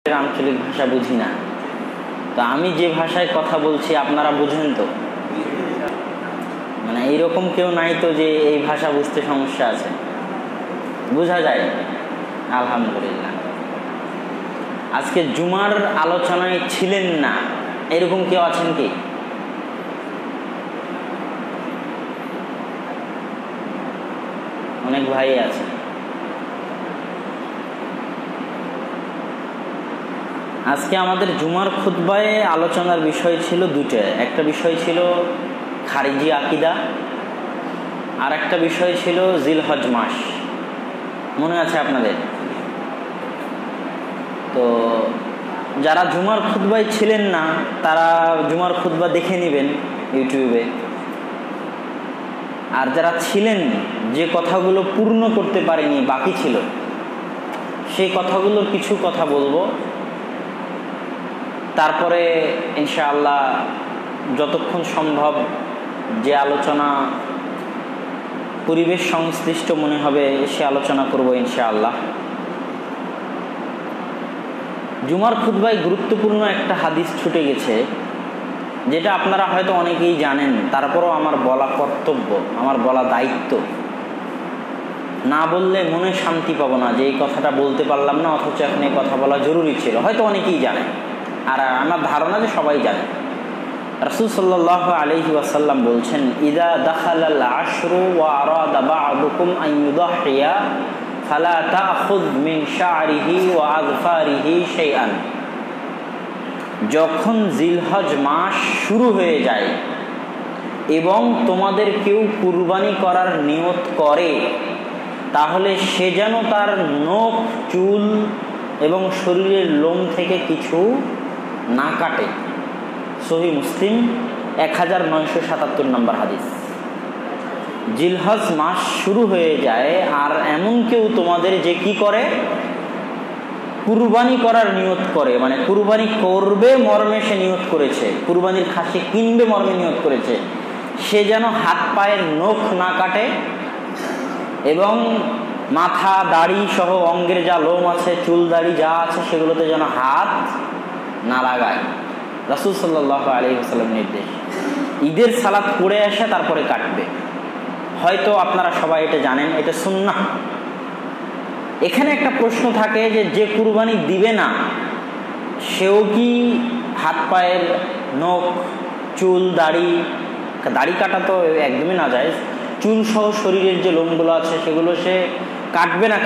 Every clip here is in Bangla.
আঞ্চলিক ভাষা বুঝি না, তো আমি যে ভাষায় কথা বলছি আপনারা বুঝেন তো? মানে এইরকম কেউ নাই তো যে এই ভাষা বুঝতে সমস্যা আছে? বোঝা যায় আলহামদুলিল্লাহ। আজকে জুমার আলোচনায় ছিলেন না এরকম কেউ আছেন কি? অনেক ভাই আছে। আজকে আমাদের জুমার খুতবায় আলোচনার বিষয় ছিল দুটো। একটা বিষয় ছিল খারিজি আকিদা, আর একটা বিষয় ছিল জিলহজ মাস। মনে আছে আপনাদের? তো যারা জুমার খুতবায় ছিলেন না তারা জুমার খুতবা দেখে নেবেন ইউটিউবে, আর যারা ছিলেন, যে কথাগুলো পূর্ণ করতে পারেনি বাকি ছিল, সেই কথাগুলোর কিছু কথা বলবো। তারপরে ইনশাআল্লাহ যতক্ষণ সম্ভব যে আলোচনা পরিবেশ সংশ্লিষ্ট মনে হবে সে আলোচনা করব ইনশাআল্লাহ। জুমার খুতবায় গুরুত্বপূর্ণ একটা হাদিস ছুটে গেছে, যেটা আপনারা হয়তো অনেকেই জানেন, তারপরও আমার বলা কর্তব্য, আমার বলা দায়িত্ব। না বললে মনে শান্তি পাবো না যে এই কথাটা বলতে পারলাম না, অথচ এখন এই কথা বলা জরুরি ছিল। হয়তো অনেকেই জানেন, আর আমার ধারণা যে সবাই জানে। রাসূল সাল্লাল্লাহু আলাইহি ওয়াসাল্লাম বলছেন, ইদা দাখালাল আশরু ওয়া আরাদা বা'দুকুম আন ইউদাহিয়া ফালা তাখুয মিন শা'রিহি ওয়া আযফারিহি শাইআন। যখন জিলহজ মাস শুরু হয়ে যায় এবং তোমাদের কেউ কুরবানি করার নিয়ত করে, তাহলে সে যেন তার নখ, চুল এবং শরীরের লোম থেকে কিছু না কাটে। সহিহ মুসলিম 1977 নম্বর হাদিস। জিলহজ মাস শুরু হয়ে যায় আর এমন কেউ তোমাদের যে কি করে, কুরবানি করার নিয়ত করে, মানে কুরবানি করবে মর্মে সে নিয়ত করেছে, কুরবানির খাসি কিনবে মর্মে নিয়ত করেছে, সে যেন হাত পায়ের নখ না কাটে এবং মাথা দাড়ি সহ অঙ্গের যা লোম আছে, চুল দাড়ি যা আছে, সেগুলোতে যেন হাত না লাগায়। রাসূল সাল্লাল্লাহু আলাইহি ওয়াসাল্লাম নির্দেশ। ঈদের সালাত পড়ে আসে তারপরে কাটবে। হয়তো আপনারা সবাই এটা জানেন, এটা সুন্নাহ। এখানে একটা প্রশ্ন থাকে যে যে কুরবানি দিবে না সেও কি হাত পায়ের নখ, চুল, দাড়ি কাটা তো একদমই না যায়, চুল সহ শরীরের যে লোমগুলো আছে সেগুলো সে কাটবে না?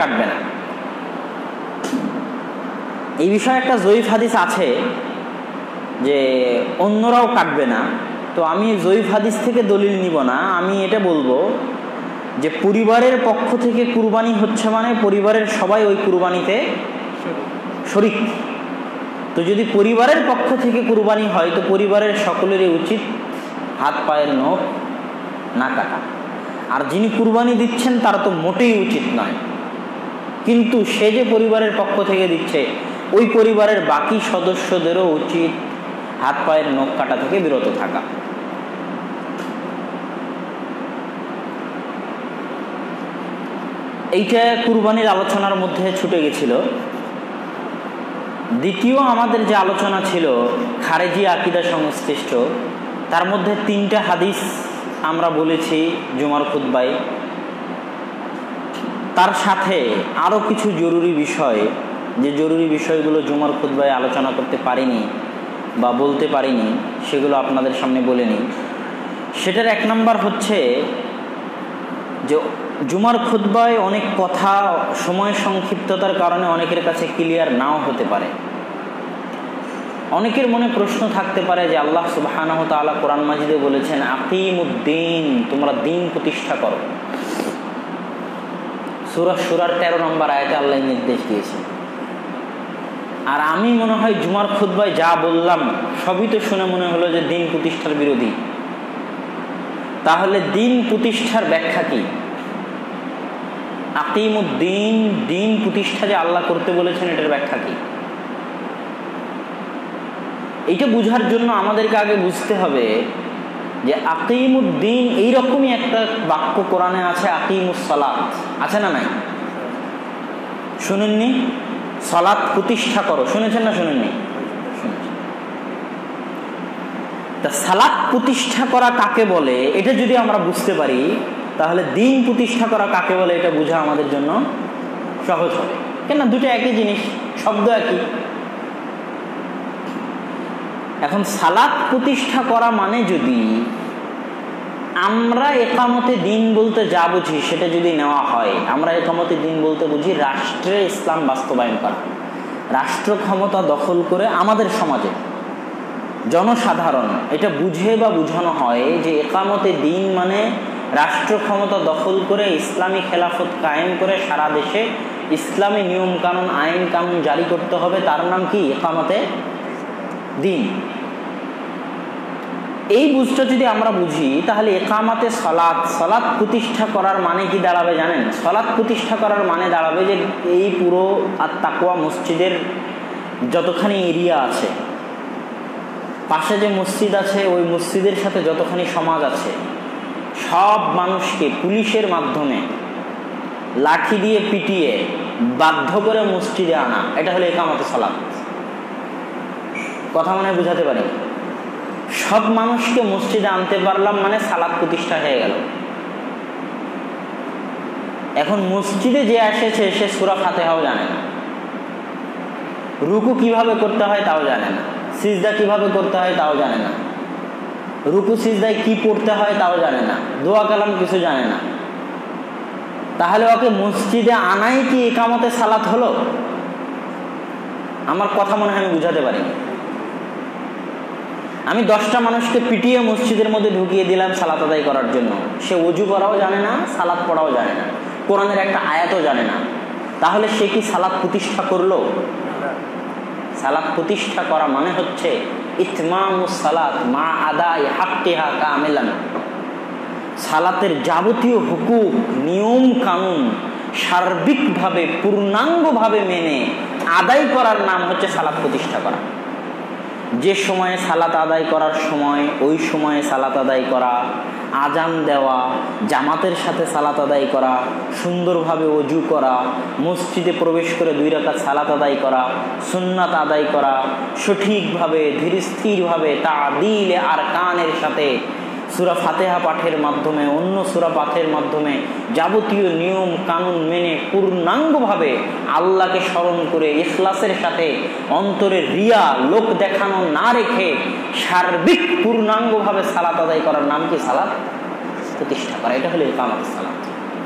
এই বিষয়ে একটা জয়ীফ হাদিস আছে যে অন্যরাও কাটবে না। তো আমি জয়ীফ হাদিস থেকে দলিল নিব না, আমি এটা বলবো যে পরিবারের পক্ষ থেকে কুরবানি হচ্ছে মানে পরিবারের সবাই ওই কুরবানিতে শরীক। তো যদি পরিবারের পক্ষ থেকে কুরবানি হয় তো পরিবারের সকলেরই উচিত হাত পায়ের নখ না কাটা। আর যিনি কুরবানি দিচ্ছেন তার তো মোটেই উচিত নয়, কিন্তু সে যে পরিবারের পক্ষ থেকে দিচ্ছে ওই পরিবারের বাকি সদস্যদেরও উচিত হাত পায়ের নখ কাটা থেকে বিরত থাকা। এইটা কুরবানির আলোচনার মধ্যে ছুটে গেছিল। দ্বিতীয় আমাদের যে আলোচনা ছিল খারেজি আকিদা সংশ্লিষ্ট, তার মধ্যে 3টা হাদিস আমরা বলেছি জুমার খুতবায়। তার সাথে আরও কিছু জরুরি বিষয়, যে জরুরি বিষয়গুলো জুমার খুতবায় আলোচনা করতে পারিনি বা বলতে পারিনি, সেগুলো আপনাদের সামনে বলে নিই। সেটার 1 নম্বর হচ্ছে যে জুমার খুতবায় অনেক কথা সময় সংক্ষিপ্ততার কারণে অনেকের কাছে ক্লিয়ার নাও হতে পারে। অনেকের মনে প্রশ্ন থাকতে পারে যে আল্লাহ সুবহানাহু ওয়া তাআলা কোরআন মাজিদে বলেছেন আকিমুদ্দিন, তোমরা দিন প্রতিষ্ঠা করো। সূরা শুরার 13 নম্বর আয়াতে আল্লাহ নির্দেশ দিয়েছে। আর আমি মনে হয় জুমার খুতবায় যা বললাম সবই তো শুনে মনে হলো যে দিন প্রতিষ্ঠার বিরোধী। তাহলে দিন প্রতিষ্ঠার ব্যাখ্যা কি? আকিমুদ্দিন, দিন প্রতিষ্ঠা যে আল্লাহ করতে বলেছেন, এটার ব্যাখ্যা কি? এইটা বুঝার জন্য আমাদেরকে আগে বুঝতে হবে যে আকিমুদ্দিন এইরকমই একটা বাক্য কোরআনে আছে, আকিমুস সালাত, আছে না নাই? শুনেননি? সালাত প্রতিষ্ঠা করো, শুনেছেন না শুনেননি? তা সালাত প্রতিষ্ঠা করা কাকে বলে এটা যদি আমরা বুঝতে পারি, তাহলে দিন প্রতিষ্ঠা করা কাকে বলে এটা বোঝা আমাদের জন্য সহজ হবে। কেন, দুটো একই জিনিস, শব্দ একই। এখন সালাত প্রতিষ্ঠা করা মানে যদি আমরা একামতে দিন বলতে যা বুঝি সেটা যদি নেওয়া হয়, আমরা একামতে দিন বলতে বুঝি রাষ্ট্রে ইসলাম বাস্তবায়ন করা, রাষ্ট্র ক্ষমতা দখল করে আমাদের সমাজে জনসাধারণ এটা বুঝে বা বুঝানো হয় যে একামতে দিন মানে রাষ্ট্র ক্ষমতা দখল করে ইসলামী খেলাফত কায়েম করে সারা দেশে ইসলামী নিয়ম কানুন আইন কানুন জারি করতে হবে, তার নাম কি? একামতে দিন। এই বুঝটা যদি আমরা বুঝি তাহলে একামাতে সালাত, সালাত প্রতিষ্ঠা করার মানে কি দাঁড়াবে জানেন? সালাত প্রতিষ্ঠা করার মানে দাঁড়াবে যে এই পুরো আর তাকওয়া মসজিদের যতখানি এরিয়া আছে, পাশে যে মসজিদ আছে ওই মসজিদের সাথে যতখানি সমাজ আছে, সব মানুষকে পুলিশের মাধ্যমে লাঠি দিয়ে পিটিয়ে বাধ্য করে মসজিদে আনা, এটা হলো একামতে সালাত। কথা মনে বুঝাতে পারি? সব মানুষকে মসজিদে আনতে পারলাম মানে সালাত প্রতিষ্ঠা হয়ে গেল। এখন মসজিদে যে এসেছে সে সূরা ফাতিহাও জানে না, রুকু কিভাবে করতে হয় তাও জানে না, সিজদা কিভাবে করতে হয় তাও জানে না, রুকু সিজদায় কি পড়তে হয় তাও জানে না, দোয়া কালাম কিছু জানে না। তাহলে ওকে মসজিদে আনাই কি একামতে সালাত হলো? আমার কথা মনে হয় আমি বুঝাতে পারিনি। আমি 10টা মানুষকে পিটিয়ে মসজিদের মধ্যে ঢুকিয়ে দিলাম সালাত আদায় করার জন্য, সে ওযু করাও জানে না, সালাত পড়াও জানে না, কোরআনের একটা আয়াতও জানে না, তাহলে সে কি সালাত প্রতিষ্ঠা করলো? সালাত প্রতিষ্ঠা করা মানে হচ্ছে ইতমামুস সালাত মা আদাই হাক্কিহা কামিলান, সালাতের যাবতীয় হুকুক নিয়ম কানুন সার্বিকভাবে পূর্ণাঙ্গভাবে মেনে আদায় করার নাম হচ্ছে সালাত প্রতিষ্ঠা করা। যে সময়ে সালাত আদায় করার সময় ওই সময়ে সালাত আদায় করা, আজান দেওয়া, জামাতের সাথে সালাত আদায় করা, সুন্দরভাবে ওযু করা, মসজিদে প্রবেশ করে 2 রাকাত সালাত আদায় করা, সুন্নাত আদায় করা, সঠিকভাবে ধীরস্থিরভাবে তাদিলে আরকানের সাথে সূরা ফাতিহা পাঠের মাধ্যমে, অন্য সূরা পাঠের মাধ্যমে যাবতীয় নিয়ম কানুন মেনে পূর্ণাঙ্গভাবে আল্লাহকে স্মরণ করে ইখলাসের সাথে অন্তরে রিয়া লোক দেখানো না রেখে সার্বিক পূর্ণাঙ্গভাবে সালাত আদায় করার নাম কি? সালাত প্রতিষ্ঠা করা। এটা হলো ইকামাতে সালাত।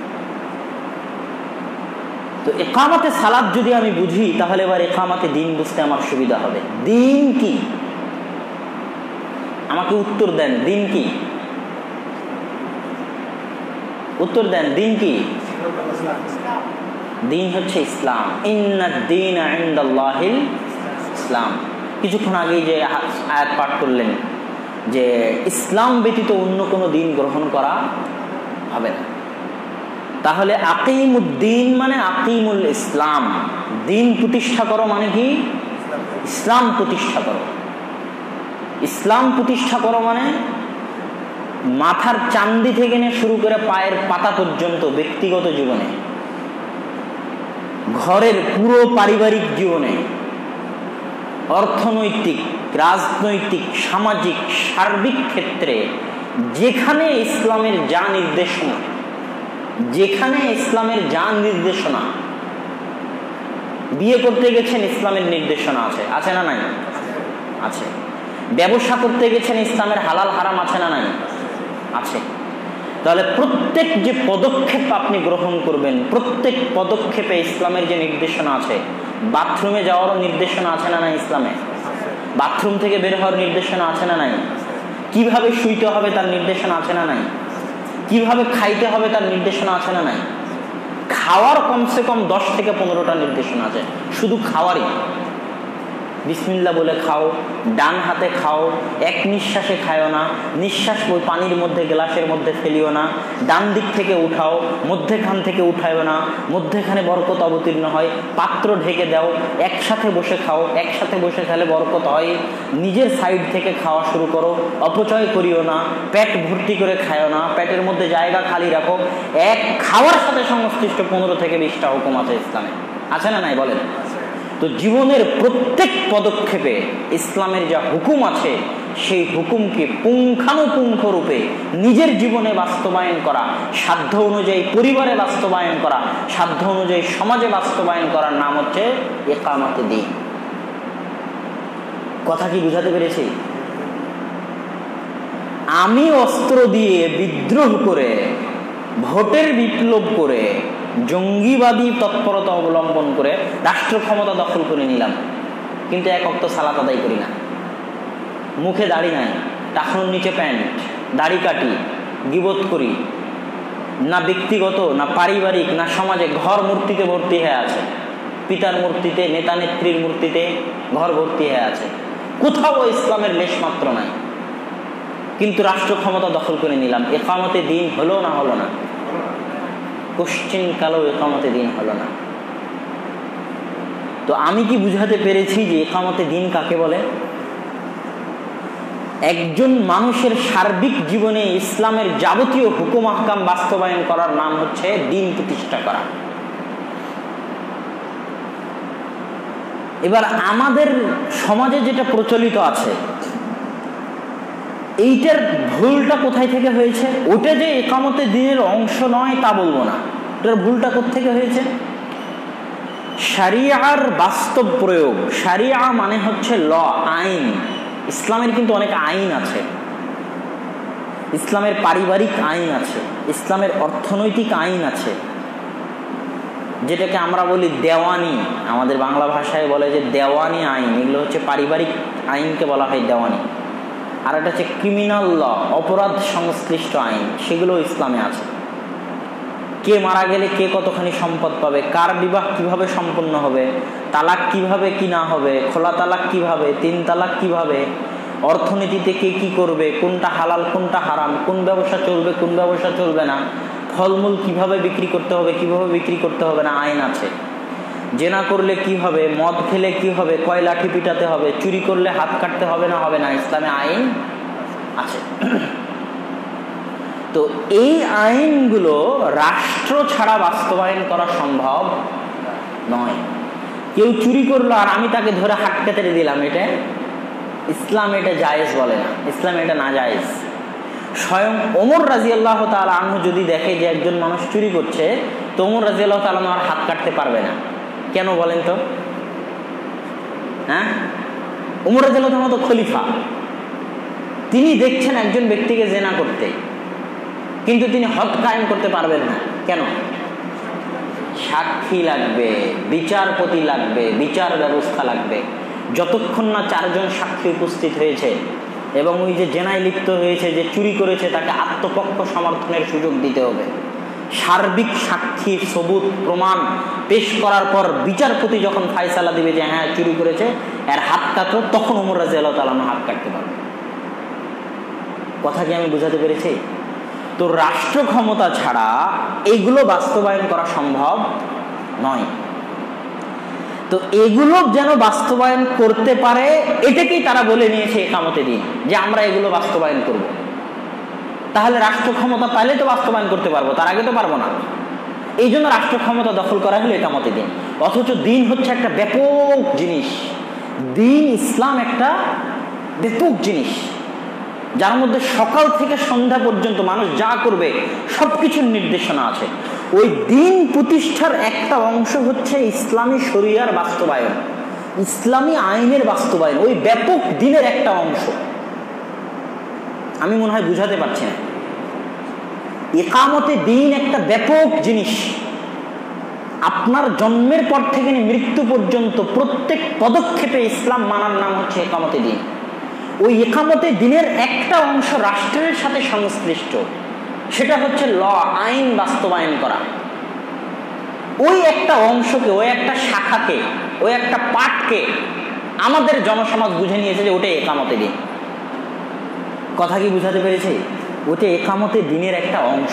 তো ইকামাতে সালাত যদি আমি বুঝি তাহলে এবার ইকামাতে দিন বুঝতে আমার সুবিধা হবে। দিন কি? আমাকে উত্তর দেন, দিন কি? উত্তর দেন, দিন কি? দিন হচ্ছে ইসলাম। ইন্নাদ দীনা ইনদাল্লাহিল ইসলাম। কিছুক্ষণ আগেই যে আয়াত পাঠ করলেন যে ইসলাম ব্যতীত অন্য কোনো দিন গ্রহণ করা হবে না। তাহলে আকিমুদ্দিন মানে আকিমুল ইসলাম, দিন প্রতিষ্ঠা করো মানে কি? ইসলাম প্রতিষ্ঠা করো। ইসলাম প্রতিষ্ঠা করো মানে মাথার চান্দি থেকে নিয়ে শুরু করে পায়ের পাতা পর্যন্ত ব্যক্তিগত জীবনে, ঘরের পুরো পারিবারিক জীবনে, অর্থনৈতিক, রাজনৈতিক, সামাজিক, সার্বিক ক্ষেত্রে যেখানে ইসলামের যা নির্দেশনা, যেখানে ইসলামের যা নির্দেশনা, বিয়ে করতে গেছেন ইসলামের নির্দেশনা আছে, আছে না নাই? আছে। ব্যবসা করতে গেছেন ইসলামের হালাল হারাম আছে না নাই? আছে। তাহলে প্রত্যেক যে পদক্ষেপ আপনি গ্রহণ করবেন, প্রত্যেক পদক্ষেপে ইসলামের যে নির্দেশনা আছে, বাথরুমে যাওয়ারও নির্দেশনা আছে না নাই ইসলামে? বাথরুম থেকে বের হওয়ার নির্দেশনা আছে না নাই? কিভাবে শুইতে হবে তার নির্দেশনা আছে না নাই? কিভাবে খাইতে হবে তার নির্দেশনা আছে না নাই? খাওয়ার কমসে কম 10 থেকে 15টা নির্দেশনা আছে, শুধু খাওয়ারই। বিসমিল্লাহ বলে খাও, ডান হাতে খাও, এক নিঃশ্বাসে খায়ও না, নিঃশ্বাস ওই পানির মধ্যে গ্লাসের মধ্যে ফেলিও না, ডান দিক থেকে উঠাও, মধ্যেখান থেকে উঠায়ও না, মধ্যেখানে বরকত অবতীর্ণ হয়, পাত্র ঢেকে দাও, একসাথে বসে খাও, একসাথে বসে খেলে বরকত হয়, নিজের সাইড থেকে খাওয়া শুরু করো, অপচয় করিও না, পেট ভর্তি করে খায়ও না, পেটের মধ্যে জায়গা খালি রাখো। এক খাওয়ার সাথে সংশ্লিষ্ট 15 থেকে 20টা হুকুম আছে ইসলামে, আছে না নাই বলেন? তো জীবনের প্রত্যেক পদক্ষেপে ইসলামের যা হুকুম আছে সেই হুকুমকে পুঙ্খানুপুঙ্খ রূপে নিজের জীবনে বাস্তবায়ন করা, সাধ্য অনুযায়ী পরিবারে বাস্তবায়ন করা, সাধ্য অনুযায়ী সমাজে বাস্তবায়ন করার নাম হচ্ছে ইকামাতে দ্বীন। কথা কি বুঝাতে পেরেছি? আমি অস্ত্র দিয়ে বিদ্রোহ করে, ভোটের বিপ্লব করে, জঙ্গিবাদী তৎপরতা অবলম্বন করে রাষ্ট্র ক্ষমতা দখল করে নিলাম, কিন্তু এক ওয়াক্ত সালাত আদায় করি না, মুখে দাড়ি নাই, টাকনুর নিচে প্যান্ট, দাড়ি কাটি, গীবত করি, না ব্যক্তিগত না পারিবারিক না সমাজে ঘর মূর্তিতে ভর্তি হয়ে আছে, পিতার মূর্তিতে, নেতা নেত্রীর মূর্তিতে ঘর ভর্তি হয়ে আছে, কোথাও ইসলামের লেশ মাত্র নাই, কিন্তু রাষ্ট্র ক্ষমতা দখল করে নিলাম। ইকামতে দ্বীন হলো না হলো না? কোশ্চিন কালো ইকামতে দ্বীন হলো না। তো আমি কি বুঝাতে পেরেছি যে ইকামতে দ্বীন কাকে বলে? একজন মানুষের সার্বিক জীবনে ইসলামের যাবতীয় হুকুম আহকাম বাস্তবায়ন করার নাম হচ্ছে দ্বীন প্রতিষ্ঠা করা। এবার আমাদের সমাজে যেটা প্রচলিত আছে, এইটার ভুলটা কোথায় থেকে হয়েছে? ওটা যে ইকামতে দ্বীনের অংশ নয় তা বলবো না, ওটার ভুলটা কোত্থেকে হয়েছে? শরিয়ার বাস্তব প্রয়োগ। শরিয়া মানে হচ্ছে ল, আইন। ইসলামের কিন্তু অনেক আইন আছে। ইসলামের পারিবারিক আইন আছে, ইসলামের অর্থনৈতিক আইন আছে, যেটাকে আমরা বলি দেওয়ানি, আমাদের বাংলা ভাষায় বলে যে দেওয়ানি আইন। এগুলো হচ্ছে পারিবারিক আইনকে বলা হয় দেওয়ানি। আর একটা হচ্ছে ক্রিমিনাল ল, অপরাধ সংশ্লিষ্ট আইন, সেগুলো ইসলামে আছে। কে মারা গেলে কে কতখানি সম্পদ পাবে, কার বিবাহ কিভাবে সম্পন্ন হবে, তালাক কিভাবে কি না হবে, খোলা তালাক কিভাবে, 3 তালাক কিভাবে, অর্থনীতিতে কে কি করবে, কোনটা হালাল কোনটা হারাম, কোন ব্যবসা চলবে কোন ব্যবসা চলবে না, ফলমূল কিভাবে বিক্রি করতে হবে কিভাবে বিক্রি করতে হবে না, আইন আছে। জেনা করলে কি হবে, মদ খেলে কি হবে, কয় লাঠি পিটাতে হবে, চুরি করলে হাত কাটতে হবে না, ইসলামে আইন আছে। তো এই আইনগুলো রাষ্ট্র ছাড়া বাস্তবায়ন করা সম্ভব নয়। কেউ চুরি করলো আর আমি তাকে ধরে হাত কেটে দিলাম, এটা ইসলাম এটা জায়েজ বলে না, ইসলাম এটা না জায়েজ। স্বয়ং ওমর রাদিয়াল্লাহু তাআলা আনহু যদি দেখে যে একজন মানুষ চুরি করছে, তো ওমর রাদিয়াল্লাহু তাআলা আর হাত কাটতে পারবে না। কেন বলেন তো? হ্যাঁ, ওমর রাদিয়াল্লাহু তাআলা তো খলিফা, তিনি দেখছেন একজন ব্যক্তিকে জেনা করতে, কিন্তু তিনি হদ কায়েম করতে পারবেন না। কেন? সাক্ষী লাগবে, বিচারপতি লাগবে, বিচার ব্যবস্থা লাগবে। যতক্ষণ না 4 জন সাক্ষী উপস্থিত হয়েছে এবং ওই যে জেনায় লিপ্ত হয়েছে, যে চুরি করেছে, তাকে আত্মপক্ষ সমর্থনের সুযোগ দিতে হবে। সার্বিক সাক্ষী সবুত প্রমাণ পেশ করার পর বিচারপতি যখন ফায়সালা দিবে যে হ্যাঁ চুরি করেছে, এর হাত কাটো, তখন ওমর রাদিয়াল্লাহু তাআলা হাত কাটতে পারবে। কথা কি আমি বুঝাতে পেরেছি? তো রাষ্ট্র ক্ষমতা ছাড়া এগুলো বাস্তবায়ন করা সম্ভব নয়। তো এগুলো যেন বাস্তবায়ন করতে পারে, এটাকেই তারা বলে নিয়েছে ইকামতে দ্বীন, যে আমরা এগুলো বাস্তবায়ন করব। তাহলে রাষ্ট্র ক্ষমতা পাইলে তো বাস্তবায়ন করতে পারবো, তার আগে তো পারবো না। এই জন্য রাষ্ট্র ক্ষমতা দখল করা হলো ইকামতে দ্বীন। অথচ দ্বীন হচ্ছে একটা ব্যাপক জিনিস। দ্বীন, ইসলাম একটা ব্যাপক জিনিস, যার মধ্যে সকাল থেকে সন্ধ্যা পর্যন্ত মানুষ যা করবে সবকিছুর নির্দেশনা আছে। ওই দ্বীন প্রতিষ্ঠার একটা অংশ হচ্ছে ইসলামী শরিয়ার বাস্তবায়ন, ইসলামী আইনের বাস্তবায়ন, ওই ব্যাপক দ্বীনের একটা অংশ। আমি মনে হয় বুঝাতে পারছি না। ইকামতে দ্বীন একটা ব্যাপক জিনিস। আপনার জন্মের পর থেকে মৃত্যু পর্যন্ত প্রত্যেক পদক্ষেপে ইসলাম মানার নাম হচ্ছে ইকামতে দ্বীন। ওই ইকামতে দ্বীনের একটা অংশ রাষ্ট্রের সাথে সংশ্লিষ্ট, সেটা হচ্ছে ল, আইন বাস্তবায়ন করা। ওই একটা অংশকে, ওই একটা শাখাকে, ওই একটা পাঠকে আমাদের জনসমাজ বুঝে নিয়েছে যে ওটাই ইকামতে দ্বীন। কথা কি বুঝাতে পেরেছি? ওটা ইকামতে দ্বীনের একটা অংশ।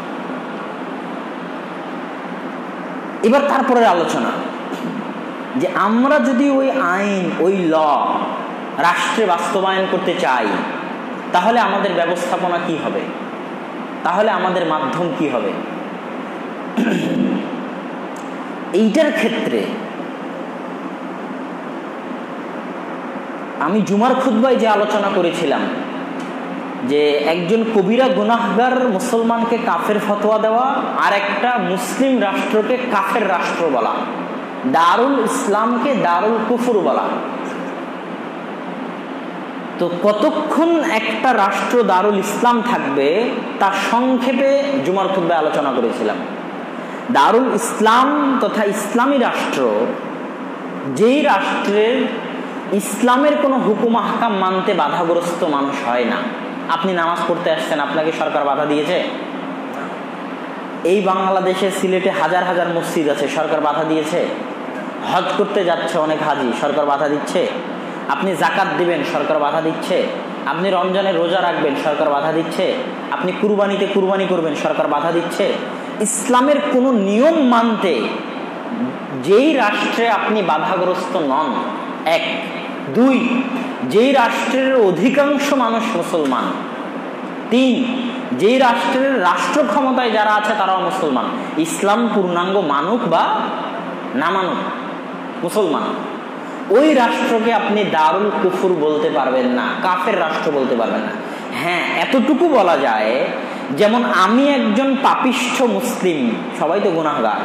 এবার তারপরের আলোচনা, যে আমরা যদি ওই আইন, ওই ল রাষ্ট্রে বাস্তবায়ন করতে চাই, তাহলে আমাদের ব্যবস্থাপনা কি হবে, তাহলে আমাদের মাধ্যম কি হবে। এইটার ক্ষেত্রে আমি জুমার খুতবায় যে আলোচনা করেছিলাম যে একজন কবিরা গুনাহগার মুসলমানকে কাফের ফতোয়া দেওয়া আর একটা মুসলিম রাষ্ট্রকে কাফের রাষ্ট্র বলা, দারুল ইসলামকে দারুল কুফর বলা। তো কতক্ষণ একটা রাষ্ট্র দারুল ইসলাম থাকবে তার সংক্ষেপে জুমার খুতবায় আলোচনা করেছিলাম। দারুল ইসলাম তথা ইসলামী রাষ্ট্র যেই রাষ্ট্রের ইসলামের কোনো হুকুম আহকাম মানতে বাধাগ্রস্ত মানুষ হয় না। আপনি নামাজ পড়তে আসছেন, আপনাকে সরকার বাধা দিয়েছে? এই বাংলাদেশে সিলেটে হাজার হাজার মসজিদ আছে, সরকার বাধা দিয়েছে? হজ করতে যাচ্ছে অনেক হাজি, সরকার বাধা দিচ্ছে? আপনি জাকাত দিবেন, সরকার বাধা দিচ্ছে? আপনি রমজানে রোজা রাখবেন, সরকার বাধা দিচ্ছে? আপনি কুরবানিতে কুরবানি করবেন, সরকার বাধা দিচ্ছে? ইসলামের কোনো নিয়ম মানতে যেই রাষ্ট্রে আপনি বাধাগ্রস্ত নন, এক। দুই, যেই রাষ্ট্রের অধিকাংশ মানুষ মুসলমান। তিন, যেই রাষ্ট্রের রাষ্ট্র ক্ষমতায় যারা আছে তারাও মুসলমান। ইসলাম পূর্ণাঙ্গ মানুক বা না মানুক, মুসলমান, ওই রাষ্ট্রকে আপনি দারুল কুফর বলতে পারবেন না, কাফের রাষ্ট্র বলতে পারবেন না। হ্যাঁ, এতটুকু বলা যায়, যেমন আমি একজন পাপিষ্ঠ মুসলিম, সবাই তো গুনাহগার,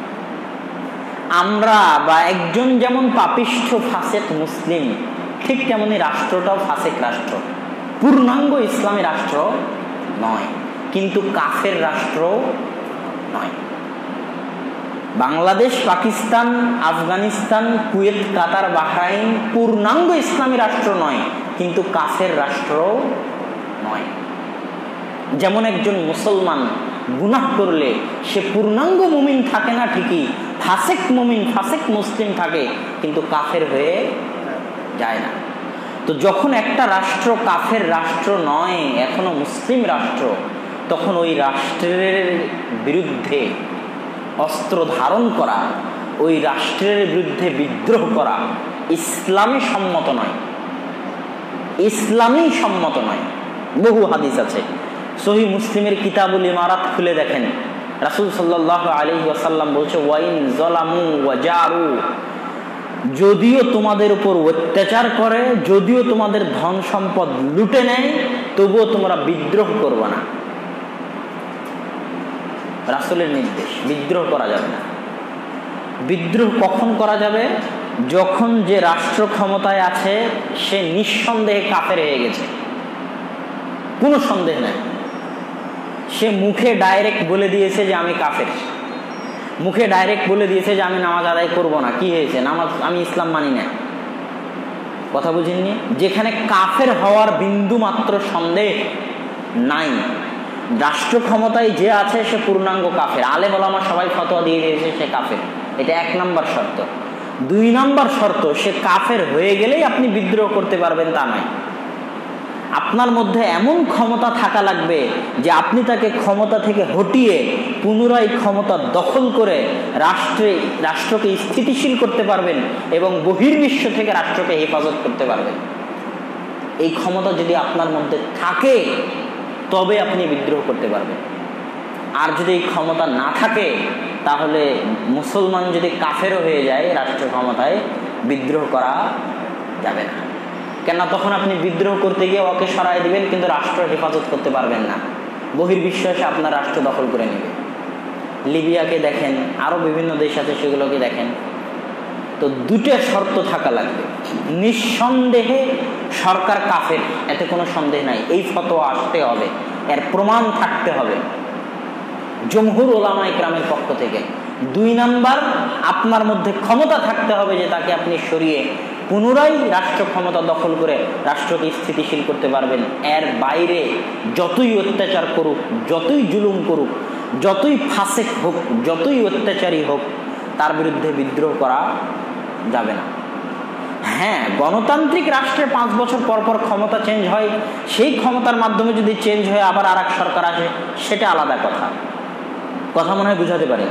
আমরা বা একজন যেমন পাপিষ্ঠ ফাসেক মুসলিম, ঠিক তেমনি রাষ্ট্রটাও ফাসেক রাষ্ট্র, পূর্ণাঙ্গ ইসলামী রাষ্ট্র নয়, কিন্তু কাফের রাষ্ট্র নয়। Bangladesh, Pakistan, Afghanistan, Kuwait, Qatar, Bahrain পূর্ণাঙ্গ ইসলামী রাষ্ট্র নয়, কিন্তু কাফের রাষ্ট্র নয়। যেমন একজন মুসলমান গুনাহ করলে সে পূর্ণাঙ্গ মুমিন থাকে না ঠিকই, ফাসেক মুমিন, ফাসেক মুসলিম থাকে, কিন্তু কাফের হয়ে যায় না। তো যখন একটা রাষ্ট্র কাফের রাষ্ট্র নয়, এখনো মুসলিম রাষ্ট্র, তখন ওই রাষ্ট্রের বিরুদ্ধে অস্ত্র ধারণ করা, ওই রাষ্ট্রের বিরুদ্ধে বিদ্রোহ করা ইসলামী সম্মত নয়, ইসলামী সম্মত নয়। বহু হাদিস আছে, সহিহ মুসলিমের কিতাবুল ইমারাত খুলে দেখেন, রাসূল সাল্লাল্লাহু আলাইহি ওয়াসাল্লাম বলছে, ওয়াইন যালামু ওয়া জারু, যদিও তোমাদের উপর অত্যাচার করে, যদিও তোমাদের ধন সম্পদ লুটে নেয়, তবুও তোমরা বিদ্রোহ করবে না। রাসূলের নির্দেশ, বিদ্রোহ করা যাবে না। বিদ্রোহ কখন করা যাবে? যখন যে রাষ্ট্র ক্ষমতায় আছে সে নিঃসন্দেহে কাফের হয়ে গেছে, কোনো সন্দেহ নাই। সে মুখে ডাইরেক্ট বলে দিয়েছে যে আমি কাফের, মুখে ডাইরেক্ট বলে দিয়েছে যে আমি নামাজ আদায় করব না। কি হয়েছে? নামাজ, আমি ইসলাম মানি না। কথা বুঝেননি? যেখানে কাফের হওয়ার বিন্দু মাত্র সন্দেহ নাই, রাষ্ট্র ক্ষমতায় যে আছে সে পূর্ণাঙ্গ কাফের, আলেম ওলামা সবাই ফতোয়া দিয়ে দিয়েছে সে কাফের, এটা এক নাম্বার শর্ত। দুই নাম্বার শর্ত, সে কাফের হয়ে গেলেই আপনি বিদ্রোহ করতে পারবেন তা নয়। আপনার মধ্যে এমন ক্ষমতা থাকা লাগবে যে আপনি তাকে ক্ষমতা থেকে হটিয়ে পুনরায় ক্ষমতা দখল করে রাষ্ট্রকে স্থিতিশীল করতে পারবেন এবং বহির্বিশ্ব থেকে রাষ্ট্রকে হেফাজত করতে পারবেন। এই ক্ষমতা যদি আপনার মধ্যে থাকে তবে আপনি বিদ্রোহ করতে পারবেন। আর যদি এই ক্ষমতা না থাকে, তাহলে মুসলমান যদি কাফেরও হয়ে যায় রাষ্ট্র ক্ষমতায়, বিদ্রোহ করা যাবে না। কেন? তখন আপনি বিদ্রোহ করতে গিয়ে ওকে সরাই দিবেন, কিন্তু রাষ্ট্র হেফাজত করতে পারবেন না, বহির্বিশ্ব এসে আপনার রাষ্ট্র দখল করে নেবে। লিবিয়াকে দেখেন, আরো বিভিন্ন দেশ আছে সেগুলোকে দেখেন। তো দুটো শর্ত থাকা লাগবে, নিঃসন্দেহে সরকার কাফের, এতে কোনো সন্দেহ নাই, এই ফতোয়া আসতে হবে, এর প্রমাণ থাকতে হবে জমহুর উলামায়ে কেরামের পক্ষ থেকে। দুই নাম্বার, আপনার মধ্যে ক্ষমতা থাকতে হবে যে তাকে আপনি সরিয়ে পুনরায় রাষ্ট্র ক্ষমতা দখল করে রাষ্ট্রকে স্থিতিশীল করতে পারবেন। এর বাইরে যতই অত্যাচার করুক, যতই জুলুম করুক, যতই ফাসেক হোক, যতই অত্যাচারী হোক, তার বিরুদ্ধে বিদ্রোহ করা যাবে না। হ্যাঁ, গণতান্ত্রিক রাষ্ট্রে 5 বছর পর পর ক্ষমতা চেঞ্জ হয়, সেই ক্ষমতার মাধ্যমে যদি চেঞ্জ হয়ে আবার আর এক সরকার আসে, সেটা আলাদা কথা। কথা মনে হয় বুঝাতে পারেন।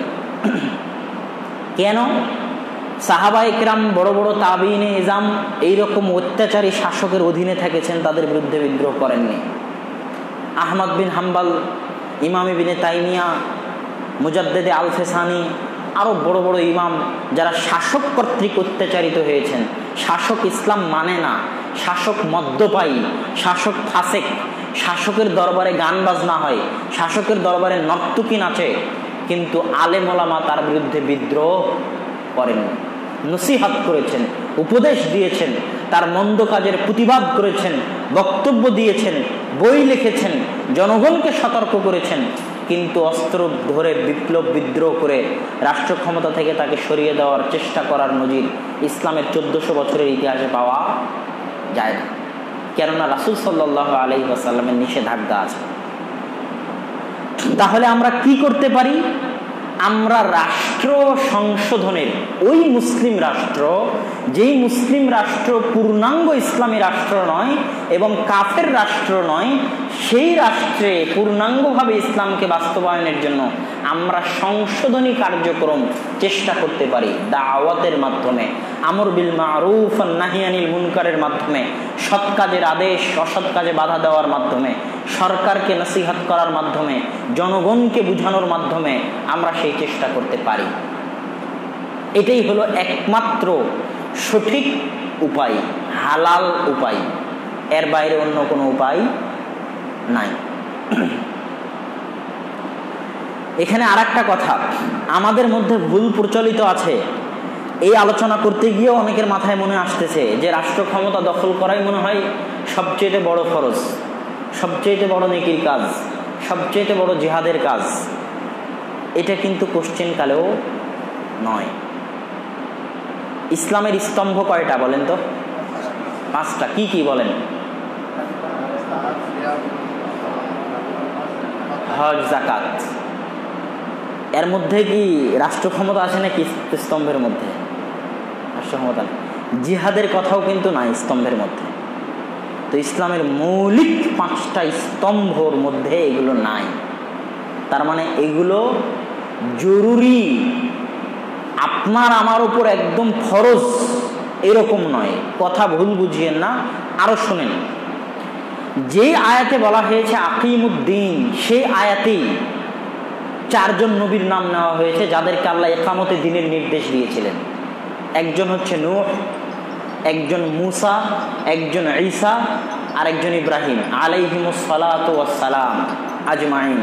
কেন? সাহাবায়ে কেরাম, বড় বড় তাবিঈনে ইজাম এইরকম অত্যাচারী শাসকের অধীনে থেকেছেন, তাদের বিরুদ্ধে বিদ্রোহ করেননি। আহমদ বিন হাম্বল, ইমাম ইবনে তাইমিয়া, মুজাদ্দেদে আল ফেসানি, আরো বড় বড় ইমাম যারা শাসক কর্তৃক অত্যাচারিত হয়েছেন, শাসক ইসলাম মানে না, শাসক মদ্যপায়ী, শাসক ফাসেক, শাসকের দরবারে গান বাজনা হয়, শাসকের দরবারে নর্তকী নাচে, কিন্তু আলেম ওলামা তার বিরুদ্ধে বিদ্রোহ করেন, নসিহত করেছেন, উপদেশ দিয়েছেন, তার মন্দ কাজের প্রতিবাদ করেছেন, বক্তব্য দিয়েছেন, বই লিখেছেন, জনগণকে সতর্ক করেছেন, কিন্তু অস্ত্র ধরে বিপ্লব বিদ্রোহ করে রাষ্ট্র ক্ষমতা থেকে তাকে সরিয়ে দেওয়ার চেষ্টা করার নজির ইসলামের 1400 বছরের ইতিহাসে পাওয়া যায় না। কেননা রাসূল সাল্লাল্লাহু আলাইহি ওয়াসাল্লামের নিষেধাজ্ঞা আছে। তাহলে আমরা কি করতে পারি? আমরা রাষ্ট্র সংশোধনের, ওই মুসলিম রাষ্ট্র, যেই মুসলিম রাষ্ট্র পূর্ণাঙ্গ ইসলামী রাষ্ট্র নয় এবং কাফের রাষ্ট্র নয়, সেই রাষ্ট্রে পূর্ণাঙ্গভাবে ইসলামকে বাস্তবায়নের জন্য আমরা সংশোধনী কার্যক্রম চেষ্টা করতে পারি দাওয়াতের মাধ্যমে, আমর বিল মারুফ আর নাহি আনিল মুনকারের মাধ্যমে, সৎ কাজের আদেশ অসৎ কাজে বাধা দেওয়ার মাধ্যমে, সরকারকে নসিহত করার মাধ্যমে, জনগণকে বুঝানোর মাধ্যমে আমরা সেই চেষ্টা করতে পারি। এটাই হলো একমাত্র সঠিক উপায়, হালাল উপায়, এর বাইরে অন্য কোনো উপায় নাই। এখানে আরেকটা কথা আমাদের মধ্যে ভুল প্রচলিত আছে, এই আলোচনা করতে গিয়েও অনেকের মাথায় মনে আসতেছে যে রাষ্ট্র ক্ষমতা দখল করাই মনে হয় সবচেয়ে বড় ফরজ, সবচেয়ে বড় নেকির কাজ, সবচেয়ে বড় জিহাদের কাজ। এটা কিন্তু কোশ্চেন কালেও নয়। ইসলামের স্তম্ভ কয়টা বলেন তো? 5টা। কি কি বলেন? হজ, যাকাত। এর মধ্যে কি রাষ্ট্র ক্ষমতা আছে নাকি স্তম্ভের মধ্যে? রাষ্ট্র ক্ষমতা। জিহাদের কথাও কিন্তু নাই স্তম্ভের মধ্যে। তো ইসলামের মৌলিক 5টা স্তম্ভর মধ্যে এগুলো নাই। তার মানে এগুলো জরুরি, আপনার আমার উপর একদম ফরজ এরকম নয়। কথা ভুল বুঝিয়েন না, আরো শুনেন। যে আয়াতে বলা হয়েছে আকিমুদ্দিন, সেই আয়াতেই 4 জন নবীর নাম নেওয়া হয়েছে যাদেরকে আল্লাহ ইকামতে দ্বীনের নির্দেশ দিয়েছিলেন। একজন হচ্ছে নূহ, একজন মূসা, একজন ঈসা, আর একজন ইব্রাহিম আলাইহিমুস সালাতু ওয়াস সালাম আজমাইন।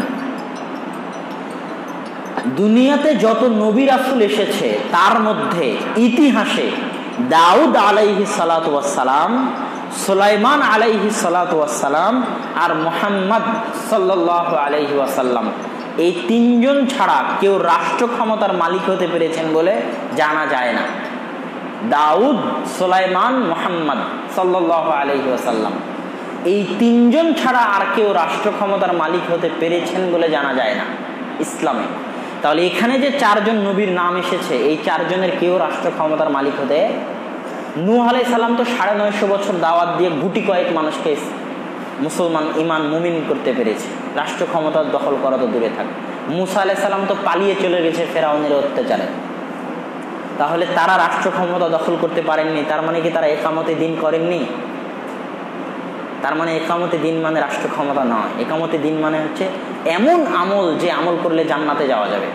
দুনিয়াতে যত নবী রাসূল এসেছে তার মধ্যে ইতিহাসে দাউদ আলাইহিস সালাতু ওয়াস সালাম, সুলাইমান আলাইহিস সালাতু ওয়াস সালাম আর মুহাম্মদ সাল্লাল্লাহু আলাইহি ওয়াসাল্লাম, এই 3 জন ছাড়া কেউ রাষ্ট্র ক্ষমতার মালিক হতে পেরেছেন বলে জানা যায় না। দাউদ, সুলাইমান, মুহাম্মদ সাল্লাল্লাহু আলাইহি ওয়াসাল্লাম, এই 3 জন ছাড়া আর কেউ রাষ্ট্র ক্ষমতার মালিক হতে পেরেছেন বলে জানা যায় না ইসলামে। তাহলে এখানে যে 4 জন নবীর নাম এসেছে, এই 4 জনের কেউ রাষ্ট্র ক্ষমতার মালিক হতে, নূহ আলাইহিস সালাম তো 950 বছর দাওয়াত দিয়ে গুটি কয়েক মানুষকে মুসলমান ইমান মুমিন করতে পেরেছে, রাষ্ট্র ক্ষমতা দখল করা তো দূরে থাক। মূসা আলাইহিস সালাম তো পালিয়ে চলে গেছে ফেরাউনের অত্যাচারে। তাহলে তারা রাষ্ট্র ক্ষমতা দখল করতে পারেননি, তার মানে কি তারা ইকামতে দ্বীন করেননি? তার মানে ইকামতে দ্বীন মানে রাষ্ট্র ক্ষমতা নয়। ইকামতে দ্বীন মানে হচ্ছে এমন আমল যে আমল করলে জান্নাতে যাওয়া যাবে।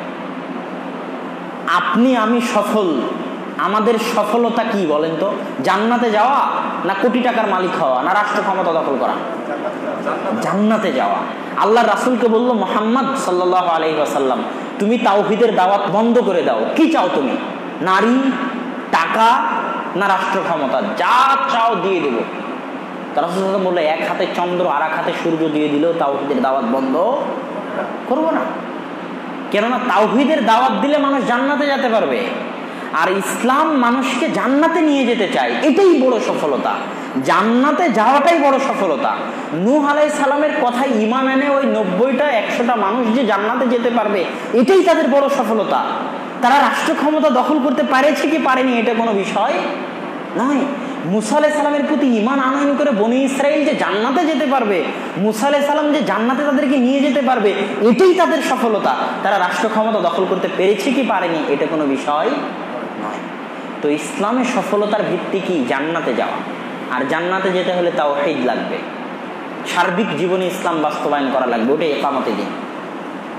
আপনি আমি সফল, আমাদের সফলতা কি বলেন তো? জান্নাতে যাওয়া, না কোটি টাকার মালিক হওয়া, না রাষ্ট্র ক্ষমতা দখল করা? জান্নাতে যাওয়া। আল্লাহ রাসূলকে বলল, মুহাম্মদ সাল্লাল্লাহু আলাইহি ওয়াসাল্লাম, তুমি তাওহীদের দাওয়াত বন্ধ করে দাও। কি চাও তুমি? নারী, টাকা, না রাষ্ট্র ক্ষমতা? যা চাও দিয়ে দেব। রাসূল বলল, এক হাতে চন্দ্র আর এক হাতে সূর্য দিয়ে দিলেও তাওহীদের দাওয়াত বন্ধ করব না। কেননা তাওহীদের দাওয়াত দিলে মানুষ জান্নাতে যেতে পারবে, আর ইসলাম মানুষকে জান্নাতে নিয়ে যেতে চায়। এটাই বড় সফলতা, জান্নাতে যাওয়াটাই বড় সফলতা। নূহ আলাইহিস সালামের কথায় ঈমান এনে ওই 90টা 100টা মানুষ যে জান্নাতে যেতে পারবে, এটাই তাদের বড় সফলতা। তারা রাষ্ট্র ক্ষমতা দখল করতে পারেছে কি পারেনি এটা কোনো বিষয় নয়। মূসা আলাইহিস সালামের প্রতি ঈমান আনয়ন করে বনী ইসরাইল যে জান্নাতে যেতে পারবে, মূসা আলাইহিস সালাম যে জান্নাতে তাদেরকে নিয়ে যেতে পারবে, এটাই তাদের সফলতা। তারা রাষ্ট্র ক্ষমতা দখল করতে পেরেছে কি পারেনি এটা কোনো বিষয় নয়। তো ইসলামের সফলতার ভিত্তি কি? জান্নাতে যাওয়া। আর জান্নাতে যেতে হলে তাওহীদ লাগবে, সার্বিক জীবনে ইসলাম বাস্তবায়ন করা লাগবে, ওটাই ইকামতে দ্বীন।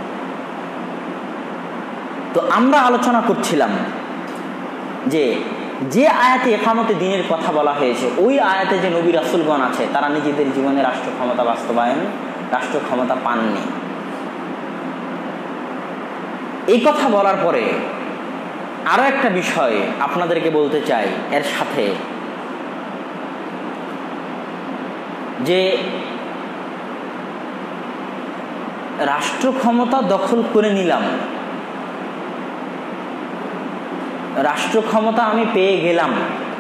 তো আমরা আলোচনা করছিলাম যে যে আয়াতে ইকামতে দ্বীনের কথা বলা হয়েছে, ওই আয়াতে যে নবী রাসূলগণ আছে তারা নিজেদের জীবনে রাষ্ট্র ক্ষমতা বাস্তবায়ন, রাষ্ট্র ক্ষমতা পাননি। এই কথা বলার পরে আরো একটা বিষয় আপনাদেরকে বলতে চাই এর সাথে, যে রাষ্ট্র ক্ষমতা দখল করে নিলাম, রাষ্ট্র ক্ষমতা আমি পেয়ে গেলাম,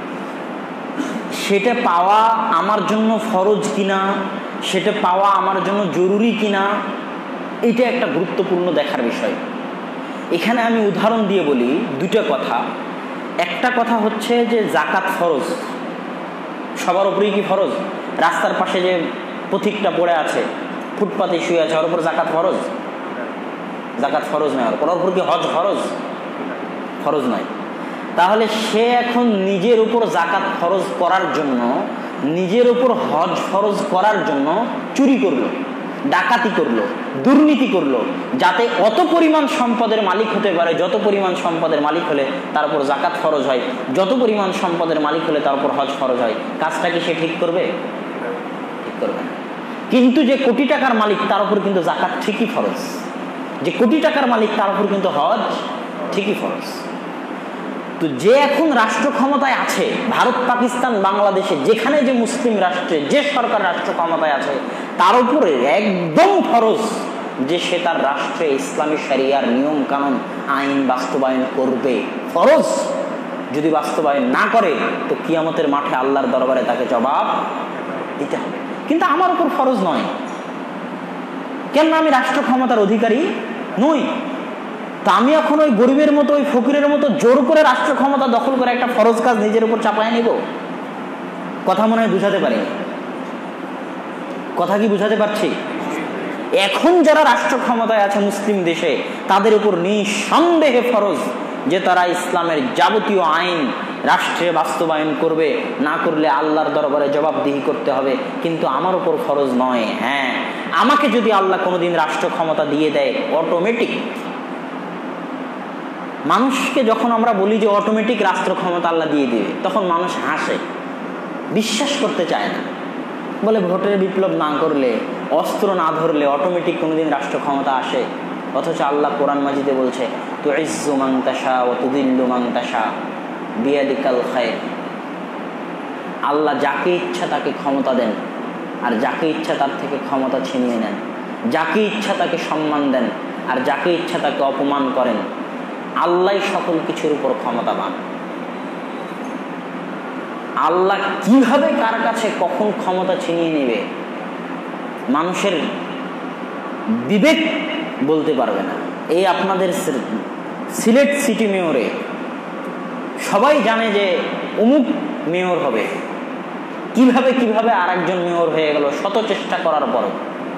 সেটা পাওয়া আমার জন্য ফরজ কিনা, সেটা পাওয়া আমার জন্য জরুরি কিনা, এটা একটা গুরুত্বপূর্ণ দেখার বিষয়। এখানে আমি উদাহরণ দিয়ে বলি দুটো কথা। একটা কথা হচ্ছে যে যাকাত ফরজ, সবার উপরেই কি ফরজ? রাস্তার পাশে যে পথিকটা পড়ে আছে, ফুটপাতে শুয়ে আছে, ওর উপর যাকাত ফরজ? যাকাত ফরজ নয়। ওর উপর কি হজ ফরজ? ফরজ নয়। তাহলে সে এখন নিজের উপর যাকাত ফরজ করার জন্য, নিজের উপর হজ ফরজ করার জন্য চুরি করলো, ডাকাতি করলো, দুর্নীতি করলো, যাতে অত পরিমাণ সম্পদের মালিক হতে পারে, যত পরিমাণ সম্পদের মালিক হলে তার উপর যাকাত ফরজ হয়, যত পরিমাণ সম্পদের মালিক হলে তার উপর হজ ফরজ হয়। কাজটা কি সে ঠিক করবে? ঠিক করবে না। কিন্তু যে কোটি টাকার মালিক তার উপর কিন্তু যাকাত ঠিকই ফরজ, যে কোটি টাকার মালিক তার উপর কিন্তু হজ ঠিকই ফরজ। তো যে এখন রাষ্ট্র ক্ষমতায় আছে, ভারত, পাকিস্তান, বাংলাদেশে যেখানে যে মুসলিম রাষ্ট্রে যে সরকার রাষ্ট্র ক্ষমতায় আছে, তার উপরে একদম ফরজ যে সে তার রাষ্ট্রে ইসলামী শরিয়ার নিয়ম কানুন আইন বাস্তবায়ন করবে। ফরজ। যদি বাস্তবায়ন না করে তো কিয়ামতের মাঠে আল্লাহর দরবারে তাকে জবাব দিতে হবে। কিন্তু আমার উপর ফরজ নয়, কেন? আমি রাষ্ট্র ক্ষমতার অধিকারী নই। তা আমি এখন ওই গরিবের মতো, ওই ফকিরের মতো জোর করে রাষ্ট্র ক্ষমতা দখল করে একটা ফরজ কাজ নিজের উপর চাপায় নিব? কথা মনে হয় বুঝাতে পারি। কথা কি বুঝাতে পারছি? এখন যারা রাষ্ট্র ক্ষমতায় আছে মুসলিম দেশে, তাদের উপর নিঃসন্দেহে ফরজ যে তারা ইসলামের যাবতীয় আইন রাষ্ট্রে বাস্তবায়ন করবে, না করলে আল্লাহর দরবারে জবাবদিহি করতে হবে। কিন্তু আমার উপর ফরজ নয়। হ্যাঁ, আমাকে যদি আল্লাহ কোনোদিন রাষ্ট্র ক্ষমতা দিয়ে দেয়, অটোমেটিক, মানুষকে যখন আমরা বলি যে অটোমেটিক রাষ্ট্র ক্ষমতা আল্লাহ দিয়ে দিবে, তখন মানুষ হাসে, বিশ্বাস করতে চায় না, বলে ভোটের বিপ্লব না করলে, অস্ত্র না ধরলে অটোমেটিক কোনোদিন রাষ্ট্র ক্ষমতা আসে? অথচ আল্লাহ কোরআন মাজিদে বলছে, তুইজ্জু মান তাশা ওয়া তুযিল্লু মান তাশা বিয়াদিকাল খায়র। আল্লাহ যাকে ইচ্ছা তাকে ক্ষমতা দেন, আর যাকে ইচ্ছা তার থেকে ক্ষমতা ছিনিয়ে নেন। যাকে ইচ্ছা তাকে সম্মান দেন, আর যাকে ইচ্ছা তাকে অপমান করেন। আল্লাহ সকল কিছুর উপর ক্ষমতাবান। আল্লাহ কিভাবে কার কাছে কখন ক্ষমতা ছিনিয়ে নেবে মানুষের বিবেক বলতে পারবে না। এই আপনাদের সিলেট সিটি মেয়রে সবাই জানে যে অমুক মেয়র হবে, কিভাবে কিভাবে আর একজন মেয়র হয়ে গেল শত চেষ্টা করার পরও।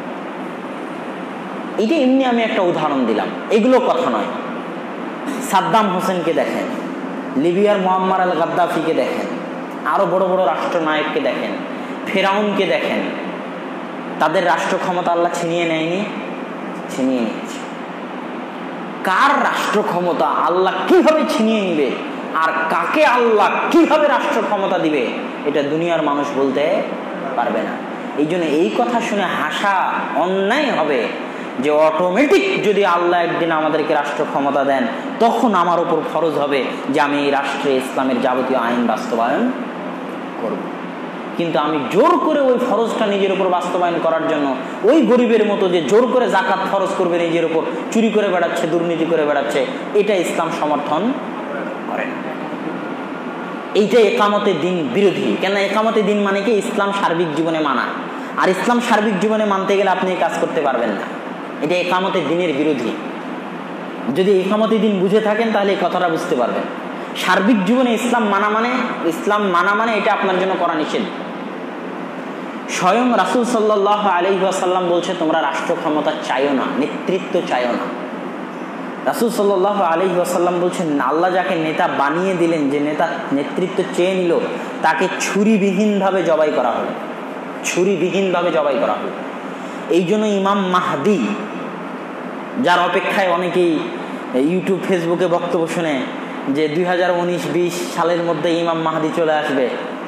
এটা এমনি আমি একটা উদাহরণ দিলাম, এগুলো কথা নয়। সাদ্দাম হোসেনকে দেখেন, লিবিয়ার মুয়াম্মার আল গাদ্দাফিকে দেখেন, আরো বড় বড় রাষ্ট্রনায়ককে দেখেন, ফেরাউনকে দেখেন, তাদের রাষ্ট্র ক্ষমতা আল্লাহ ছিনিয়ে নেয়নি? ছিনিয়ে নিয়েছে। কার রাষ্ট্র ক্ষমতা আল্লাহ কিভাবে ছিনিয়ে নিবে আর কাকে আল্লাহ কিভাবে রাষ্ট্র ক্ষমতা দিবে, এটা দুনিয়ার মানুষ বলতে পারবে না। এই জন্য এই কথা শুনে হাসা অন্যায় হবে যে অটোমেটিক যদি আল্লাহ একদিন আমাদেরকে রাষ্ট্র ক্ষমতা দেন, তখন আমার উপর ফরজ হবে যে আমি এই রাষ্ট্রে ইসলামের যাবতীয় আইন বাস্তবায়ন করব। কিন্তু আমি জোর করে ওই ফরজটা নিজের উপর বাস্তবায়ন করার জন্য ওই গরিবের মতো যে জোর করে যাকাত ফরজ করবে নিজের উপর, চুরি করে বেড়াচ্ছে, দুর্নীতি করে বেড়াচ্ছে, এটা ইসলাম সমর্থন করে না। এইটা ইকামতে দিন বিরোধী। কেন? ইকামতে দিন মানে কি? ইসলাম সার্বিক জীবনে মানা। আর ইসলাম সার্বিক জীবনে মানতে গেলে আপনি এই কাজ করতে পারবেন না। এটা ইকামতে দিনের বিরোধী। যদি ইকামতে দিন বুঝে থাকেন তাহলে এই কথাটা বুঝতে পারবেন। সার্বিক জীবনে ইসলাম মানা মানে এটা আপনার জন্য করা নিষেধ। স্বয়ং রাসূল সাল্লাল্লাহু আলাইহি ওয়াসাল্লাম বলছে, তোমরা রাষ্ট্র ক্ষমতা চাইও না, নেতৃত্ব চাইও না। রাসূল সাল্লাল্লাহু আলাইহি ওয়াসাল্লাম বলছেন, আল্লাহ যাকে নেতা বানিয়ে দিলেন, যে নেতা নেতৃত্ব চেয়ে নিল, তাকে ছুরিবিহীনভাবে জবাই করা হলো। ছুরিবিহীনভাবে জবাই করা হলো। এই জন্য ইমাম মাহদি, যার অপেক্ষায় অনেকেই ইউটিউব ফেসবুকে বক্তব্য শুনে যে 2019-20 সালের মধ্যে ইমাম মাহদি চলে আসবে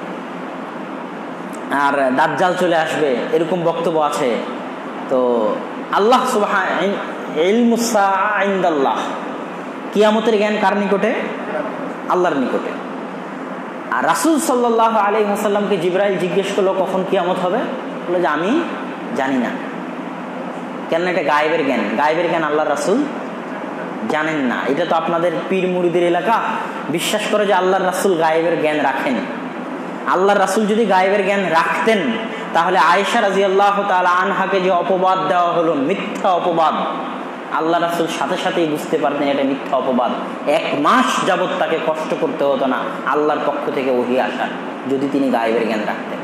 আর দাজ্জাল চলে আসবে, এরকম বক্তব্য আছে। তো আল্লাহ সুবহানাহু ইলমুস সাআ ইনদাল্লাহ, কিয়ামতের জ্ঞান কার নিকটে? আল্লাহর নিকটে। আর রাসূল সাল্লাল্লাহু আলাইহি ওয়াসাল্লামকে জিবরাইল জিজ্ঞেস করলো কখন কিয়ামত হবে, বললো যে আমি জানি না। কেন? এটা গায়েবের জ্ঞান, গায়েবের জ্ঞান আল্লাহর রাসূল জানেন না। এটা তো আপনাদের পীর মুরিদের এলাকা, বিশ্বাস করে যে আল্লাহর রাসূল গায়েবের জ্ঞান রাখেন। আল্লাহর রাসূল যদি গায়েবের জ্ঞান রাখতেন তাহলে আয়েশা রাদিয়াল্লাহু তাআলা আনহাকে যে অপবাদ দেওয়া হলো, মিথ্যা অপবাদ, আল্লাহ রাসূল সাথে সাথেই বুঝতে পারতেন এটা মিথ্যা অপবাদ। 1 মাস যাবত তাকে কষ্ট করতে হতো না আল্লাহর পক্ষ থেকে ওহী আসা, যদি তিনি গায়েবের জ্ঞান রাখতেন।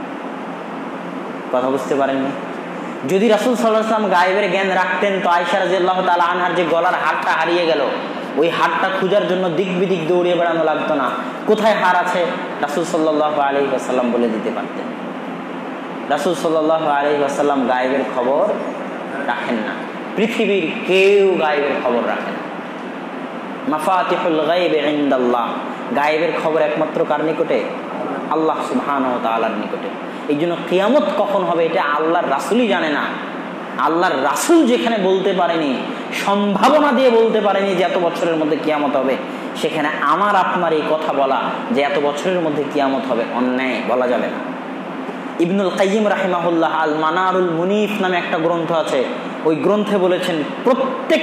কথা বুঝতে পারেননি? যদি রাসূল সাল্লাল্লাহু আলাইহি ওয়াসাল্লাম গায়েবের জ্ঞান রাখতেন তো আয়েশা রাদিয়াল্লাহু তাআলা আনহার যে গলার হারটা হারিয়ে গেল, ওই হারটা খোঁজার জন্য দিক বিদিক দৌড়িয়ে বেড়ানো লাগতো না। কোথায় হার আছে রাসূল সাল্লাল্লাহু আলাইহি ওয়াসাল্লাম বলে দিতে পারতেন। রাসূল সাল্লাল্লাহু আলাইহি ওয়াসাল্লাম গায়েবের খবর রাখেন না, পৃথিবীর কেউ গায়েবের খবর রাখে না। মাফাতিহুল গায়ব ইনদাল্লাহ, গায়েবের খবর একমাত্র কার নিকটে? আল্লাহ সুবহানাহু ওয়া তাআলার নিকটে। এই জন্য কিয়ামত কখন হবে এটা আল্লাহর রাসূলই জানে না। আল্লাহর রাসূল যেখানে বলতে পারেনি, সম্ভাবনা দিয়ে বলতে পারেনি যে এত বছরের মধ্যে কিয়ামত হবে, সেখানে আমার আপনার এই কথা বলা যে এত বছরের মধ্যে কিয়ামত হবে অন্যায়, বলা যাবে না। ইবনুল কাইয়িম রাহিমাহুল্লাহ আল মানারুল মুনিফ নামে একটা গ্রন্থ আছে, ওই গ্রন্থে বলেছেন প্রত্যেক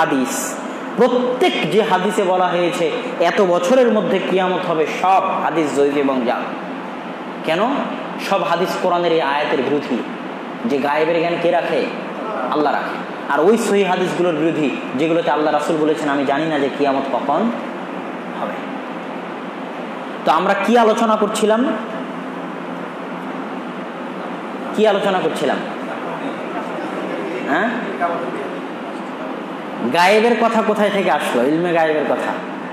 যে হাদিসে বলা হয়েছে এত বছরের মধ্যে কিয়ামত হবে, সব হাদিস যঈফ এবং জাল। কেন? সব হাদিস কোরআনের এই আয়াতের বিরোধী, যে গায়েবের জ্ঞান কে রাখে? আল্লাহ রাখে। আর ওই সহিহ হাদিসগুলোর বিরোধী যেগুলোতে আল্লাহ রাসূল বলেছেন আমি জানি না যে কিয়ামত কখন হবে। তো আমরা কি আলোচনা করছিলাম? হ্যাঁ, গায়েবের কথা কোথায় থেকে আসলো? ইলমে গায়েবের কথা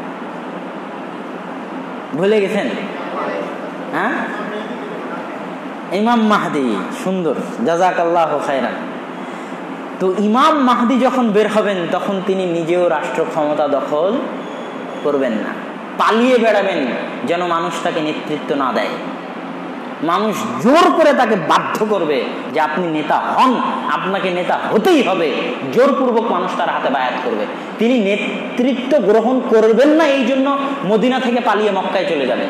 ভুলে গেছেন? হ্যাঁ, ইমাম মাহদি। সুন্দর, জাযাকাল্লাহু খায়রান। তো ইমাম মাহদি যখন বের হবেন তখন তিনি নিজেও রাষ্ট্র ক্ষমতা দখল করবেন না, পালিয়ে বেড়াবেন যেন মানুষ তাকে নেতৃত্ব না দেয়। মানুষ জোর করে তাকে বাধ্য করবে যে আপনি নেতা হন, আপনাকে নেতা হতেই হবে, জোরপূর্বক মানুষ তার হাতে বায়াত করবে। তিনি নেতৃত্ব গ্রহণ করবেন না, এই জন্য মদিনা থেকে পালিয়ে মক্কায় চলে যাবেন।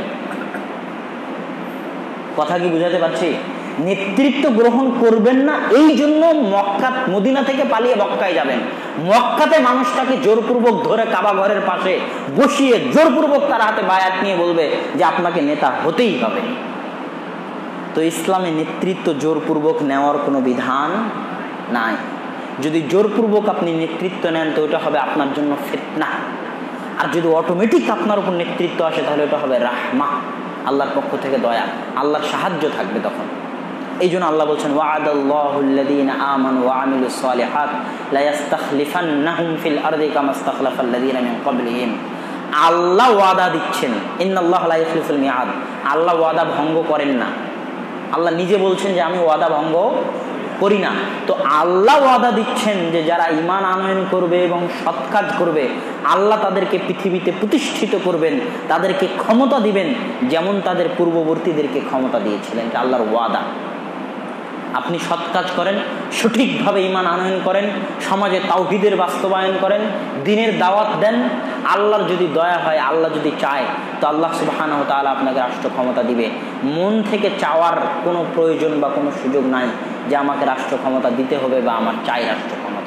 কথা কি বুঝাতে পারছি? নেতৃত্ব গ্রহণ করবেন না এই জন্য মদিনা থেকে পালিয়ে মক্কায় যাবেন। মক্কাতে মানুষটাকে জোরপূর্বক ধরে কাবা ঘরের পাশে বসিয়ে জোরপূর্বক তার হাতে বায়াত নিয়ে বলবে যে আপনাকে নেতা হতেই হবে। তো ইসলামে নেতৃত্ব জোরপূর্বক নেওয়ার কোনো বিধান নাই। যদি জোরপূর্বক আপনি নেতৃত্ব নেন তো ওটা হবে আপনার জন্য ফিতনা, আর যদি অটোমেটিক আপনার উপর নেতৃত্ব আসে তাহলে ওটা হবে রাহমা, আল্লাহর পক্ষ থেকে দয়া, আল্লাহর সাহায্য থাকবে তখন। এই জন্য আল্লাহ বলছেন ওয়া'আদাল্লাহুল্লাযীনা আমানু ওয়া আমিলুস সালিহাত লা ইস্তাখলিফান্নাহুম ফিল আরদি কামা ইস্তাখলাফাল্লাযীনা মিন ক্বাবলিহিম। আল্লাহ ওয়াদা দিচ্ছেন, ইন্নাল্লাহা লা ইখলিফুল মিআদ, আল্লাহ ওয়াদা ভঙ্গ করেন না। আল্লাহ নিজে বলছেন যে আমি ওয়াদা ভঙ্গ করি না। তো আল্লাহ ওয়াদা দিচ্ছেন যে যারা ঈমান আনয়ন করবে এবং সৎ কাজ করবে আল্লাহ তাদেরকে পৃথিবীতে প্রতিষ্ঠিত করবেন, তাদেরকে ক্ষমতা দিবেন যেমন তাদের পূর্ববর্তীদেরকে ক্ষমতা দিয়েছিলেন। এটা আল্লাহর ওয়াদা। আপনি সৎ কাজ করেন, সঠিকভাবে ঈমান আনয়ন করেন, সমাজে তাওহীদের বাস্তবায়ন করেন, দ্বীনের দাওয়াত দেন, আল্লাহর যদি দয়া হয়, আল্লাহ যদি চায় তো আল্লাহ সুবহানাহু ওয়া তাআলা আপনাকে রাষ্ট্র ক্ষমতা দিবে। মন থেকে চাওয়ার কোনো প্রয়োজন বা কোনো সুযোগ নাই যে আমাকে রাষ্ট্র ক্ষমতা দিতে হবে বা আমার চাই রাষ্ট্র ক্ষমতা।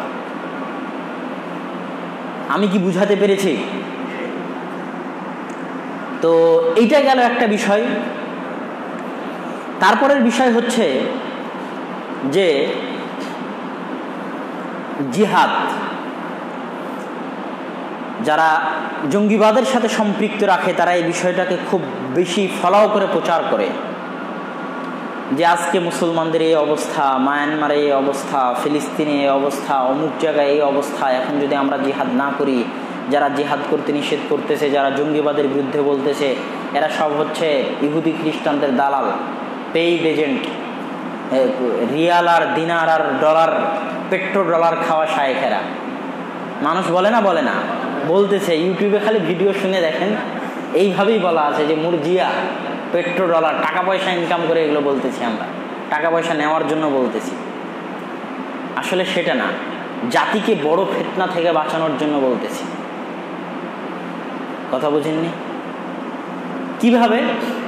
আমি কি বুঝাতে পেরেছি? তো এইটা গেল একটা বিষয়। তারপরের বিষয় হচ্ছে যে জিহাদ, যারা জঙ্গিবাদের সাথে সম্পৃক্ত রাখে তারা এই বিষয়টাকে খুব বেশি ফলাও করে প্রচার করে যে আজকে মুসলমানদের এই অবস্থা, মায়ানমারে এই অবস্থা, ফিলিস্তিনে এই অবস্থা, অমুক জায়গায় এই অবস্থা, এখন যদি আমরা জিহাদ না করি, যারা জিহাদ করতে নিষেধ করতেছে, যারা জঙ্গিবাদের বিরুদ্ধে বলতেছে, এরা সব হচ্ছে ইহুদি খ্রিস্টানদের দালাল, পেইড এজেন্ট, রিয়াল আর দিনার আর ডলার, পেট্রো ডলার খাওয়া শায়েখেরা। মানুষ বলে না? বলে না? বলতেছে, ইউটিউবে খালি ভিডিও শুনে দেখেন, এইভাবেই বলা আছে যে মুরজিয়া, পেট্রো ডলার, টাকা পয়সা ইনকাম করে এগুলো বলতেছি আমরা, টাকা পয়সা নেওয়ার জন্য বলতেছি। আসলে সেটা না, জাতিকে বড় ফিতনা থেকে বাঁচানোর জন্য বলতেছি। কথা বুঝেননি? কিভাবে?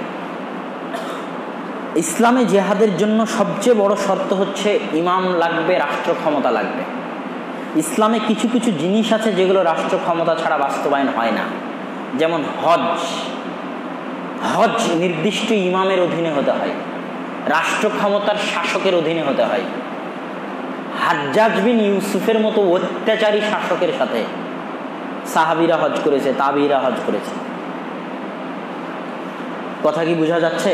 ইসলামে জিহাদের জন্য সবচেয়ে বড় শর্ত হচ্ছে ইমাম লাগবে, রাষ্ট্র ক্ষমতা লাগবে। ইসলামে কিছু কিছু জিনিস আছে যেগুলো রাষ্ট্র ক্ষমতা ছাড়া বাস্তবায়ন হয় না। যেমন হজ, হজ নির্দিষ্ট ইমামের অধীনে হতে হয়, রাষ্ট্র ক্ষমতার শাসকের অধীনে হতে হয়। হাজ্জাজ বিন ইউসুফের মতো অত্যাচারী শাসকের সাথে সাহাবীরা হজ করেছে, তাবিরা হজ করেছে। কথা কি বোঝা যাচ্ছে?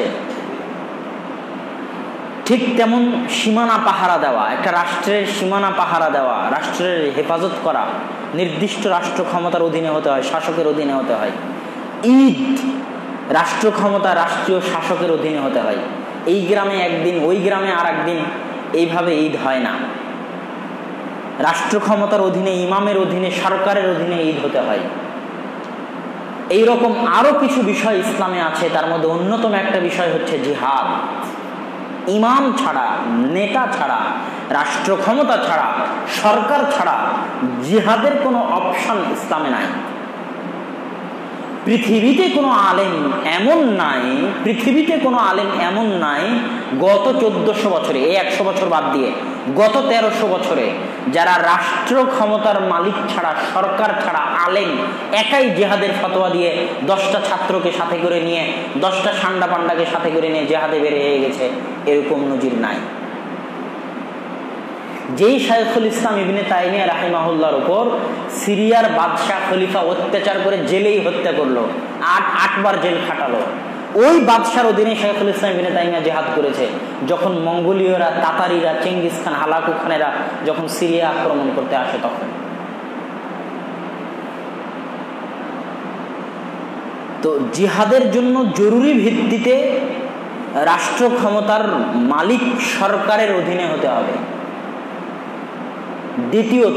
ঠিক তেমন সীমানা পাহারা দেওয়া, একটা রাষ্ট্রের সীমানা পাহারা দেওয়া, রাষ্ট্রের হেফাজত করা নির্দিষ্ট রাষ্ট্র ক্ষমতার অধীনে হতে হয়, শাসকের অধীনে হতে হয়। ঈদ রাষ্ট্র ক্ষমতা, রাষ্ট্রীয় শাসকের অধীনে হতে হয়। এই গ্রামে একদিন, ওই গ্রামে আর একদিন, এইভাবে ঈদ হয় না। রাষ্ট্র ক্ষমতার অধীনে, ইমামের অধীনে, সরকারের অধীনে ঈদ হতে হয়। এইরকম আরো কিছু বিষয় ইসলামে আছে। তার মধ্যে অন্যতম একটা বিষয় হচ্ছে জিহাদ। ইমাম ছাড়া, নেতা ছাড়া, রাষ্ট্র ক্ষমতা ছাড়া, সরকার ছাড়া জিহাদের কোনো অপশন ইসলামে নাই। পৃথিবীতে কোনো আলেম এমন নাই, পৃথিবীতে কোনো আলেম এমন নাই গত 1400 বছরে, এই 100 বছর বাদ দিয়ে গত 1300 বছরে যারা রাষ্ট্র ক্ষমতার মালিক ছাড়া, সরকার ছাড়া, আলেম একাই জিহাদের ফতোয়া দিয়ে 10টা ছাত্রকে সাথে করে নিয়ে, 10টা সান্ডা পান্ডাকে সাথে করে নিয়ে জিহাদে বের হয়ে গেছে, এরকম নজির নাই। যেই শাইখুল ইসলাম ইবনে তাইমিয়া রাহিমাহুল্লাহর উপর সিরিয়ার বাদশাহ খলিফা অত্যাচার করে জেলেই হত্যা করলো, 8 বার জেল খাটালো, ওই বাদশার অধীনে শাইখুল ইসলাম ইবনে তাইমিয়া জিহাদ করেছে। যখন মঙ্গোলীয়রা, তাতারিরা, চেঙ্গিস খান, হালাকু খানেরা যখন সিরিয়া আক্রমণ করতে আসে, তখন তো জিহাদের জন্য জরুরি ভিত্তিতে রাষ্ট্র ক্ষমতার মালিক সরকারের অধীনে হতে হবে। দ্বিতীয়ত,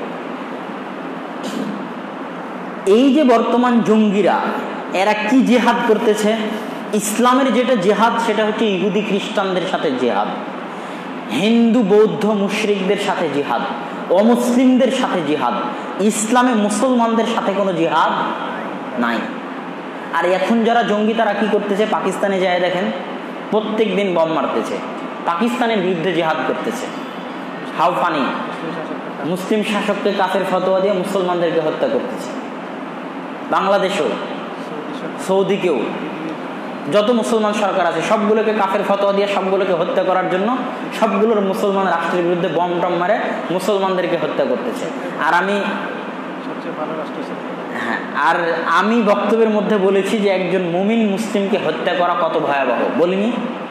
এই যে বর্তমান জঙ্গিরা, এরা কি জিহাদ করতেছে? ইসলামের যেটা জিহাদ সেটা হচ্ছে ইহুদি খ্রিস্টানদের সাথে জিহাদ, হিন্দু বৌদ্ধ মুশরিকদের সাথে জিহাদ, অমুসলিমদের সাথে জিহাদ। ইসলামে মুসলমানদের সাথে কোনো জিহাদ নাই। আর এখন যারা জঙ্গি তারা কি করতেছে? পাকিস্তানে যায় দেখেন, প্রত্যেক দিন বম মারতেছে, পাকিস্তানের বিরুদ্ধে জিহাদ করতেছে। How funny! মুসলিম শাসককে কাফের ফতোয়া দিয়ে মুসলমানদেরকে হত্যা করতেছে। বাংলাদেশেও, সৌদিকেও যত মুসলমান সরকার আছে সবগুলোকে কাফের ফতোয়া দিয়ে সবগুলোকে হত্যা করার জন্য সবগুলোর মুসলমান রাষ্ট্রের বিরুদ্ধে বম টম মারে মুসলমানদেরকে হত্যা করতেছে। আর আমি বক্তব্যের মধ্যে বলেছি যে একজন মুমিন মুসলিমকে হত্যা করা কত ভয়াবহ, বলিনি?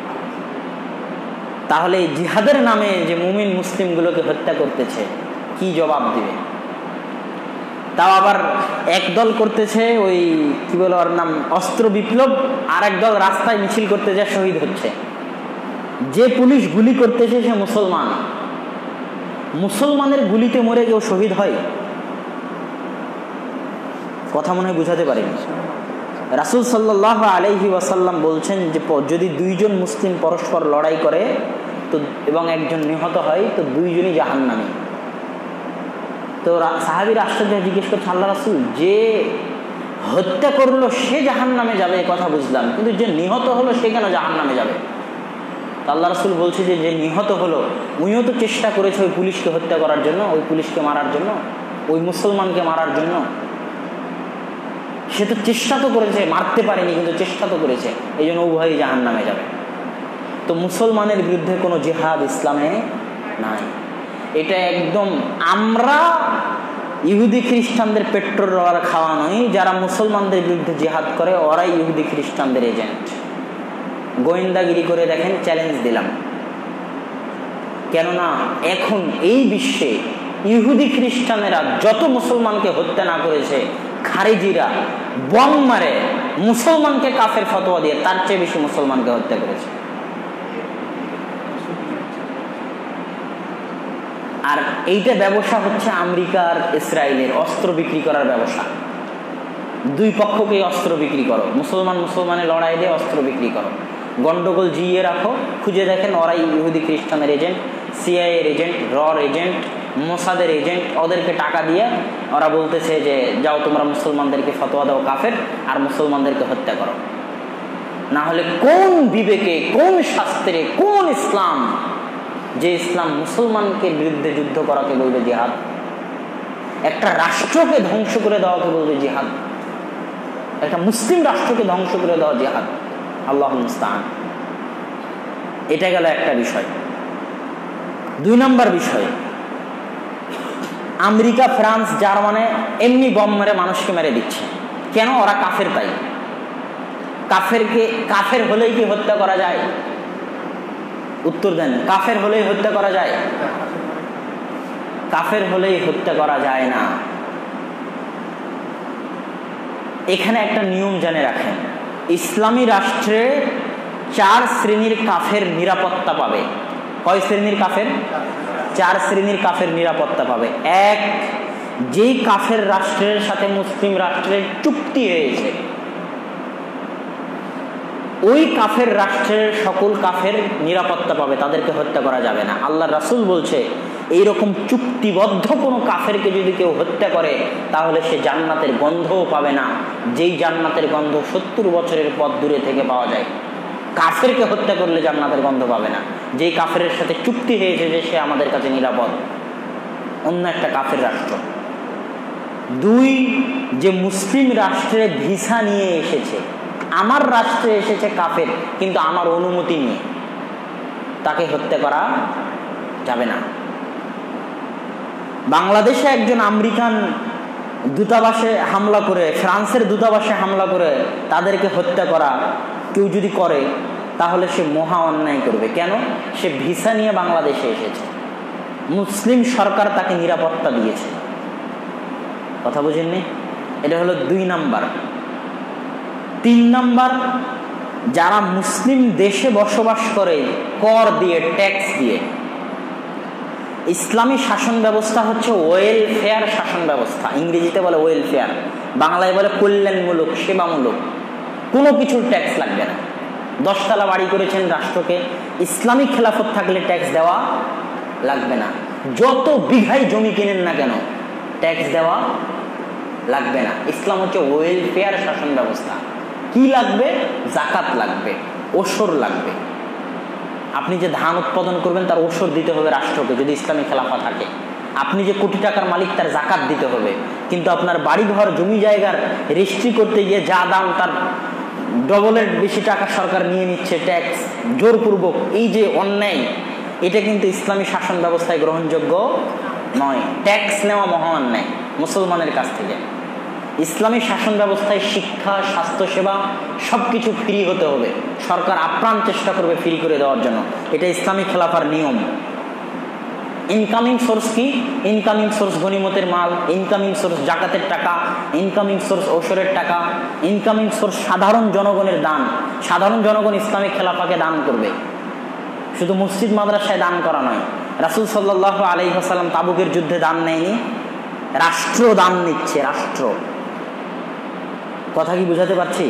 তাহলে এই জিহাদের নামে যে মুমিন মুসলিমগুলোকে হত্যা করতেছে, কি জবাব দিবে? তাও আবার একদল করতেছে ওই কি বলে ওর নাম, অস্ত্র বিপ্লব, আর একদল রাস্তায় মিছিল করতে যা শহীদ হচ্ছে। যে পুলিশ গুলি করতেছে সে মুসলমান, মুসলমানের গুলিতে মরে কেউ শহীদ হয়? কথা মনে হয় বুঝাতে পারেন। রাসূল সাল্লাল্লাহু আলাইহি ওয়াসাল্লাম বলছেন যে যদি দুইজন মুসলিম পরস্পর লড়াই করে তো এবং একজন নিহত হয় তো দুইজনই জাহান্নামী। তো সাহাবীরা আশ্চর্য জিজ্ঞেস করছে, আল্লাহ রাসূল, যে হত্যা করলো সে জাহান্নামে যাবে কথা বুঝলাম, কিন্তু যে নিহত হলো সে কেন জাহান্নামে যাবে? আল্লাহ রাসূল বলছে যে যে নিহত হলো উনিও তো চেষ্টা করেছে ওই পুলিশকে হত্যা করার জন্য, ওই পুলিশকে মারার জন্য, ওই মুসলমানকে মারার জন্য। সে তো চেষ্টা তো করেছে, মারতে পারেনি কিন্তু চেষ্টা তো করেছে, এই জন্য উভয়ই জাহান্নামে যাবে। তো মুসলমানের বিরুদ্ধে কোনো জিহাদ ইসলামে নাই। এটা একদম আমরা ইহুদি খ্রিস্টানদের পেট্রোল ডলার খাওয়া নয়, যারা মুসলমানদের বিরুদ্ধে জিহাদ করে ওরাই ইহুদি খ্রিস্টানদের এজেন্ট। গোয়েন্দাগিরি করে দেখেন, চ্যালেঞ্জ দিলাম। কেননা এখন এই বিশ্বে ইহুদি খ্রিস্টানেরা যত মুসলমানকে হত্যা না করেছে, খারিজিরা বম মারে মুসলমানকে কাফের ফতোয়া দিয়ে তার চেয়ে বেশি মুসলমানকে হত্যা করেছে। আর আর এইটা ব্যবসা হচ্ছে আমেরিকা আর ইসরায়েলের অস্ত্র বিক্রি করার ব্যবসা। দুই পক্ষকেই অস্ত্র বিক্রি করো, মুসলমানের লড়াই দিয়ে অস্ত্র বিক্রি করো, গন্ডগোল জিইয়ে রাখো, খুঁজে দেখেন ওরাই ইহুদি খ্রিস্টানের এজেন্ট, সিআইএর এজেন্ট, রর এজেন্ট, মোসাদের এজেন্ট। ওদেরকে টাকা দিয়ে ওরা বলতেছে যে যাও তোমরা মুসলমানদেরকে ফতোয়া দাও কাফের, আর মুসলমানদেরকে হত্যা করো। না হলে কোন বিবেকে, কোন শাস্ত্রে, কোন ইসলাম, যে ইসলাম মুসলমানকে বিরুদ্ধে যুদ্ধ করাকে বলবে জিহাদ, একটা রাষ্ট্রকে ধ্বংস করে দেওয়াকে বলবে জিহাদ, একটা মুসলিম রাষ্ট্রকে ধ্বংস করে দেওয়া জিহাদ। আল্লাহুল মুস্তাআন। এটা গেল একটা বিষয়। দুই নম্বর বিষয়, আমেরিকা, ফ্রান্স, জার্মানি এমনি বম মেরে মানুষকে মেরে দিচ্ছে কেন? ওরা কাফের, তাই। কাফের হলেই কি হত্যা করা যায়? উত্তর দেন। কাফের হলেই হত্যা করা যায়? কাফের হলেই হত্যা করা যায় না। এখানে একটা নিয়ম জেনে রাখেন, ইসলামী রাষ্ট্রে 4 শ্রেণীর কাফের নিরাপত্তা পাবে। কয় শ্রেণীর কাফের? 4 শ্রেণীর কাফের নিরাপত্তা পাবে। এক, যেই কাফের রাষ্ট্রের সাথে মুসলিম রাষ্ট্রের চুক্তি হয়েছে, ওই কাফের রাষ্ট্রের সকল কাফের নিরাপত্তা পাবে, তাদেরকে হত্যা করা যাবে না। আল্লাহ রাসূল বলছে এইরকম চুক্তিবদ্ধ কোনো কাফেরকে যদি কেউ হত্যা করে তাহলে সে জান্নাতের গন্ধও পাবে না, যেই জান্নাতের গন্ধ 70 বছরের পথ দূরে থেকে পাওয়া যায়। কাফেরকে হত্যা করলে জান্নাতের গন্ধ পাবে না, যেই কাফেরের সাথে চুক্তি হয়েছে যে সে আমাদের কাছে নিরাপদ, অন্য একটা কাফের রাষ্ট্র। 2, যে মুসলিম রাষ্ট্রে ভিসা নিয়ে এসেছে, আমার রাষ্ট্রে এসেছে কাফের কিন্তু আমার অনুমতি নিয়ে, তাকে হত্যা করা যাবে না। বাংলাদেশে একজন আমেরিকান দূতাবাসে হামলা করে, ফ্রান্সের দূতাবাসে হামলা করে তাদেরকে হত্যা করা কেউ যদি করে তাহলে সে মহা অন্যায় করবে। কেন? সে ভিসা নিয়ে বাংলাদেশে এসেছে, মুসলিম সরকার তাকে নিরাপত্তা দিয়েছে। কথা বুঝেননি? এটা হলো 2 নাম্বার। 3 নাম্বার, যারা মুসলিম দেশে বসবাস করে কর দিয়ে, ট্যাক্স দিয়ে, ইসলামী শাসন ব্যবস্থা হচ্ছে ওয়েলফেয়ার শাসন ব্যবস্থা। ইংরেজিতে বলে ওয়েলফেয়ার, বাংলায় বলে কল্যাণমূলক, সেবামূলক। কোনো কিছুর ট্যাক্স লাগবে না। 10 তলা বাড়ি করেছেন রাষ্ট্রকে, ইসলামিক খেলাফত থাকলে ট্যাক্স দেওয়া লাগবে না। যত বিঘাই জমি কিনেন না কেন ট্যাক্স দেওয়া লাগবে না। ইসলাম হচ্ছে ওয়েলফেয়ার শাসন ব্যবস্থা। কি লাগবে? জাকাত লাগবে, ওসর লাগবে। আপনি যে ধান উৎপাদন করবেন তার ওসর দিতে হবে রাষ্ট্রকে যদি ইসলামী খেলাফা থাকে। আপনি যে কোটি টাকার মালিক তার জাকাত দিতে হবে। কিন্তু আপনার বাড়িঘর, জমি জায়গার রেজিস্ট্রি করতে গিয়ে যা দাম তার ডবলের বেশি টাকা সরকার নিয়ে নিচ্ছে ট্যাক্স জোরপূর্বক, এই যে অন্যায়, এটা কিন্তু ইসলামী শাসন ব্যবস্থায় গ্রহণযোগ্য নয়। ট্যাক্স নেওয়া মহা অন্যায় মুসলমানের কাছ থেকে। ইসলামী শাসন ব্যবস্থায় শিক্ষা, স্বাস্থ্যসেবা সবকিছু ফ্রি হতে হবে। সরকার আপ্রাণ চেষ্টা করবে ফ্রি করে দেওয়ার জন্য, এটা ইসলামী খেলাফার নিয়ম। ইনকামিং সোর্স কি? ইনকামিং সোর্স গনিমতের মাল, ইনকামিং সোর্স জাকাতের টাকা, ইনকামিং সোর্স ওসরের টাকা, ইনকামিং সোর্স সাধারণ জনগণের দান। সাধারণ জনগণ ইসলামিক খেলাফাকে দান করবে, শুধু মসজিদ মাদ্রাসায় দান করা নয়। রাসূল সাল্লাল্লাহু আলাইহি ওয়াসাল্লাম তাবুকের যুদ্ধে দান নেয়নি, রাষ্ট্র দান নিচ্ছে, রাষ্ট্র। কথা কি বুঝাতে পারছি?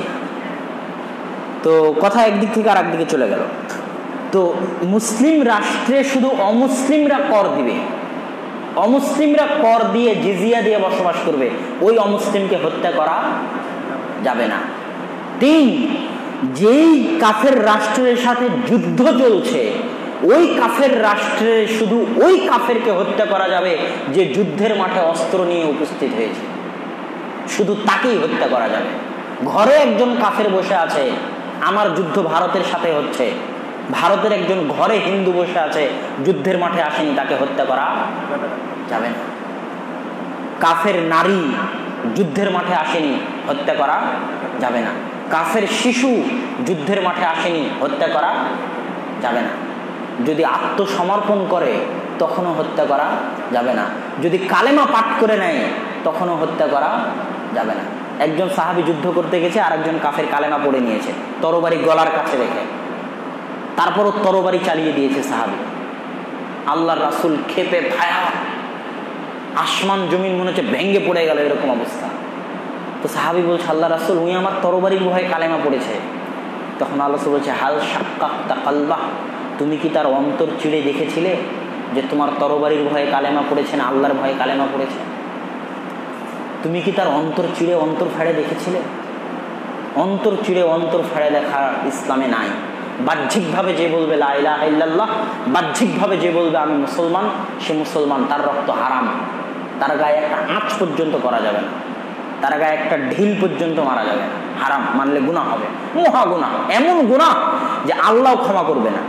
তো কথা একদিক থেকে আর একদিকে চলে গেল। তো মুসলিম রাষ্ট্রে শুধু অমুসলিমরা কর দিবে, অমুসলিমরা কর দিয়ে জিজিয়া দিয়ে বসবাস করবে, ওই অমুসলিমকে হত্যা করা যাবে না। 3, যেই কাফের রাষ্ট্রের সাথে যুদ্ধ চলছে ওই কাফের রাষ্ট্রে শুধু ওই কাফেরকে হত্যা করা যাবে যে যুদ্ধের মাঠে অস্ত্র নিয়ে উপস্থিত হয়েছে, শুধু তাকেই হত্যা করা যাবে। ঘরে একজন কাফের বসে আছে, আমার যুদ্ধ ভারতের সাথে হচ্ছে, ভারতের একজন ঘরে হিন্দু বসে আছে, যুদ্ধের মাঠে আসেনি, তাকে হত্যা করা যাবে না। কাফের নারী যুদ্ধের মাঠে আসেনি, হত্যা করা যাবে না। কাফের শিশু যুদ্ধের মাঠে আসেনি, হত্যা করা যাবে না। যদি আত্মসমর্পণ করে তখনও হত্যা করা যাবে না। যদি কালেমা পাঠ করে নেয় তখনও হত্যা করা যাবে না। একজন সাহাবী যুদ্ধ করতে গেছে, আর একজন কাফের কালেমা পড়ে নিয়েছে, তরবারি গলার কাছে রেখে, তারপরও তরবারি চালিয়ে দিয়েছে সাহাবী। আল্লাহর রাসূল ক্ষেপে ভায়া, আসমান জমিন মনে হচ্ছে ভেঙে পড়ে গেল, এরকম অবস্থা। তো সাহাবী বলছে, আল্লাহ রাসূল, উনি আমার তরবারির ভয়ে কালেমা পড়েছে। তখন আল্লাহ রাসূল বলছে, হাল শাক্কাকতা কালবাহ, তুমি কি তার অন্তর চিড়ে দেখেছিলে যে তোমার তরবারির ভয়ে কালেমা পড়েছে না আল্লাহর ভয়ে কালেমা পড়েছে? তুমি কি তার অন্তর চিড়ে অন্তর ফাড়ে দেখেছিলে? অন্তর চিড়ে অন্তর ফাড়ে দেখা ইসলামে নাই। বাহ্যিকভাবে যে বলবে লা ইলাহা ইল্লাল্লাহ, বাহ্যিকভাবে যে বলবে আমি মুসলমান, সে মুসলমান, তার রক্ত হারাম। তার গায়ে একটা আঁচ পর্যন্ত করা যাবে না, তার গায়ে একটা ঢিল পর্যন্ত মারা যাবে না, হারাম। মানলে গুনাহ হবে, মহা গুনাহ, এমন গুনাহ যে আল্লাহ ক্ষমা করবে না।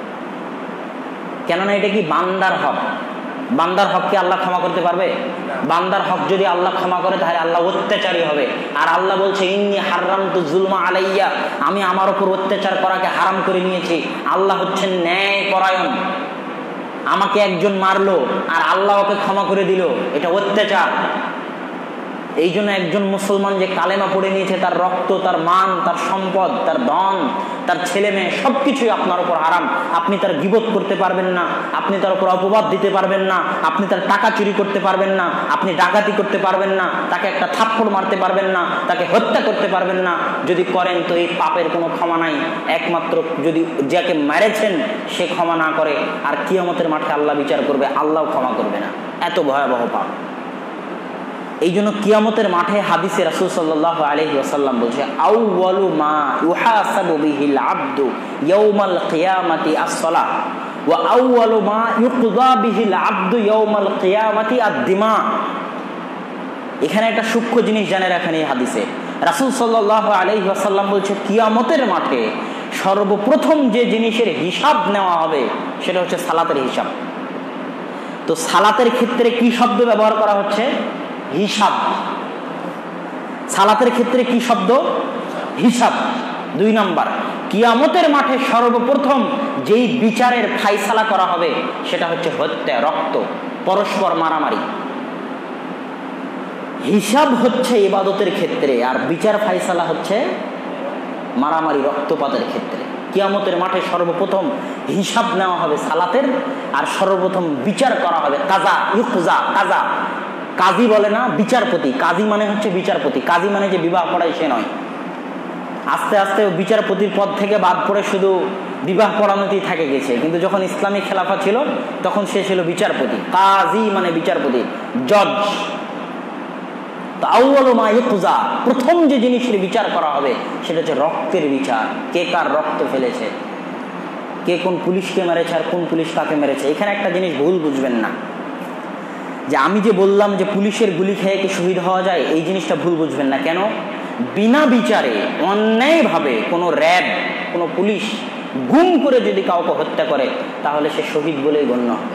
কেননা এটা কি বান্দার হক। বান্দার হককে আল্লাহ ক্ষমা করতে পারবে? বান্দার হক যদি আল্লাহ ক্ষমা করে তাহলে আল্লাহ অত্যাচারী হবে। আর আল্লাহ বলছে, ইন্নী হারামতু যুলমা আলাইয়া, আমি আমার উপর অত্যাচার করাকে হারাম করে নিয়েছি। আল্লাহ হচ্ছেন ন্যায় পরায়ণ। আমাকে একজন মারলো আর আল্লাহ ওকে ক্ষমা করে দিল, এটা অত্যাচার। এই জন্য একজন মুসলমান যে কালেমা পড়ে নিয়েছে, তার রক্ত, তার মান, তার সম্পদ, তার ধন, তার ছেলে মেয়ে সবকিছুই আপনার উপর হারাম। আপনি তার গীবত করতে পারবেন না, আপনি তার উপর অপবাদ দিতে পারবেন না, আপনি তার টাকা চুরি করতে পারবেন না, আপনি ডাকাতি করতে পারবেন না, তাকে একটা থাপ্পড় মারতে পারবেন না, তাকে হত্যা করতে পারবেন না। যদি করেন তো এই পাপের কোনো ক্ষমা নাই, একমাত্র যদি যাকে মেরেছেন সে ক্ষমা না করে, আর কিয়ামতের মাঠে আল্লাহ বিচার করবে, আল্লাহ ক্ষমা করবে না। এত ভয়াবহ পাপ। এই জন্য কিয়ামতের মাঠে হাদিসে রাসূল সাল্লাল্লাহু আলাইহি ওয়াসাল্লাম বলছে, আউয়ালু মা ইউহাসাবু বিহিল আবদু ইয়াউমাল কিয়ামাতি আস-সালাহ ওয়া আউয়ালু মা ইউকযা বিহিল আবদু ইয়াউমাল কিয়ামাতি আদ-দিমা। এখানে একটা সূক্ষ্ম জিনিস জেনে রাখেন এই হাদিসে। রাসূল সাল্লাল্লাহু আলাইহি ওয়াসাল্লাম বলছে, কিয়ামতের মাঠে সর্বপ্রথম যে জিনিসের হিসাব নেওয়া হবে সেটা হচ্ছে সালাতের হিসাব। তো সালাতের ক্ষেত্রে কি শব্দ ব্যবহার করা হচ্ছে? হিসাব। সালাতের ক্ষেত্রে কি শব্দ? হিসাব। 2 নাম্বার, কিয়ামতের মাঠে সর্বপ্রথম যেই বিচারের ফায়সালা করা হবে সেটা হচ্ছে হত্যা, রক্ত, পরস্পর মারামারি। হিসাব হচ্ছে ইবাদতের ক্ষেত্রে, আর বিচার ফায়সালা হচ্ছে মারামারি, রক্তপাতের ক্ষেত্রে। কিয়ামতের মাঠে সর্বপ্রথম হিসাব নেওয়া হবে সালাতের, আর সর্বপ্রথম বিচার করা হবে কাজা, ইউকজা, কাজা। কাজী বলে না বিচারপতি, কাজী মানে হচ্ছে বিচারপতি। কাজী মানে যে বিবাহ পড়ায় সে নয়। আস্তে আস্তে বিচারপতির পদ থেকে বাদ পড়ে শুধু বিবাহ পড়ানোতেই থাকে গেছে, কিন্তু যখন ইসলামী খেলাফা ছিল তখন সে ছিল বিচারপতি। কাজী মানে বিচারপতি, জজ। আউয়ালু মা ইউকযা, প্রথম যে জিনিসের বিচার করা হবে সেটা হচ্ছে রক্তের বিচার। কে কার রক্ত ফেলেছে, কে কোন পুলিশকে মেরেছে আর কোন পুলিশ কাকে মেরেছে। এখানে একটা জিনিস ভুল বুঝবেন না, যে আমি যে বললাম যে পুলিশের গুলি খেয়ে কি শহীদ হওয়া যায়, এই জিনিসটা ভুল বুঝবেন না। কেন? বিনা বিচারে অন্যায়ভাবে কোনো র্যাব, কোনো পুলিশ গুম করে যদি কাউকে হত্যা করে তাহলে সে শহীদ বলেই গণ্য হবে।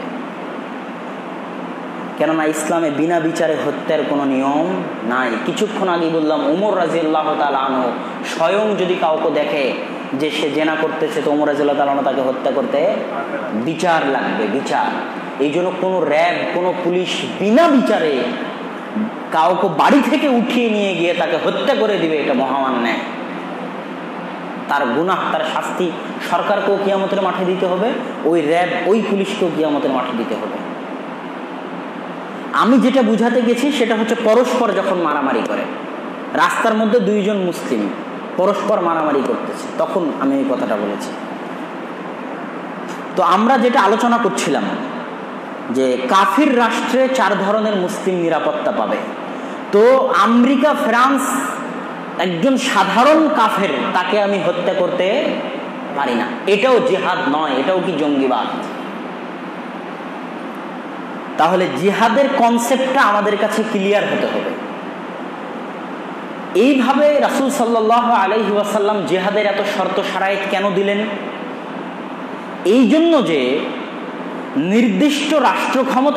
কেননা ইসলামে বিনা বিচারে হত্যার কোনো নিয়ম নাই। কিছুক্ষণ আগে বললাম, ওমর রাদিয়াল্লাহু তাআলা আনহু স্বয়ং যদি কাউকে দেখে যে সে জেনা করতেছে, তো ওমর রাদিয়াল্লাহু তাআলা আনহু তাকে হত্যা করতে বিচার লাগবে, বিচার। এই জন্য কোনো র্যাব, কোনো পুলিশ বিনা বিচারে কাউকে বাড়ি থেকে উঠিয়ে নিয়ে গিয়ে তাকে হত্যা করে দিবে, এটা মহামান্যায়। তার গুনাহ, তার শাস্তি সরকারকেও কিয়ামতের মাঠে দিতে হবে, ওই র্যাব, ওই পুলিশকেও কিয়ামতের মাঠে দিতে হবে। আমি যেটা বুঝাতে গেছি সেটা হচ্ছে পরস্পর যখন মারামারি করে, রাস্তার মধ্যে 2 জন মুসলিম পরস্পর মারামারি করতেছে, তখন আমি এই কথাটা বলেছি। তো আমরা যেটা আলোচনা করছিলাম যে কাফির রাষ্ট্রে 4 ধরনের মুসলিম নিরাপত্তা পাবে। তো আমেরিকা, ফ্রান্স, একজন সাধারণ কাফের, তাকে আমি হত্যা করতে পারি না। এটাও জিহাদ নয়, এটাও কি জঙ্গিবাদ? তাহলে জিহাদের কনসেপ্টটা আমাদের কাছে ক্লিয়ার হতে হবে। এইভাবে রাসূল সাল্লাল্লাহু আলাইহি ওয়াসাল্লাম জিহাদের এত শর্ত শারাইত কেন দিলেন? এই জন্য যে নির্দিষ্ট রাষ্ট্র ক্ষমতা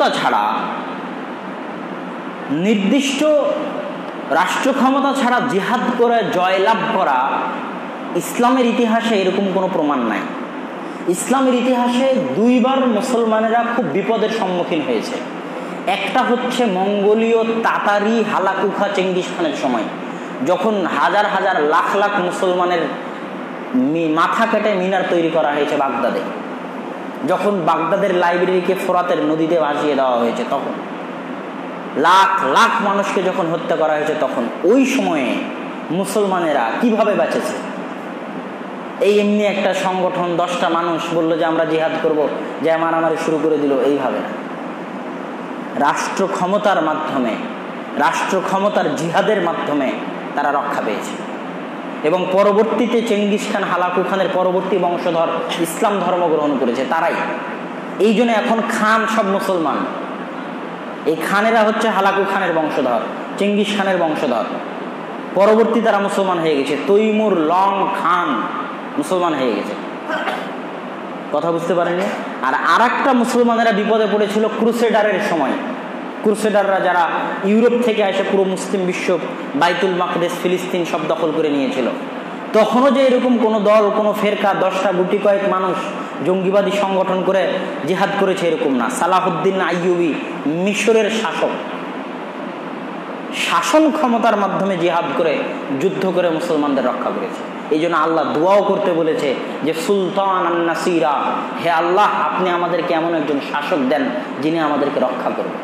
ছাড়া জিহাদ করে জয়লাভ করা ইসলামের ইতিহাসে এরকম কোনো প্রমাণ নাই। ইসলামের ইতিহাসে 2 বার মুসলমানেরা খুব বিপদের সম্মুখীন হয়েছে। একটা হচ্ছে মঙ্গোলীয় তাতারি হালাকুখা চেঙ্গিস খানের সময়, যখন হাজার হাজার লাখ লাখ মুসলমানের মাথা কেটে মিনার তৈরি করা হয়েছে বাগদাদে। যখন বাগদাদের লাইব্রেরিকে ফোরাতের নদীতে ভাসিয়ে দেওয়া হয়েছে, তখন লাখ লাখ মানুষকে যখন হত্যা করা হয়েছে, তখন ওই সময়ে মুসলমানেরা কিভাবে বেঁচেছে? এই এমনি একটা সংগঠন 10টা মানুষ বললো যে আমরা জিহাদ করব, যে মারামারি শুরু করে দিল, এইভাবে না। রাষ্ট্র ক্ষমতার মাধ্যমে, রাষ্ট্র ক্ষমতার জিহাদের মাধ্যমে তারা রক্ষা পেয়েছে। এবং পরবর্তীতে চেঙ্গিস খান, হালাকু খানের পরবর্তী বংশধর ইসলাম ধর্ম গ্রহণ করেছে তারাই। এই জন্য এখন খান সব মুসলমান। এই খানেরা হচ্ছে হালাকু খানের বংশধর, চেঙ্গিস খানের বংশধর। পরবর্তী তারা মুসলমান হয়ে গেছে। তৈমুর লং খান মুসলমান হয়ে গেছে। কথা বুঝতে পারেননি? আর একটা মুসলমানেরা বিপদে পড়েছিল ক্রুসেডারের সময়। ক্রুসেডাররা যারা ইউরোপ থেকে এসে পুরো মুসলিম বিশ্ব, বাইতুল মাকদেস, ফিলিস্তিন সব দখল করে নিয়েছিল, তখনও যে এরকম কোনো দল, কোনো ফেরকা, 10টা গুটি কয়েক মানুষ জঙ্গিবাদী সংগঠন করে জিহাদ করেছে এরকম না। সালাহুদ্দিন আইয়ুবী মিশরের শাসক, শাসন ক্ষমতার মাধ্যমে জিহাদ করে, যুদ্ধ করে মুসলমানদের রক্ষা করেছে। এই জন্য আল্লাহ দোয়াও করতে বলেছে যে সুলতান আন নাসিরা, হে আল্লাহ আপনি আমাদেরকে এমন একজন শাসক দেন যিনি আমাদেরকে রক্ষা করবেন।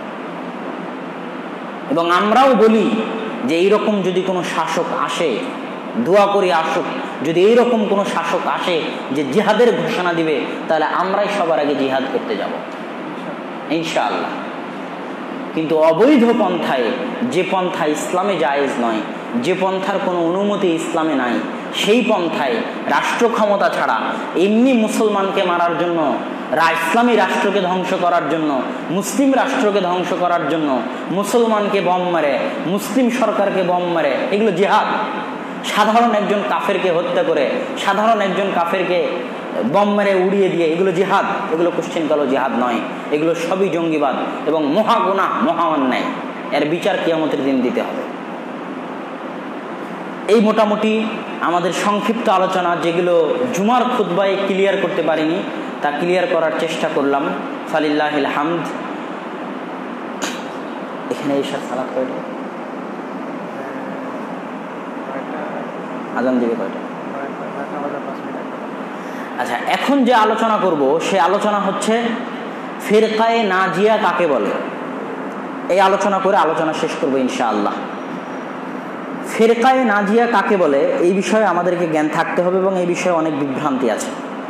এবং আমরাও বলি যে এইরকম যদি কোনো শাসক আসে, দোয়া করি আসুক, যদি এইরকম কোনো শাসক আসে যে জিহাদের ঘোষণা দিবে, তাহলে আমরাই সবার আগে জিহাদ করতে যাব ইনশাআল্লাহ। কিন্তু অবৈধ পন্থায়, যে পন্থা ইসলামে জায়েজ নয়, যে পন্থার কোনো অনুমতি ইসলামে নাই, সেই পন্থায় রাষ্ট্র ক্ষমতা ছাড়া এমনি মুসলমানকে মারার জন্য, ইসলামী রাষ্ট্রকে ধ্বংস করার জন্য, মুসলিম রাষ্ট্রকে ধ্বংস করার জন্য মুসলমানকে বম মারে, মুসলিম সরকারকে বম মারে, এগুলো জিহাদ। সাধারণ একজন কাফেরকে হত্যা করে, সাধারণ একজন কাফেরকে বম মেরে উড়িয়ে দিয়ে, এগুলো জিহাদ? এগুলো কোশ্চেন কালো জিহাদ নয়, এগুলো সবই জঙ্গিবাদ এবং মহা গুনাহ, মহা অন্যায়। এর বিচার কিয়ামতের দিন দিতে হবে। এই মোটামুটি আমাদের সংক্ষিপ্ত আলোচনা, যেগুলো জুমার খুতবায় ক্লিয়ার করতে পারিনি, তা ক্লিয়ার করার চেষ্টা করলাম। ফালিল্লাহিল হামদ। এখানে ঈশার সালাত কয়টা? আজান দিবে কয়টা? আচ্ছা, এখন যে আলোচনা করব সে আলোচনা হচ্ছে ফিরকায়ে নাজিয়া কাকে বলে। এই আলোচনা করে আলোচনা শেষ করবো ইনশাআল্লাহ। ফিরকায়ে নাজিয়া কাকে বলে এই বিষয়ে আমাদেরকে জ্ঞান থাকতে হবে, এবং এই বিষয়ে অনেক বিভ্রান্তি আছে।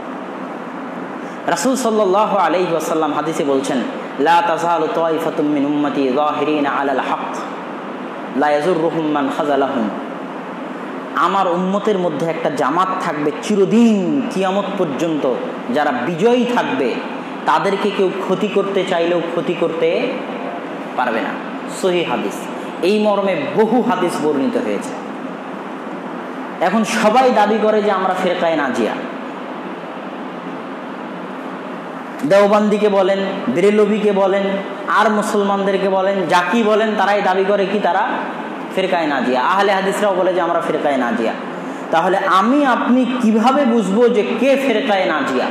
রাসূল সাল্লাল্লাহু আলাইহি ওয়াসাল্লাম হাদিসে বলছেন, লা তাযালু তায়ফাতুম মিন উম্মতি যাহিরিনা আলাল হক লা ইয়াজুরুহুম মান খাযালাহুম। আমার উম্মতের মধ্যে একটা জামাত থাকবে চিরদিন কিয়ামত পর্যন্ত, যারা বিজয়ী থাকবে, তাদেরকে কেউ ক্ষতি করতে চাইলেও ক্ষতি করতে পারবে না। সহিহ হাদিস। এই মর্মে বহু হাদিস বর্ণিত হয়েছে। এখন সবাই দাবি করে যে আমরা ফিরকায়ে নাজিয়া। দেওবন্দিকে বলেন, বেরেলভিকে বলেন, আর মুসলমানদেরকে বলেন, যাকি বলেন, তারাই দাবি করে কি তারা ফিরকায়ে নাজিয়া। আহলে হাদিসরাও বলে যে আমরা ফিরকায়ে নাজিয়া। তাহলে আমি আপনি কিভাবে বুঝবো যে কে ফিরকায়ে নাজিয়া?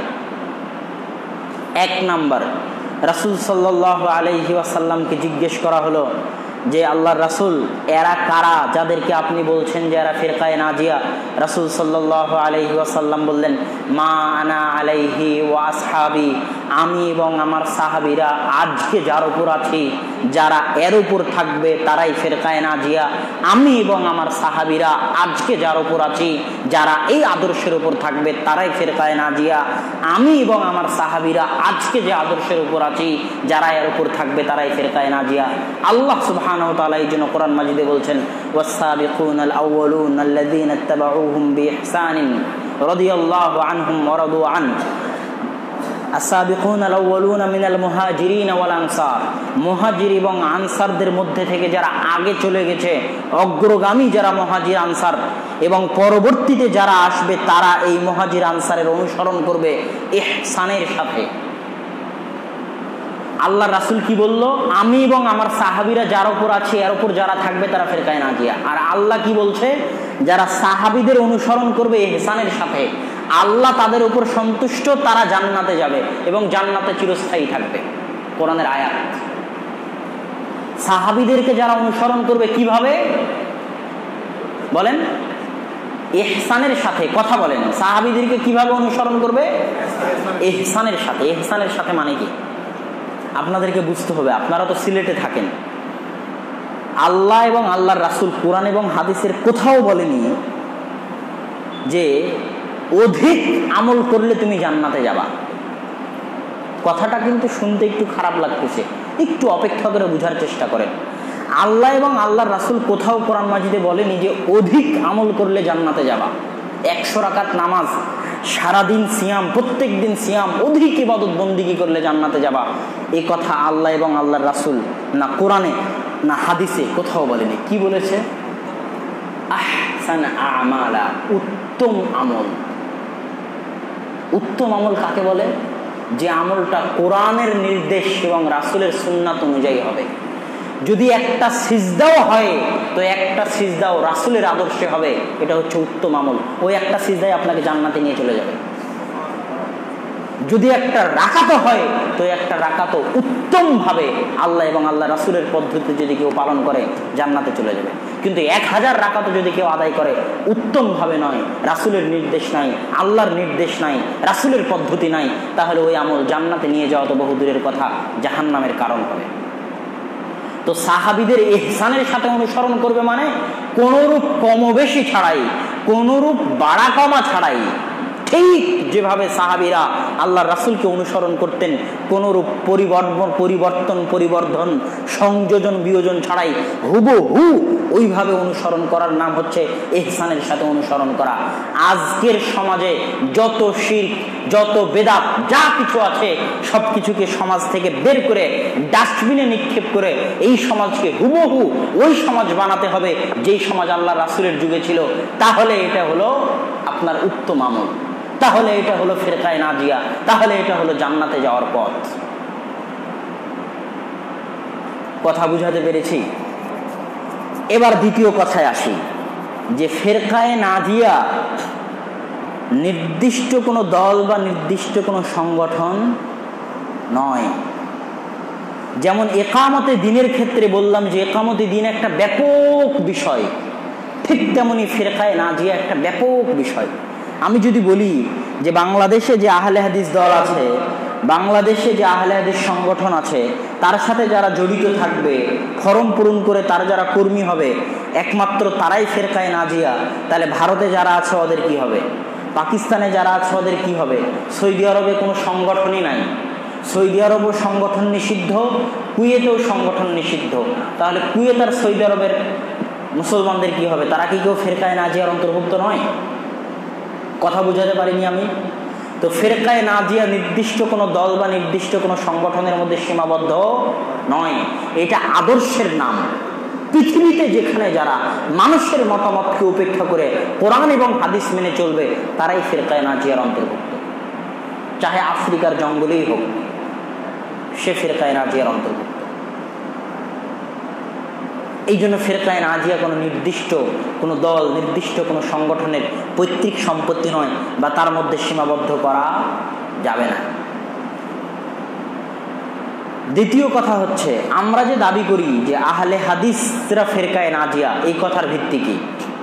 1 নাম্বার, রাসূল সাল্লাল্লাহু আলাইহি ওয়াসাল্লামকে জিজ্ঞেস করা হলো যে আল্লাহর রাসূল, এরা কারা যাদেরকে আপনি বলছেন যে এরা ফিরকায়ে নাজিয়া? রাসূল সাল্লাল্লাহু আলাইহি ওয়াসাল্লাম বললেন, মা আনা আলাইহি ওয়া আসহাবি, আমি এবং আমার সাহাবীরা আজকে যার উপর আছি, যারা এর উপর থাকবে তারাই ফিরকায়ে নাজিয়া। আমি এবং আমার সাহাবীরা আজকে যার উপর আছি, যারা এই আদর্শের উপর থাকবে তারাই ফিরকায়ে নাজিয়া। আমি এবং আমার সাহাবীরা আজকে যে আদর্শের উপর আছি, যারা এর উপর থাকবে তারাই ফিরকায়ে নাজিয়া। আল্লাহ সুবহানাহু ওয়া তাআলা এই জন্য কোরআন মাজিদে বলছেন, ওয়াস-সাবিকুনাল আউওয়ালুনা আল্লাযীনা ইত্তাবাউহুম বিইহসানিন রাদিয়াল্লাহু আনহুম ওয়া রাদু আন। আস-সাবিকুনাল আউওয়ালুনা মিনাল মুহাজিরিন ওয়াল আনসার, মুহাজির এবং আনসারদের মধ্যে থেকে যারা আগে চলে গেছে, অগ্রগামী যারা মুহাজির আনসার, এবং পরবর্তীতে যারা আসবে তারা এই মুহাজির আনসারের অনুসরণ করবে ইহসানের সাথে। আল্লাহ রাসূল কি বলল? আমি এবং আমার সাহাবীরা যার উপর আছি এর উপর যারা থাকবে তারা ফিরকায়ে নাজিয়া। আর আল্লাহ কি বলছে? যারা সাহাবীদের অনুসরণ করবে ইহসানের সাথে, আল্লাহ তাদের উপর সন্তুষ্ট, তারা জান্নাতে যাবে এবং জান্নাতে চিরস্থায়ী থাকবে। কোরআনের আয়াত। সাহাবীদেরকে যারা অনুসরণ করবে কিভাবে বলেন? ইহসানের সাথে। কথা বলেন, সাহাবীদেরকে কিভাবে অনুসরণ করবে? ইহসানের সাথে। ইহসানের সাথে মানে কি আপনাদেরকে বুঝতে হবে। আপনারা তো সিলেটে থাকেন, আল্লাহ এবং আল্লাহর রাসূল কোরআন এবং হাদিসের কোথাও বলেনি যে অধিক আমল করলে তুমি জান্নাতে যাবা। কথাটা কিন্তু শুনতে একটু খারাপ লাগতেছে, একটু অপেক্ষা করে বোঝার চেষ্টা করেন। আল্লাহ এবং আল্লাহর রাসূল কোথাও কোরআন মাজিদে বলেনি যে অধিক আমল করলে জান্নাতে যাবা। 100 রাকাত নামাজ, সারাদিন সিয়াম, প্রত্যেক দিন সিয়াম, অধিক ইবাদত বন্দিগি করলে জান্নাতে যাবা, এই কথা আল্লাহ এবং আল্লাহর রাসূল না কোরআনে না হাদিসে কোথাও বলেনি। কি বলেছে? আহসান আমালা, উত্তম আমল। উত্তম আমল কাকে বলে? যে আমলটা কোরআনের নির্দেশ এবং রাসূলের সুন্নাত অনুযায়ী হবে। যদি একটা সিজদাও হয় তো একটা সিজদাও রাসূলের আদর্শে হবে, এটা হচ্ছে উত্তম আমল। ওই একটা সিজদায় আপনাকে জান্নাতে নিয়ে চলে যাবে। যদি একটা রাকাতও হয় তো একটা রাকাতও উত্তম ভাবে আল্লাহ এবং আল্লাহ রাসূলের পদ্ধতি যদি কেউ পালন করে জান্নাতে চলে যাবে। কিন্তু 1000 রাকাতও যদি কেউ আদায় করে উত্তম ভাবে নয়, রাসূলের নির্দেশ নাই, আল্লাহর নির্দেশ নাই, রাসূলের পদ্ধতি নাই, তাহলে ওই আমল জান্নাতে নিয়ে যাওয়া তো বহুদূরের কথা, জাহান্নামের কারণ হবে। তো সাহাবীদের ইহসানের সাথে অনুসরণ করবে মানে কোনরূপ কমবেশি ছাড়াই, কোনরূপ বাড়া কমা ছাড়াই, ঠিক যেভাবে সাহাবীরা আল্লাহর রাসূলকে অনুসরণ করতেন, কোনরূপ পরিবর্তন সংযোজন বিয়োজন ছাড়াই হুবহু ওইভাবে অনুসরণ করার নাম হচ্ছে ইহসানের সাথে অনুসরণ করা। আজকের সমাজে যত শিরক, যত বেদাত, যা কিছু আছে সবকিছুকে সমাজ থেকে বের করে ডাস্টবিনে নিক্ষেপ করে এই সমাজকে হুবহু ওই সমাজ বানাতে হবে যেই সমাজ আল্লাহ রাসূলের যুগে ছিল। তাহলে এটা হলো আপনার উত্তম আমল, তাহলে এটা হলো ফিরকায়ে নাজিয়া, তাহলে এটা হলো জান্নাতে যাওয়ার পথ। কথা বুঝাতে পেরেছি? এবার দ্বিতীয় কথায় আসি যে ফিরকায়ে নাজিয়া নির্দিষ্ট কোনো দল বা নির্দিষ্ট কোনো সংগঠন নয়। যেমন ইকামতে দ্বীনের ক্ষেত্রে বললাম যে ইকামতে দ্বীন একটা ব্যাপক বিষয়, ঠিক তেমনি ফিরকায়ে নাজিয়া একটা ব্যাপক বিষয়। আমি যদি বলি যে বাংলাদেশে যে আহলে হাদিস দল আছে, বাংলাদেশে যে আহলে হাদিস সংগঠন আছে, তার সাথে যারা জড়িত থাকবে, ফরম পূরণ করে তার যারা কর্মী হবে, একমাত্র তারাই ফিরকায়ে নাজিয়া, তাহলে ভারতে যারা আছে ওদের কি হবে? পাকিস্তানে যারা আছে ওদের কি হবে? সৌদি আরবে কোনো সংগঠনই নাই, সৌদি আরবও সংগঠন নিষিদ্ধ, কুয়েতেও সংগঠন নিষিদ্ধ, তাহলে কুয়েত আর সৌদি আরবের মুসলমানদের কি হবে? তারা কি কেউ ফিরকায়ে নাজিয়ার অন্তর্ভুক্ত নয়? কথা বুঝাতে পারিনি আমি? তো ফিরকায়ে নাজিয়া নির্দিষ্ট কোনো দল বা নির্দিষ্ট কোনো সংগঠনের মধ্যে সীমাবদ্ধ নয়, এটা আদর্শের নাম। পৃথিবীতে যেখানে যারা মানুষের মতামতকে উপেক্ষা করে কোরআন এবং হাদিস মেনে চলবে তারাই ফিরকায়ে নাজিয়ার অন্তর্ভুক্ত। চাহে আফ্রিকার জঙ্গলেই হোক, সে ফিরকায়ে নাজিয়ার অন্তর্ভুক্ত। এই জন্য ফিরকায়ে নাজিয়া কোনো নির্দিষ্ট কোনো দল, নির্দিষ্ট কোনো সংগঠনের পৈতৃক সম্পত্তি নয়, বা তার মধ্যে সীমাবদ্ধ করা যাবে না। দ্বিতীয় কথা হচ্ছে, আমরা যে দাবি করি যে আহলে হাদিসরা ফিরকায়ে নাজিয়া, এই কথার ভিত্তি কি?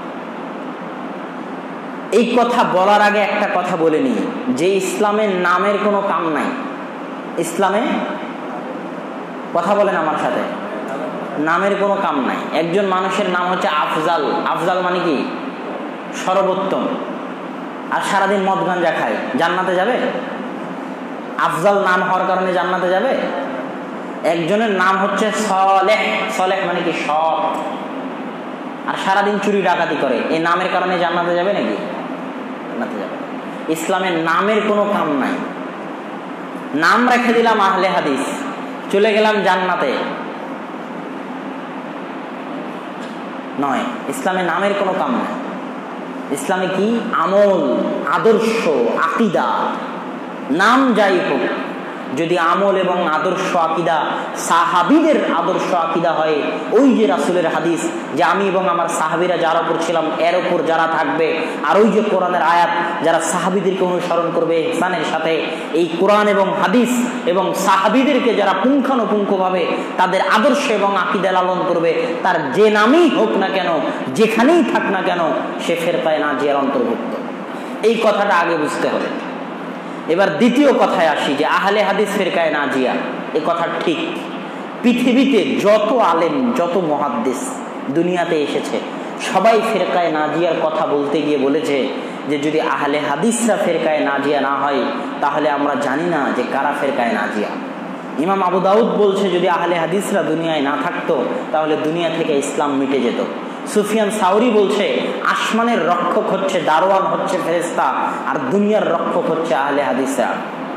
এই কথা বলার আগে একটা কথা বলে নিই যে ইসলামের নামের কোনো কাম নাই। ইসলামে, কথা বলেন আমার সাথে, নামের কোনো কাম নাই। একজন মানুষের নাম হচ্ছে আফজাল। আফজাল মানে কি? সর্বোত্তম। আর সারাদিন মদ গাঁজা খায়, জান্নাতে যাবে? আফজাল নাম হওয়ার কারণে জান্নাতে যাবে? একজনের নাম হচ্ছে সলেহ। সলেহ মানে কি? সৎ। আর সারাদিন চুরি ডাকাতি করে, এই নামের কারণে জান্নাতে যাবে নাকি? জান্নাতে যাবে। ইসলামের নামের কোনো কাম নাই। নাম রেখে দিলাম আহলে হাদিস, চলে গেলাম জান্নাতে, নয়। ইসলামে নামের কোনো কাম নাই। ইসলামে কি? আমল, আদর্শ, আকীদা। নাম যাই হোক, যদি আমল এবং আদর্শ আকীদা সাহাবীদের আদর্শ আকীদা হয়, ওই যে রাসূলের হাদিস যে আমি এবং আমার সাহাবীরা যার উপর ছিলাম এর উপর যারা থাকবে, আর ওই যে কোরআনের আয়াত যারা সাহাবীদেরকে অনুসরণ করবে ইহসানের সাথে, এই কোরআন এবং হাদিস এবং সাহাবীদেরকে যারা পুঙ্খানুপুঙ্খভাবে তাদের আদর্শ এবং আকীদা লালন করবে, তার যে নামই হোক না কেন, যেখানেই থাক না কেন, সে ফেরকায়ে নাজিয়ার অন্তর্ভুক্ত। এই কথাটা আগে বুঝতে হবে। এবার দ্বিতীয় কথায় আসি যে আহলে হাদিস ফেরকায়ে নাজিয়া, এই কথা ঠিক। পৃথিবীতে যত আলেম, যত মুহাদ্দিস দুনিয়াতে এসেছে, সবাই ফেরকায়ে নাজিয়ার কথা বলতে গিয়ে বলেছে যে যদি আহলে হাদিসরা ফেরকায়ে নাজিয়া না হয়, তাহলে আমরা জানি না যে কারা ফেরকায়ে নাজিয়া। ইমাম আবু দাউদ বলছে যদি আহলে হাদিসরা দুনিয়ায় না থাকতো, তাহলে দুনিয়া থেকে ইসলাম মিটে যেত। সুফিয়ান সাউরি বলছে আসমানের রক্ষক হচ্ছে, দারোয়ান হচ্ছে ফেরেশতা, আর দুনিয়ার রক্ষক হচ্ছে আহলে হাদিসরা।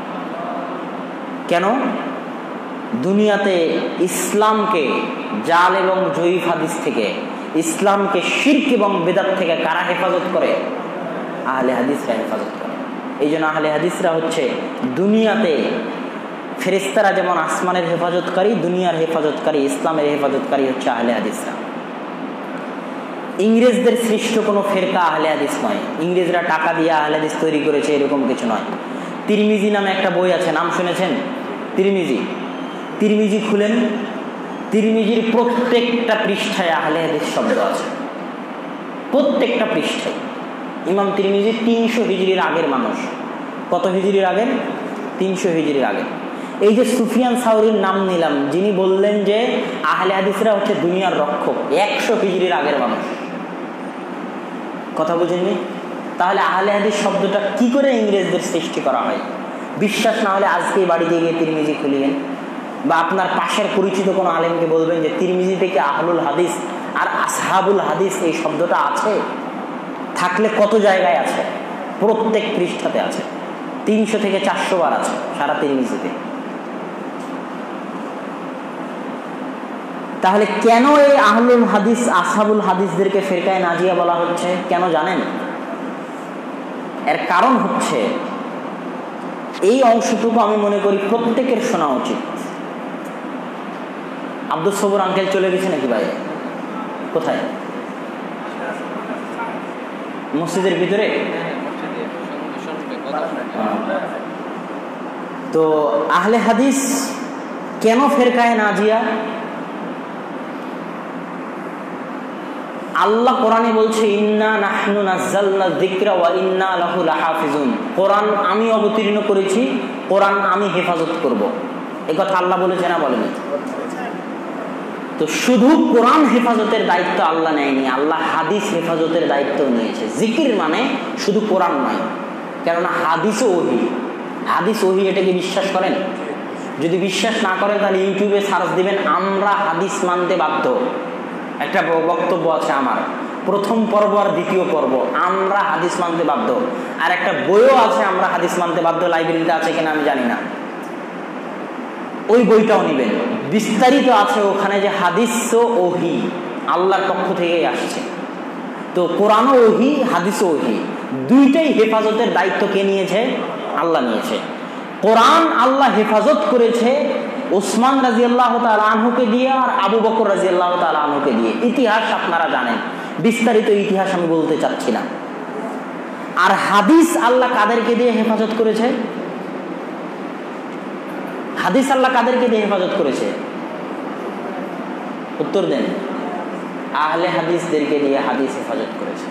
কেন? দুনিয়াতে ইসলামকে জাল এবং জয়ীফ হাদিস থেকে, ইসলামকে শিরক এবং বিদআত থেকে কারা হেফাজত করে? আহলে হাদিসরা হেফাজত করে। এই জন্য আহলে হাদিসরা হচ্ছে দুনিয়াতে, ফেরেশতারা যেমন আসমানের হেফাজতকারী, দুনিয়ার হেফাজতকারী, ইসলামের হেফাজতকারী হচ্ছে আহলে হাদিসরা। ইংরেজদের সৃষ্ট কোনো ফেরকা আহলে হাদিস নয়। ইংরেজরা টাকা দিয়ে আহলে হাদিস তৈরি করেছে এরকম কিছু নয়। তিরমিজি নামে একটা বই আছে, নাম শুনেছেন? তিরমিজি। তিরমিজি খুলেন, তিরমিজির প্রত্যেকটা পৃষ্ঠায় আহলে হাদিস শব্দ আছে, প্রত্যেকটা পৃষ্ঠায়। ইমাম তিরমিজি 300 হিজরির আগের মানুষ। কত হিজরির আগের? 300 হিজরির আগে। এই যে সুফিয়ান সাউরির নাম নিলাম, যিনি বললেন যে আহলে হাদিসরা হচ্ছে দুনিয়ার রক্ষক, 100 হিজরির আগের মানুষ। কথা বুঝেননি? তাহলে আহলে হাদিস শব্দটা কি করে ইংরেজদের সৃষ্টি করা হয়? বিশ্বাস না হলে আজকেই বাড়িতে গিয়ে তিরমিজি খুলিয়েন, বা আপনার পাশের পরিচিত কোনো আলেমকে বলবেন যে তিরমিজি থেকে আহলুল হাদিস আর আসহাবুল হাদিস এই শব্দটা আছে? থাকলে কত জায়গায় আছে? প্রত্যেক পৃষ্ঠাতে আছে, 300 থেকে 400 বার আছে সারা তিরমিজিতে। তাহলে কেন এই আহলুল হাদিস, আসহাবুল হাদিসদেরকে ফেরকায়ে নাজিয়া বলা হচ্ছে? কেন জানেন? এর কারণ হচ্ছে, এই অংশটুকু আমি মনে করি প্রত্যেকের শোনা উচিত। আব্দুল সবুর আঙ্কেল চলে গেছে নাকি ভাই? কোথায়? মসজিদের ভিতরে? তো আহলে হাদিস কেন ফেরকায়ে নাজিয়া? আল্লাহ কোরআনে বলছে ইন্না নাহনু নাযালনা যিকরা ওয়া ইন্না লাহু লাহাফিজুন। কোরআন আমি অবতীর্ণ করেছি, কোরআন আমি হেফাজত করব। এই কথা আল্লাহ বলেছে না বলেনি? তো শুধু কোরআন হেফাজতের দায়িত্ব আল্লাহ নেয়নি, আল্লাহ হাদিস হেফাজতের দায়িত্ব নিয়েছে। জিকির মানে শুধু কোরআন নয়, কেননা হাদিসও ওহী। হাদিস ওহী, এটাকে বিশ্বাস করেন? যদি বিশ্বাস না করেন তাহলে ইউটিউবে সার্চ দিবেন আমরা হাদিস মানতে বাধ্য। একটা বক্তব্য আছে আমার, প্রথম পর্ব আর দ্বিতীয় পর্ব, আমরা হাদিস মানতে বাধ্য। আর একটা বইও আছে আমরা হাদিস মানতে বাধ্য, লাইব্রেরিতে আছে কিনা আমি জানি না, ওই বইটাও নিবেন। বিস্তারিত আছে ওখানে যে হাদিস ও ওহী আল্লাহর পক্ষ থেকেই আসছে। তো কোরআনও ওহী, হাদিসও ওহী, দুইটাই হেফাজতের দায়িত্ব কে নিয়েছে? আল্লাহ নিয়েছে। কোরআন আল্লাহ হেফাজত করেছে ওসমান রাদিয়াল্লাহু তাআলা আনহুকে দিয়ে আর আবু বকর রাদিয়াল্লাহু তাআলা আনহুকে দিয়ে। ইতিহাস আপনারা জানেন, বিস্তারিত ইতিহাস আমি বলতে চাচ্ছি না। আর হাদিস আল্লাহ কাদেরকে দিয়ে হেফাজত করেছে? হাদিস আল্লাহ কাদেরকে দিয়ে হেফাজত করেছে? উত্তর দেন। আহলে হাদিসদেরকে দিয়ে হাদিস হেফাজত করেছে।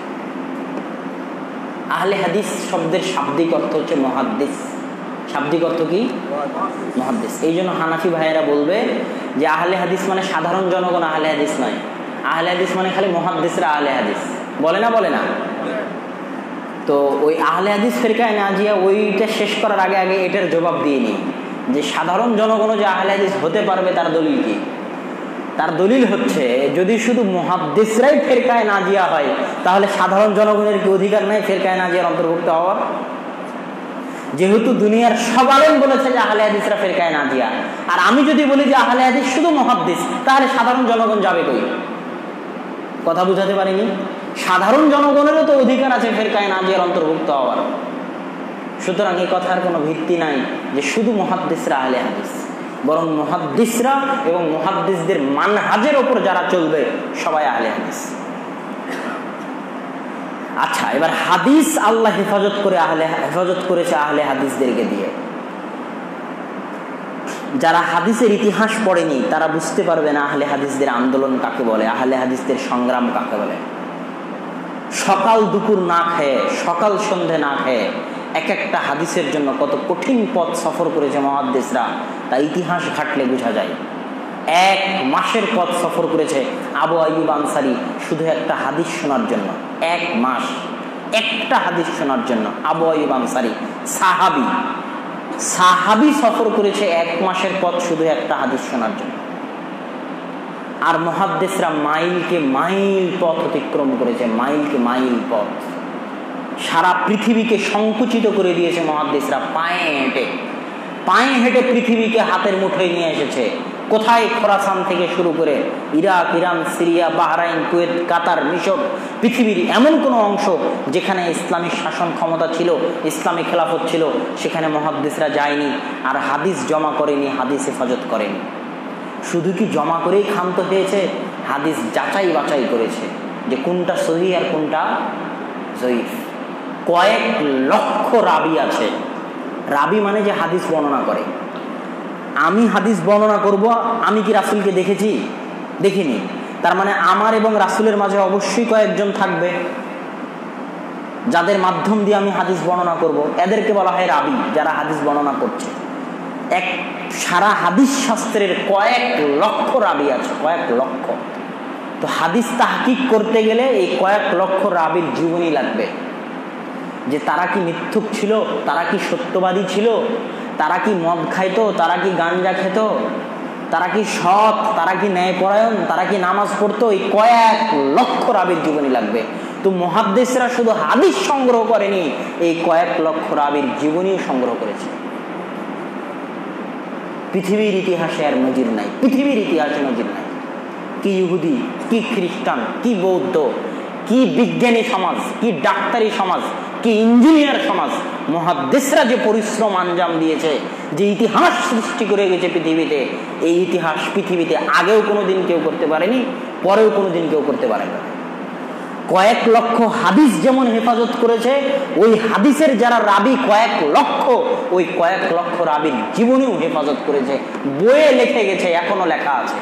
আহলে হাদিস শব্দের শাব্দিক অর্থ হচ্ছে মুহাদ্দিস। শাব্দিক অর্থ কি? মুহাদ্দিস। এই জন্য হানাফি ভাইয়েরা বলবে যে আহলে হাদিস মানে সাধারণ জনগণ আহলে হাদিস নয়, আহলে হাদিস মানে খালি মুহাদ্দিসরা আহলে হাদিস। বলে না? বলে না? তো ওই আহলে হাদিস ফেরকায়ে নাজিয়া ওইটা শেষ করার আগে আগে এটার জবাব দিয়ে নিই যে সাধারণ জনগণও যে আহলে হাদিস হতে পারবে তার দলিল কি? তার দলিল হচ্ছে যদি শুধু মুহাদ্দিসরাই ফেরকায়ে নাজিয়া হয়, তাহলে সাধারণ জনগণের কি অধিকার নাই ফেরকায়ে নাজিয়ার অন্তর্ভুক্ত হওয়ার? যেহেতু দুনিয়ার সব আলেম বলেছে যে আহলে হাদিসরা ফেরকায়ে নাজিয়া, আর আমি যদি বলি যে আহলে হাদিস শুধু মুহাদ্দিস, তাহলে সাধারণ জনগণ যাবে কই? কথা বুঝাতে পারিনি? সাধারণ জনগণেরও তো অধিকার আছে ফেরকায়ে নাজিয়ার অন্তর্ভুক্ত হওয়ার। সুতরাং এই কথার কোনো ভিত্তি নাই যে শুধু মুহাদ্দিসরা আহলে হাদিস, বরং মুহাদ্দিসরা এবং মুহাদ্দিসদের মানহাজের ওপর যারা চলবে সবাই আহলে হাদিস। আচ্ছা, এবার হাদিস আল্লাহ হেফাজত করেছে আহলে হাদিসদেরকে দিয়ে। যারা হাদিসের ইতিহাস পড়েনি তারা বুঝতে পারবে না আহলে হাদিসদের আন্দোলন কাকে বলে, আহলে হাদিসদের সংগ্রাম কাকে বলে। সকাল দুপুর না খেয়ে, সকাল সন্ধে না খেয়ে এক একটা হাদিসের জন্য কত কঠিন পথ সফর করেছে মুহাদ্দিসরা, তা ইতিহাস ঘাটলে বোঝা যায়। 1 মাসের পথ সফর করেছে আবু আইয়ুব আনসারী শুধু একটা হাদিস শোনার জন্য। 1 মাস একটা হাদিস শোনার জন্য আবু আইয়ুব আনসারী সাহাবী সফর করেছে 1 মাসের পথ শুধু একটা হাদিস শোনার জন্য। আর মুহাদ্দিসরা মাইলকে মাইল পথ অতিক্রম করেছে, মাইলকে মাইল পথ। সারা পৃথিবীকে সংকুচিত করে দিয়েছে মুহাদ্দিসরা পায়ে হেঁটে পৃথিবীকে হাতের মুঠোয় নিয়ে এসেছে। কোথায়? খোরাসান থেকে শুরু করে Iraq, Iran, Syria, Bahrain, Kuwait, Qatar, মিশর, পৃথিবীর এমন কোনো অংশ যেখানে ইসলামিক শাসন ক্ষমতা ছিল, ইসলামী খেলাফত ছিল, সেখানে মুহাদ্দিসরা যায়নি আর হাদিস জমা করেনি, হাদিস হেফাজত করেনি। শুধু কি জমা করেই ক্ষান্ত হয়েছে, হাদিস যাচাই বাছাই করেছে যে কোনটা সহিহ আর কোনটা জয়ীফ। কয়েক লক্ষ রাবি আছে। রাবি মানে যে হাদিস বর্ণনা করে। আমি হাদিস বর্ণনা করব, আমি কি রাসূলকে দেখেছি? দেখিনি। তার মানে আমার এবং রাসূলের মাঝে অবশ্যই কয়েকজন থাকবে যাদের মাধ্যম দিয়ে আমি হাদিস বর্ণনা করব। এদেরকে বলা হয় রাবি, যারা হাদিস বর্ণনা করছে। সারা হাদিস শাস্ত্রের কয়েক লক্ষ রাবি আছে, কয়েক লক্ষ। তো হাদিস তাহকিক করতে গেলে এই কয়েক লক্ষ রাবির জীবনী লাগবে, যে তারা কি মিথ্যুক ছিল, তারা কি সত্যবাদী ছিল, তারা কি মদ খাইতো, তারা কি গাঞ্জা খেত, তারা কি সৎ, তারা কি ন্যায়পরায়ণ, তারা কি নামাজ পড়তো। এই কয়েক লক্ষ রাবির জীবনী লাগবে। তো মুহাদ্দিসরা শুধু হাদিস সংগ্রহ করেনি, এই কয়েক লক্ষ রাবির জীবনীও সংগ্রহ করেছে। পৃথিবীর ইতিহাসে আর নজির নাই, পৃথিবীর ইতিহাসে নজির নাই। কি ইহুদি, কি খ্রিস্টান, কি বৌদ্ধ, কি বিজ্ঞানী সমাজ, কি ডাক্তারি সমাজ, কি ইঞ্জিনিয়ার সমাজ, মুহাদ্দিসরা যে পরিশ্রম আঞ্জাম দিয়েছে, যে ইতিহাস সৃষ্টি করে গেছে পৃথিবীতে, এই ইতিহাস পৃথিবীতে আগেও কোনোদিন কেউ করতে পারেনি, পরেও কোনোদিন কেউ করতে পারে না। কয়েক লক্ষ হাদিস যেমন হেফাজত করেছে, ওই হাদিসের যারা রাবি কয়েক লক্ষ, ওই কয়েক লক্ষ রাবির জীবনীও হেফাজত করেছে, বইয়ে লিখে গেছে, এখনো লেখা আছে,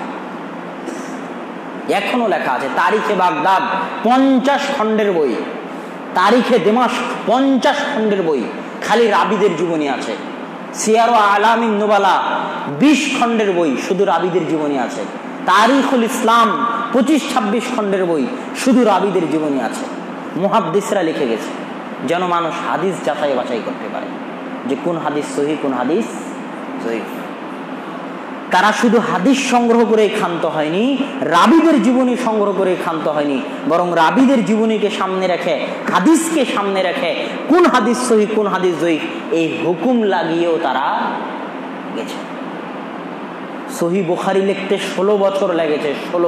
এখনো লেখা আছে। তারিখে বাগদাদ 50 খণ্ডের বই, তারিখে দিমাশক 50 খণ্ডের বই, খালি রাবিদের জীবনী আছে। সিয়ার আলামিন নুবালা 20 খণ্ডের বই, শুধু রাবিদের জীবনী আছে। তারিখুল ইসলাম 25-26 খণ্ডের বই, শুধু রাবিদের জীবনী আছে। মুহাদ্দিসরা লিখে গেছে যেন মানুষ হাদিস যাচাই বাছাই করতে পারে যে কোন হাদিস সহিহ, কোন হাদিস জয়ীফ। তারা শুধু হাদিস সংগ্রহ করে ক্ষান্ত হয়নি, রাবিদের জীবনী সংগ্রহ করে ক্ষান্ত হয়নি, বরং রাবিদের জীবনীকে সামনে রেখে, হাদিসকে সামনে রেখে কোন হাদিস সহিহ, কোন হাদিস জয়ীফ, এই হুকুম লাগিয়েও তারা গেছে। সহিহ বুখারী লিখতে 16 বছর লেগেছে,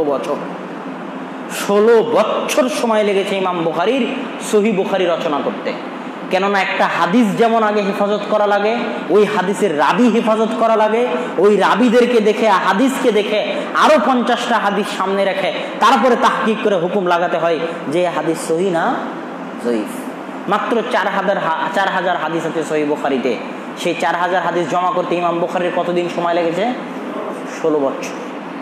16 বছর সময় লেগেছে ইমাম বুখারীর সহিহ বুখারী রচনা করতে। কেননা একটা হাদিস যেমন আগে হেফাজত করা লাগে, ওই হাদিসের রাবি হেফাজত করা লাগে, ওই রাবিদেরকে দেখে, হাদিসকে দেখে আরো 50টা হাদিস সামনে রেখে তারপরে তাহকিক করে হুকুম লাগাতে হয় যে হাদিস সহিহ না জয়ীফ। মাত্র 4000 হাদিস আছে সহিহ বুখারীতে। সেই 4000 হাদিস জমা করতে ইমাম বুখারীর কতদিন সময় লেগেছে? 16 বছর।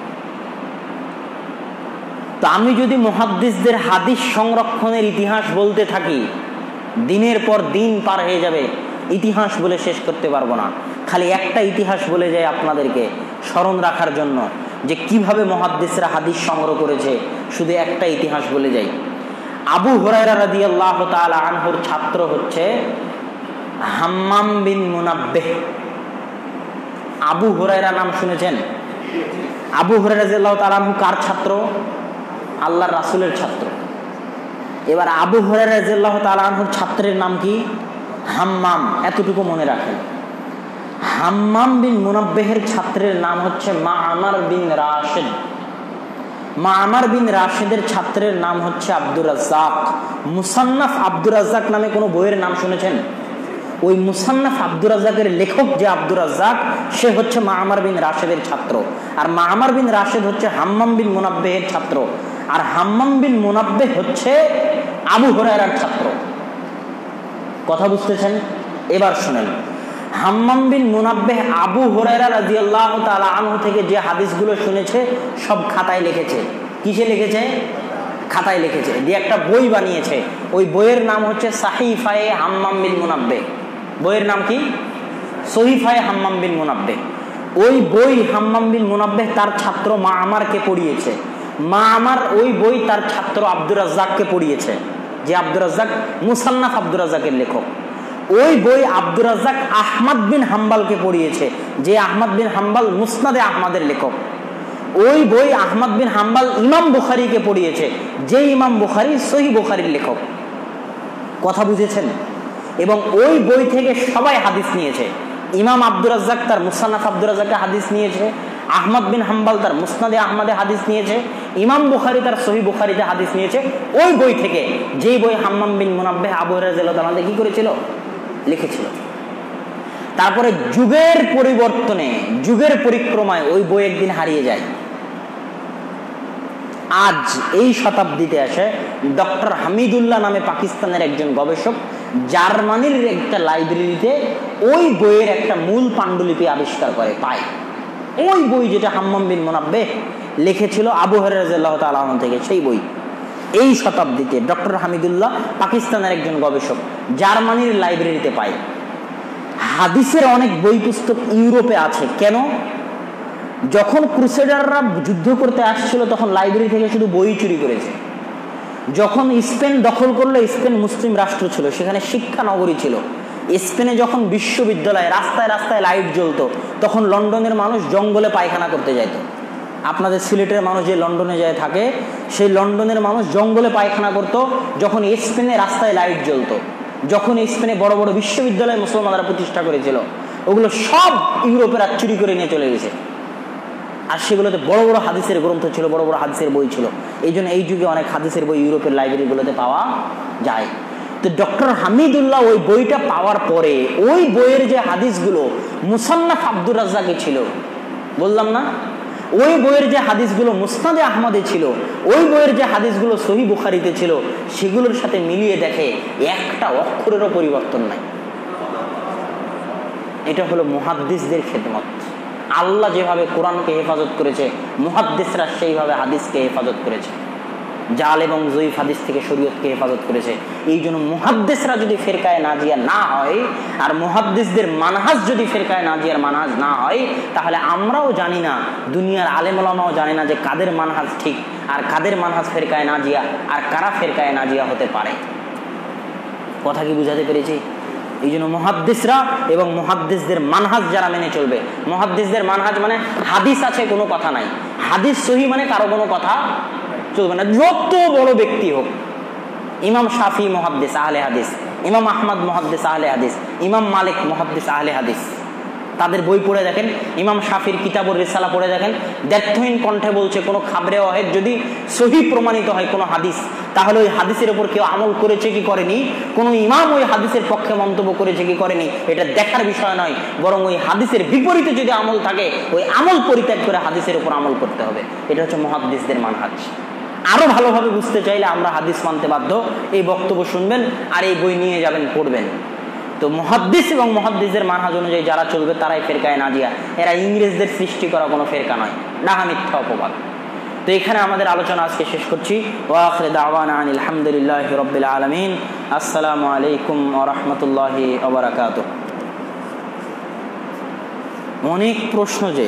তো আমি যদি মুহাদ্দিসদের হাদিস সংরক্ষণের ইতিহাস বলতে থাকি, দিনের পর দিন পার হয়ে যাবে, ইতিহাস বলে শেষ করতে পারবো না। খালি একটা ইতিহাস বলে যায় আপনাদেরকে স্মরণ রাখার জন্য যে কিভাবে মুহাদ্দিসরা হাদিস সংগ্রহ করেছে, শুধু একটা ইতিহাস বলে যাই। আবু হুরায়রা রাদিয়াল্লাহু তাআলা আনহুর ছাত্র হচ্ছে হাম্মাম বিন মুনাব্বিহ। আবু হুরায়রা নাম শুনেছেন? আবু হুরায়রা রাদিয়াল্লাহু তাআলা আনহু কার ছাত্র? আল্লাহর রাসূলের ছাত্র। এবার আবু হুরায়রা রাদিয়াল্লাহু তাআলা আনহুর ছাত্রের নাম কি? হাম্মাম। এতটুকু মনে রাখেন, হাম্মাম বিন মুনাব্বিহের ছাত্রের নাম হচ্ছে মা'মার বিন রাশিদ। মা'মার বিন রাশিদের ছাত্রের নাম হচ্ছে আব্দুর রাজ্জাক। মুসান্নাফ আব্দুর রাজ্জাক নামে কোনো বইয়ের নাম শুনেছেন? ওই মুসান্নাফ আব্দুর রাজ্জাকের লেখক যে আব্দুর রাজ্জাক, সে হচ্ছে মাআমার বিন রাশেদের ছাত্র, আর মাআমার বিন রাশেদ হচ্ছে হাম্মাম বিন মুনাব্বিহের ছাত্র, আর হাম্মাম বিন মুনাব্বিহ হচ্ছে আবু হুরায়রার ছাত্র। কথা বুঝতেছেন? এবার শুনেন, হাম্মাম বিন মুনাব্বিহ আবু হুরায়রা রাদিয়াল্লাহু তাআলা আনহু থেকে যে হাদিসগুলো শুনেছে সব খাতায় লিখেছে। কিসে লিখেছে? খাতায় লিখেছে, দিয়ে একটা বই বানিয়েছে। ওই বইয়ের নাম হচ্ছে সাহিফায়ে হাম্মাম বিন মুনাব্বিহ। বইয়ের নাম কি? সহিফায়ে হাম্মাম বিন মুনাব্বিহ। ওই বই হাম্মাম বিন মুনাব্বিহ তার ছাত্র মাআমারকে পড়িয়েছে। মাআমার ওই বই তার ছাত্র আব্দুর রাজ্জাককে পড়িয়েছে, যে আব্দুর রাজ্জাক মুসান্নাফ আব্দুর রাজ্জাকের লেখক। ওই বই আব্দুর রাজ্জাক আহমদ বিন হাম্বালকে পড়িয়েছে, যে আহমদ বিন হাম্বাল মুসনাদে আহমদের লেখক। ওই বই আহমদ বিন হাম্বাল ইমাম বুখারীকে পড়িয়েছে, যে ইমাম বুখারী সহিহ বুখারীর লেখক। কথা বুঝেছেন? এবং ওই বই থেকে সবাই হাদিস নিয়েছে। ইমাম আব্দুর রাজ্জাক তার মুসান্নাফ আব্দুর রাজ্জাকে হাদিস নিয়েছে, আহমদ বিন হাম্বাল তার মুসনাদে আহমদে হাদিস নিয়েছে, ইমাম বুখারী তার সহিহ বুখারীতে হাদিস নিয়েছে ওই বই থেকে, যেই বই হাম্মাম বিন মুনাব্বিহ আবু হুরায়রা রাদিয়াল্লাহু তাআলা কি করেছিল? লিখেছিল। তারপরে যুগের পরিবর্তনে, যুগের পরিক্রমায় ওই বই একদিন হারিয়ে যায়। আজ এই শতাব্দীতে আসে ডক্টর হামিদুল্লাহ নামে পাকিস্তানের একজন গবেষক জার্মানির একটা লাইব্রেরিতে ওই বইয়ের একটা মূল পাণ্ডুলিপি আবিষ্কার করে, পায়। ওই বই যেটা হাম্মাম বিন মুনাব্বিহ লিখেছিল আবু হুরায়রা রাদিয়াল্লাহু তাআলা আনহু থেকে, সেই বই এই শতাব্দীতে ডক্টর হামিদুল্লাহ পাকিস্তানের একজন গবেষক জার্মানির লাইব্রেরিতে পায়। হাদিসের অনেক বই পুস্তক ইউরোপে আছে। কেন? যখন ক্রুসেডাররা যুদ্ধ করতে আসছিল তখন লাইব্রেরি থেকে শুধু বই চুরি করেছে। যখন স্পেন দখল করলো, স্পেন মুসলিম রাষ্ট্র ছিল, সেখানে শিক্ষা নগরী ছিল। স্পেনে যখন বিশ্ববিদ্যালয়, রাস্তায় রাস্তায় লাইট জ্বলতো, তখন লন্ডনের মানুষ জঙ্গলে পায়খানা করতে যেত। আপনাদের সিলেটের মানুষ যে লন্ডনে যায় থাকে, সেই লন্ডনের মানুষ জঙ্গলে পায়খানা করত যখন স্পেনে রাস্তায় লাইট জ্বলতো। যখন স্পেনে বড় বড় বিশ্ববিদ্যালয় মুসলমানরা প্রতিষ্ঠা করেছিল, ওগুলো সব ইউরোপের চুরি করে নিয়ে চলে গেছে। আর সেগুলোতে বড় বড় হাদিসের গ্রন্থ ছিল, বড় বড় হাদিসের বই ছিল। এই জন্য এই যুগে অনেক হাদিসের বই ইউরোপের লাইব্রেরিগুলোতে পাওয়া যায়। তো ডক্টর হামিদুল্লাহ ওই বইটা পাওয়ার পরে ওই বইয়ের যে হাদিসগুলো মুসান্নাফ আব্দুর রাজ্জাকে ছিল, বললাম না, ওই বইয়ের যে হাদিসগুলো মুসনাদে আহমদে ছিল, ওই বইয়ের যে হাদিসগুলো সহিহ বুখারীতে ছিল, সেগুলোর সাথে মিলিয়ে দেখে একটা অক্ষরেরও পরিবর্তন নাই। এটা হলো মুহাদ্দিসদের খেদমত। আল্লাহ যেভাবে কোরআনকে হেফাজত করেছে, মুহাদ্দিসরা সেইভাবে হাদিসকে হেফাজত করেছে। জাল এবং জয়ীফ হাদিস থেকে শরীয়তকে হেফাজত করেছে। এই জন্য মুহাদ্দিসরা যদি ফিরকায়ে নাজিয়া না হয়, আর মুহাদ্দিসদের মানহাজ যদি ফিরকায়ে নাজিয়ার মানহাজ না হয়, তাহলে আমরাও জানি না, দুনিয়ার আলেম ওলামাও জানে না যে কাদের মানহাজ ঠিক আর কাদের মানহাজ ফিরকায়ে নাজিয়া, আর কারা ফিরকায়ে নাজিয়া হতে পারে। কথা কি বুঝাতে পেরেছি? এই জন্য মুহাদ্দিসরা এবং মুহাদ্দিসদের মানহাজ যারা মেনে চলবে, মুহাদ্দিসদের মানহাজ মানে হাদিস আছে কোনো কথা নাই, হাদিস সহি মানে কারো কোনো কথা চলবে না, যত বড় ব্যক্তি হোক। ইমাম শাফি মুহাদ্দিস আহলে হাদিস, ইমাম আহমদ মুহাদ্দিস আহলে হাদিস, ইমাম মালিক মুহাদ্দিস আহলে হাদিস। তাদের বই পড়ে দেখেন, ইমাম শাফির কিতাবুর রিসালা পড়ে দেখেন, দ্ব্যর্থহীন কণ্ঠে বলছে কোনো খাবরে ওয়াহিদ যদি সহি প্রমাণিত হয় কোনো হাদিস, তাহলে ওই হাদিসের উপর কেউ আমল করেছে কি করেনি, কোনো ইমাম ওই হাদিসের পক্ষে মন্তব্য করেছে কি করেনি, এটা দেখার বিষয় নয়, বরং ওই হাদিসের বিপরীতে যদি আমল থাকে, ওই আমল পরিত্যাগ করে হাদিসের উপর আমল করতে হবে। এটা হচ্ছে মুহাদ্দিসদের মানহাজ। আরো ভালোভাবে বুঝতে চাইলে আমরা হাদিস মানতে বাধ্য, এই বক্তব্য শুনবেন আর এই বই নিয়ে যাবেন, পড়বেন। তো মুহাদ্দিস এবং মুহাদ্দিসদের মানহাজ অনুযায়ী যারা চলবে তারাই ফিরকায়ে নাজিয়া। এরা ইংরেজদের সৃষ্টি করা কোনো ফিরকা নয়, ডাহা মিথ্যা অপবাদ। তো এখানে আমাদের আলোচনা আজকে শেষ করছি। ওয়া আখিরু দাওয়ানা আনিল হামদুলিল্লাহি রাব্বিল আলামিন। আসসালামু আলাইকুম ওয়া রাহমাতুল্লাহি ওয়া বারাকাতুহু। অনেক প্রশ্ন যে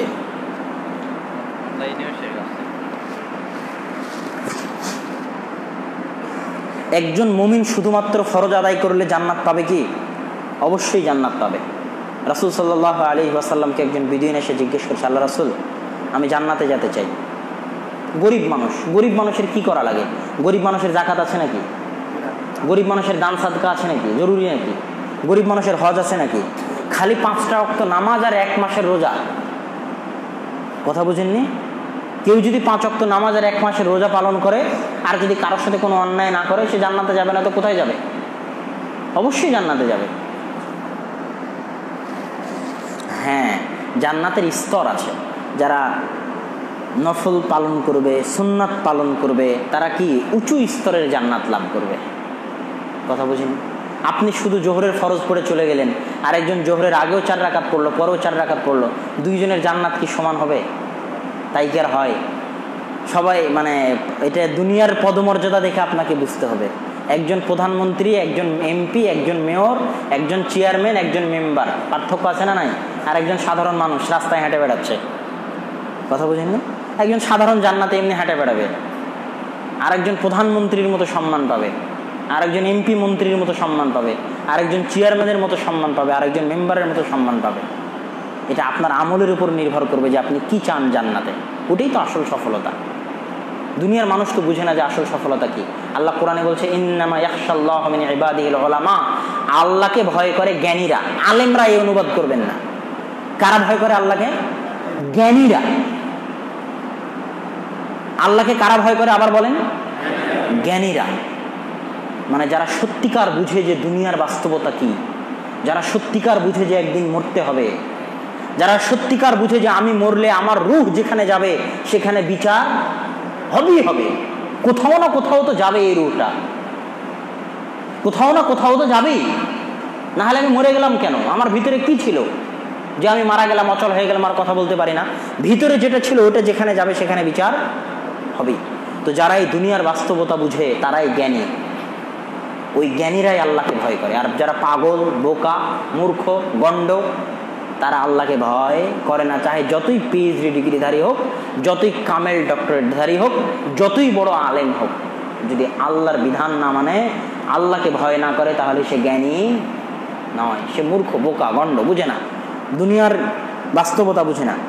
একজন মুমিন শুধুমাত্র ফরজ আদায় করলে জান্নাত পাবে কি? অবশ্যই জান্নাত পাবে। রাসূল সাল্লাল্লাহু আলাইহি ওয়াসাল্লামকে একজন বিদুইন এসে জিজ্ঞেস করছে, আল্লাহ রাসূল, আমি জান্নাতে যেতে চাই। গরিব মানুষ, গরিব মানুষের কি করা লাগে? গরিব মানুষের যাকাত আছে নাকি? গরিব মানুষের দান সাদকা আছে নাকি? জরুরি নাকি? গরিব মানুষের হজ আছে নাকি? খালি 5টা ওয়াক্ত নামাজ আর 1 মাসের রোজা। কথা বুঝেননি? কেউ যদি 5 ওয়াক্ত নামাজ আর 1 মাসের রোজা পালন করে, আর যদি কারোর সাথে কোনো অন্যায় না করে, সে জান্নাতে যাবে না তো কোথায় যাবে? অবশ্যই জান্নাতে যাবে। জান্নাতের স্তর আছে। যারা নফল পালন করবে, সুন্নাত পালন করবে, তারা কি উঁচু স্তরের জান্নাত লাভ করবে। কথা বুঝিন? আপনি শুধু জোহরের ফরজ পড়ে চলে গেলেন, আর একজন জোহরের আগেও 4 রাকাত পড়লো, পরেও 4 রাকাত পড়লো, দুইজনের জান্নাত কি সমান হবে? তাই কি আর হয়? সবাই মানে এটা দুনিয়ার পদমর্যাদা দেখে আপনাকে বুঝতে হবে। একজন প্রধানমন্ত্রী, একজন এমপি, একজন মেয়র, একজন চেয়ারম্যান, একজন মেম্বার, পার্থক্য আছে না নাই? আর একজন সাধারণ মানুষ রাস্তায় হেঁটে বেড়াচ্ছে। কথা বুঝেন না? একজন সাধারণ জান্নাতে এমনি হেঁটে বেড়াবে, আরেকজন প্রধানমন্ত্রীর মতো সম্মান পাবে, আরেকজন এমপি মন্ত্রীর মতো সম্মান পাবে, আরেকজন চেয়ারম্যানের মতো সম্মান পাবে, আরেকজন মেম্বারের মতো সম্মান পাবে। এটা আপনার আমলের উপর নির্ভর করবে যে আপনি কি চান জান্নাতে। ওটাই তো আসল সফলতা। দুনিয়ার মানুষ তো বুঝে না যে আসল সফলতা কি। আল্লাহ কোরআনে বলছে ইন্নামা ইয়াখশাল্লাহু মিন ইবাদিহিল উলামা, আল্লাহকে ভয় করে জ্ঞানীরা। আলেমরা এই অনুবাদ করবেন না। কারা ভয় করে আল্লাহকে? জ্ঞানীরা। আল্লাহকে কারা ভয় করে আবার বলেন? জ্ঞানীরা। মানে যারা সত্যিকার বুঝে যে দুনিয়ার বাস্তবতা কি, যারা সত্যিকার বুঝে যে একদিন মরতে হবে, যারা সত্যিকার বুঝে যে আমি মরলে আমার রূহ যেখানে যাবে সেখানে বিচার হবেই হবে, কোথাও না কোথাও তো যাবে এই রূহটা, কোথাও না কোথাও তো যাবেই। না হলে আমি মরে গেলাম কেন? আমার ভিতরে কি ছিল যে আমি মারা গেলাম, অচল হয়ে গেলাম, আর কথা বলতে পারি না? ভিতরে যেটা ছিল ওটা যেখানে যাবে সেখানে বিচার হবেই। তো যারা এই দুনিয়ার বাস্তবতা বুঝে তারাই জ্ঞানী, ওই জ্ঞানীরাই আল্লাহকে ভয় করে। আর যারা পাগল, বোকা, মূর্খ, গণ্ড, তারা আল্লাহকে ভয় করে না। চাহে যতই পিএইচডি ডিগ্রিধারী হোক, যতই কামেল ডক্টরেটধারী হোক, যতই বড় আলেম হোক, যদি আল্লাহর বিধান না মানে, আল্লাহকে ভয় না করে, তাহলে সে জ্ঞানী নয়, সে মূর্খ, বোকা, গণ্ড, বুঝে না, দুনিয়ার বাস্তবতা বুঝে না।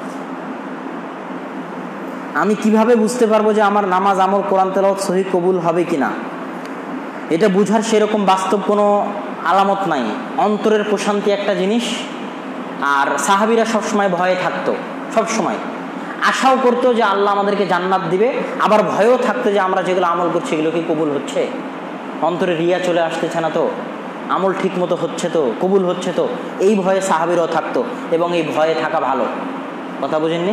আমি কিভাবে বুঝতে পারবো যে আমার নামাজ, আমল, কোরআন তেলাওয়াত সহি কবুল হবে কিনা? এটা বুঝার সেরকম বাস্তব কোনো আলামত নাই। অন্তরের প্রশান্তি একটা জিনিস। আর সাহাবীরা সবসময় ভয়ে থাকতো, সবসময় আশাও করতো যে আল্লাহ আমাদেরকে জান্নাত দিবে, আবার ভয়ও থাকতো যে আমরা যেগুলো আমল করছি এগুলো কি কবুল হচ্ছে, অন্তরে রিয়া চলে আসতেছে না তো, আমল ঠিক মতো হচ্ছে তো, কবুল হচ্ছে তো, এই ভয়ে সাহাবীরাও থাকতো। এবং এই ভয়ে থাকা ভালো। কথা বুঝেননি?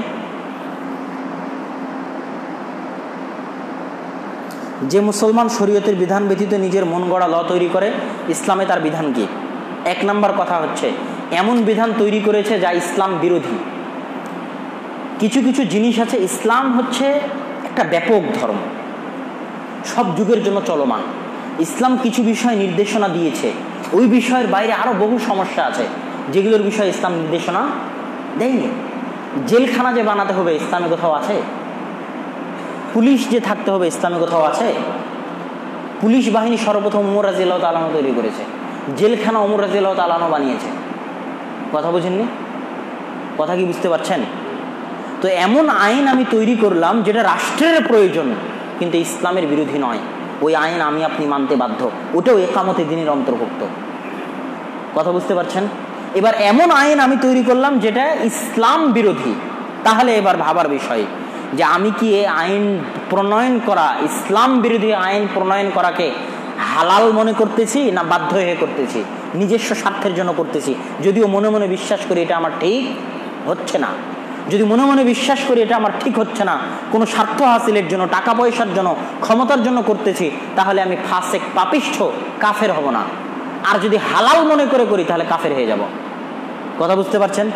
যে মুসলমান শরীয়তের বিধান ব্যতীত নিজের মন গড়া ল তৈরি করে, ইসলামে তার বিধান কি? 1 নম্বর কথা হচ্ছে, এমন বিধান তৈরি করেছে যা ইসলাম বিরোধী। কিছু কিছু জিনিস আছে, ইসলাম হচ্ছে একটা ব্যাপক ধর্ম, সব যুগের জন্য চলমান। ইসলাম কিছু বিষয় নির্দেশনা দিয়েছে, ওই বিষয়ের বাইরে আরো বহু সমস্যা আছে যেগুলোর বিষয়ে ইসলাম নির্দেশনা দেয়নি। জেলখানা যে বানাতে হবে ইসলামে কোথাও আছে? পুলিশ যে থাকতে হবে ইসলামে কোথাও আছে? পুলিশ বাহিনী সর্বপ্রথম ওমর রাদিয়াল্লাহু তাআলা আনহু তৈরি করেছে, জেলখানা ওমর রাদিয়াল্লাহু তাআলা আনহু বানিয়েছে। কথা বুঝেননি? কথা কি বুঝতে পারছেন? তো এমন আইন আমি তৈরি করলাম যেটা রাষ্ট্রের প্রয়োজন, কিন্তু ইসলামের বিরোধী নয়, ওই আইন আমি আপনি মানতে বাধ্য, ওটাও ইকামতে দ্বীনের অন্তর্ভুক্ত। কথা বুঝতে পারছেন? এবার এমন আইন আমি তৈরি করলাম যেটা ইসলাম বিরোধী, তাহলে এবার ভাবার বিষয় যে আমি কি এই আইন প্রণয়ন করা, ইসলাম বিরোধী আইন প্রণয়ন করাকে হালাল মনে করতেছি না বাধ্য হয়ে করতেছি, নিজস্ব স্বার্থের জন্য করতেছি, যদিও মনে মনে বিশ্বাস করি এটা আমার ঠিক হচ্ছে না। যদি মনে মনে বিশ্বাস করি এটা আমার ঠিক হচ্ছে না, কোনো স্বার্থ হাসিলের জন্য, টাকা পয়সার জন্য, ক্ষমতার জন্য করতেছি, তাহলে আমি ফাসেক, পাপিষ্ঠ, কাফের হব না। আর যদি হালাল মনে করে করি তাহলে কাফের হয়ে যাব। কথা বুঝতে পারছেন?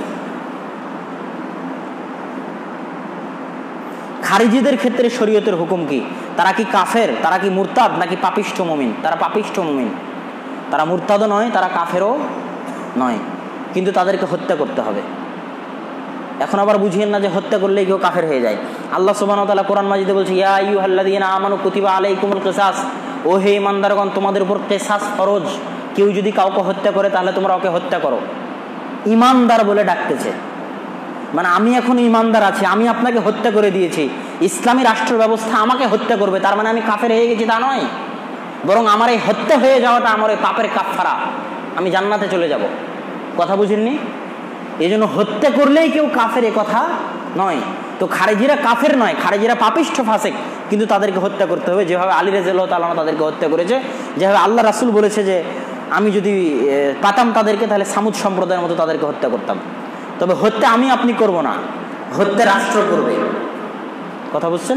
খারিজিদের ক্ষেত্রে শরীয়তের হুকুম কি? তারা কি কাফের, তারা কি মুরতাদ, নাকি পাপিষ্ঠ মুমিন? তারা পাপিষ্ঠ মুমিন, তারা মুরতাদও নয়, তারা কাফেরও নয়, কিন্তু তাদেরকে হত্যা করতে হবে। এখন আবার বুঝিয়েন না যে হত্যা করলেই কেউ কাফের হয়ে যায়। আল্লাহ সুবহানাহু ওয়া তাআলা কোরআন মাজিদে বলছে, ইয়া আইয়ুহাল্লাযীনা আমানু কুতিবা আলাইকুমুল কিসাস, ও হে ঈমানদারগণ তোমাদের উপর কিসাস ফরজ, কেউ যদি কাউকে হত্যা করে তাহলে তোমরা ওকে হত্যা করো। ঈমানদার বলে ডাকতেছে, মানে আমি এখন ঈমানদার আছি, আমি আপনাকে হত্যা করে দিয়েছি, ইসলামী রাষ্ট্র ব্যবস্থা আমাকে হত্যা করবে, তার মানে আমি কাফের হয়ে গেছি তা নয়, বরং আমার এই হত্যা হয়ে যাওয়াটা আমার এই পাপের কাফারা, আমি জান্নাতে চলে যাব। কথা বুঝেননি? এই জন্য হত্যা করলেই কেউ কাফের এ কথা নয়। তো খারেজিরা কাফের নয়, খারেজিরা পাপিষ্ঠ, ফাসেক, কিন্তু তাদেরকে হত্যা করতে হবে যেভাবে আলী রাদিয়াল্লাহু তাআলা তাদেরকে হত্যা করেছে, যেভাবে আল্লাহ রাসূল বলেছে যে আমি যদি পাতাম তাদেরকে তাহলে সামুদ সম্প্রদায়ের মতো তাদেরকে হত্যা করতাম। তবে হত্যা আমি আপনি করব না, হত্যা রাষ্ট্র করবে। কথা বুঝছেন?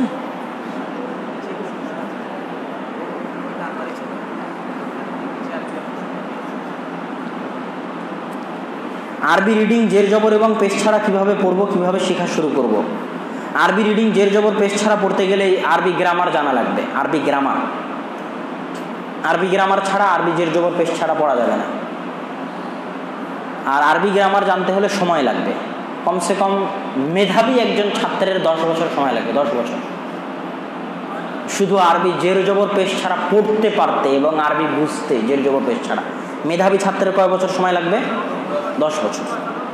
আরবি রিডিং জের জবর এবং পেশ ছাড়া কিভাবে পড়বো, কিভাবে শেখা শুরু করব? আরবি রিডিং জের জবর পেশ ছাড়া পড়তে গেলে আরবি গ্রামার জানা লাগবে। আরবি গ্রামার ছাড়া আরবি জের জবর পেশ ছাড়া পড়া যাবে না। আর আরবি গ্রামার জানতে হলে সময় লাগবে, কমসে কম মেধাবী একজন ছাত্রের 10 বছর সময় লাগবে, 10 বছর। শুধু আরবি জের জবর পেশ ছাড়া পড়তে পারতে এবং আরবি বুঝতে, জের জবর পেশ ছাড়া মেধাবী ছাত্রের কয় বছর সময় লাগবে? 10 বছর।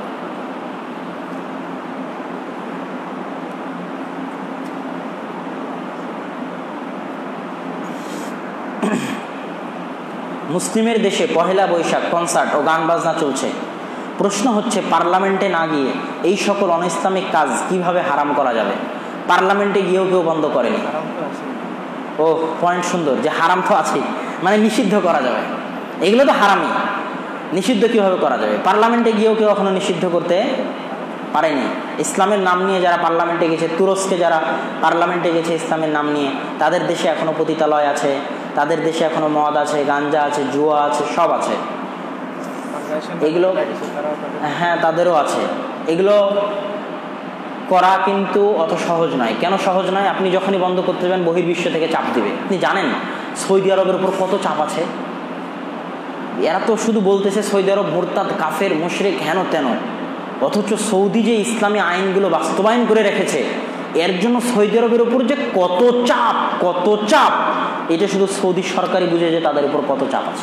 মুসলিমের দেশে পহেলা বৈশাখ কনসার্ট ও গান বাজনা চলছে। প্রশ্ন হচ্ছে, পার্লামেন্টে না গিয়ে এই সকল অনইসলামিক কাজ কিভাবে হারাম করা যাবে? পার্লামেন্টে গিয়েও কেউ বন্ধ করেনি। ও পয়েন্ট সুন্দর, যে হারাম তো আছে, মানে নিষিদ্ধ করা যাবে। এগুলো তো হারামই, নিষিদ্ধ কিভাবে করা যাবে? পার্লামেন্টে গিয়েও কেউ এখনো নিষিদ্ধ করতে পারেনি। ইসলামের নাম নিয়ে যারা পার্লামেন্টে গেছে, তুরস্কে যারা পার্লামেন্টে গেছে ইসলামের নাম নিয়ে, তাদের দেশে এখনো পতিতালয় আছে, তাদের দেশে এখনো মদ আছে, গাঞ্জা আছে, জুয়া আছে, সব আছে। এগুলো হ্যাঁ তাদেরও আছে। এগুলো করা কিন্তু অত সহজ নয়। কেন সহজ নয়? আপনি যখনই বন্ধ করতে যাবেন বহির্বিশ্ব থেকে চাপ দিবে। আপনি জানেন সৌদি আরবের উপর কত চাপ আছে? এরা তো শুধু বলতেছে সৌদি আরব মুরতাদ, কাফের, মুশরিক, হেন তেন, অথচ সৌদি যে ইসলামী আইনগুলো বাস্তবায়ন করে রেখেছে, এর জন্য সৌদি আরবের উপর যে কত চাপ, এটা শুধু সৌদি সরকারই বুঝে যে তাদের উপর কত চাপ আছে।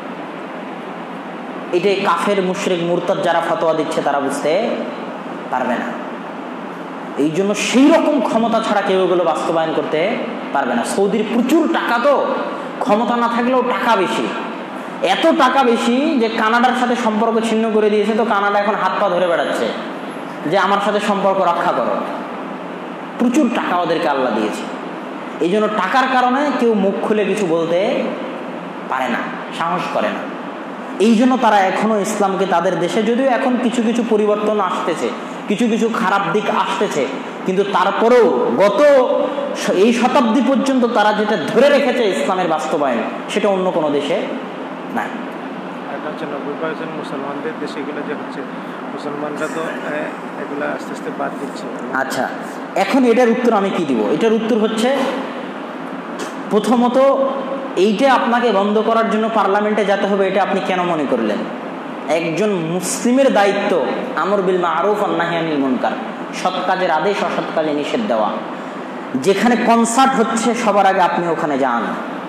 এটাই কাফের, মুশরিক, মুরতাদ যারা ফতোয়া দিচ্ছে তারা বুঝতে পারবে না। এই জন্য সেই রকম ক্ষমতা ছাড়া কেউ এগুলো বাস্তবায়ন করতে পারবে না। সৌদির প্রচুর টাকা, তো ক্ষমতা না থাকলেও টাকা বেশি। এত টাকা বেশি যে কানাডার সাথে সম্পর্ক ছিন্ন করে দিয়েছে। তো কানাডা এখন হাত পা ধরে বেড়াচ্ছে যে আমার সাথে সম্পর্ক রক্ষা করো। প্রচুর টাকা ওদেরকে আল্লাহ দিয়েছে। এই জন্য টাকার কারণে কেউ মুখ খুলে কিছু বলতে পারে না, সাহস করে না। এই জন্য তারা এখনো ইসলামকে তাদের দেশে, যদিও এখন কিছু কিছু পরিবর্তন আসতেছে, কিছু কিছু খারাপ দিক আসতেছে, কিন্তু তারপরেও গত এই শতাব্দী পর্যন্ত তারা যেটা ধরে রেখেছে ইসলামের বাস্তবায়ন, সেটা অন্য কোনো দেশে নাই। মুসলমানদের দেশে এগুলো যে হচ্ছে, মুসলমানরা তো এগুলো আস্তে আস্তে বাদ দিচ্ছে। আচ্ছা, এখন এটার উত্তর আমি কি দিব? এটার উত্তর হচ্ছে, প্রথমত এইটা আপনাকে বন্ধ করার জন্য পার্লামেন্টে যেতে হবে, এটা আপনি কেন মনে করলেন? একজন মুসলিমের দায়িত্ব আমর বিল মারুফ ওয়ান নাহি আনিল মুনকার, সৎ কাজের আদেশ, অসৎ কাজে নিষেধ দেওয়া। যেখানে কনসার্ট হচ্ছে সবার আগে আপনি ওখানে যান,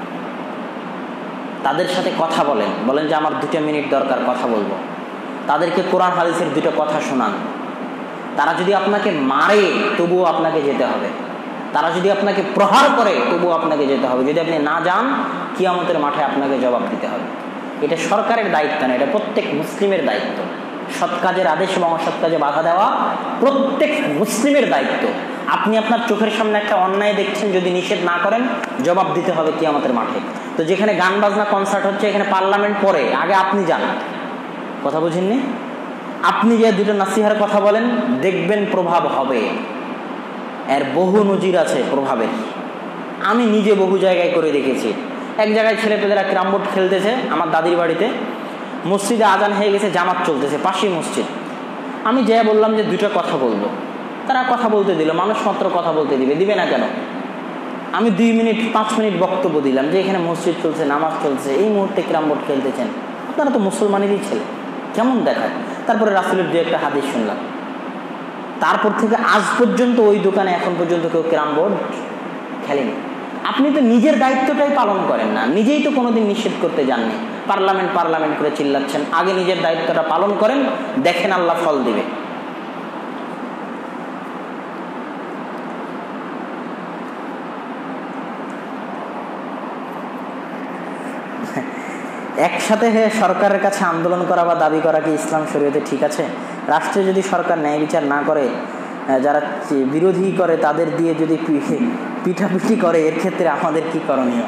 তাদের সাথে কথা বলেন, বলেন যে আমার 2 মিনিট দরকার, কথা বলবো। তাদেরকে কোরআন হাদিসের 2টা কথা শোনান। তারা যদি আপনাকে মারে তবুও আপনাকে যেতে হবে, তারা যদি আপনাকে প্রহার করে তবুও আপনাকে যেতে হবে। যদি আপনি না যান, কিয়ামতের মাঠে আপনাকে জবাব দিতে হবে। এটা সরকারের দায়িত্ব না, এটা প্রত্যেক মুসলিমের দায়িত্ব। সৎ কাজের আদেশ এবং অসৎ কাজে বাধা দেওয়া প্রত্যেক মুসলিমের দায়িত্ব। আপনি আপনার চোখের সামনে একটা অন্যায় দেখছেন, যদি নিষেধ না করেন জবাব দিতে হবে কিয়ামতের মাঠে। তো যেখানে গান বাজনা কনসার্ট হচ্ছে, এখানে পার্লামেন্ট পরে, আগে আপনি যান। কথা বুঝেননি? আপনি যে 2টা নাসিহার কথা বলেন, দেখবেন প্রভাব হবে। এর বহু নজির আছে প্রভাবের। আমি নিজে বহু জায়গায় করে দেখেছি। এক জায়গায় ছেলেপেলেরা ক্যারাম বোর্ড খেলতেছে আমার দাদির বাড়িতে, মসজিদে আজান হয়ে গেছে, জামাত চলতেছে, পাশেই মসজিদ। আমি যা বললাম যে 2টা কথা বলবো, তারা কথা বলতে দিল। মানুষ মাত্র কথা বলতে দিবে না কেন? আমি 2 মিনিট 5 মিনিট বক্তব্য দিলাম যে এখানে মসজিদ চলছে, নামাজ চলছে, এই মুহূর্তে ক্যারাম বোর্ড খেলতেছেন, আপনারা তো মুসলমানেরই ছেলে, কেমন দেখায়? তারপরে রাসূলের 2-একটা হাদিস শুনলাম। তারপর থেকে আজ পর্যন্ত ওই দোকানে এখন পর্যন্ত কেউ ক্যারাম বোর্ড খেলেনি। আপনি তো নিজের দায়িত্বটাই পালন করেন না, নিজেই তো কোনোদিন নিষেধ করতে যাননি। পার্লামেন্ট করে চিল্লাচ্ছেন। আগে নিজের দায়িত্বটা পালন করেন, দেখেন আল্লাহ ফল দিবে। একসাথে হয়ে সরকারের কাছে আন্দোলন করা বা দাবি করা কি ইসলাম শরীয়তে ঠিক আছে? রাষ্ট্রে যদি সরকার ন্যায় বিচার না করে, যারা বিরোধী করে তাদের দিয়ে যদি পিঠাপিঠি করে, এর ক্ষেত্রে আমাদের কি করণীয়?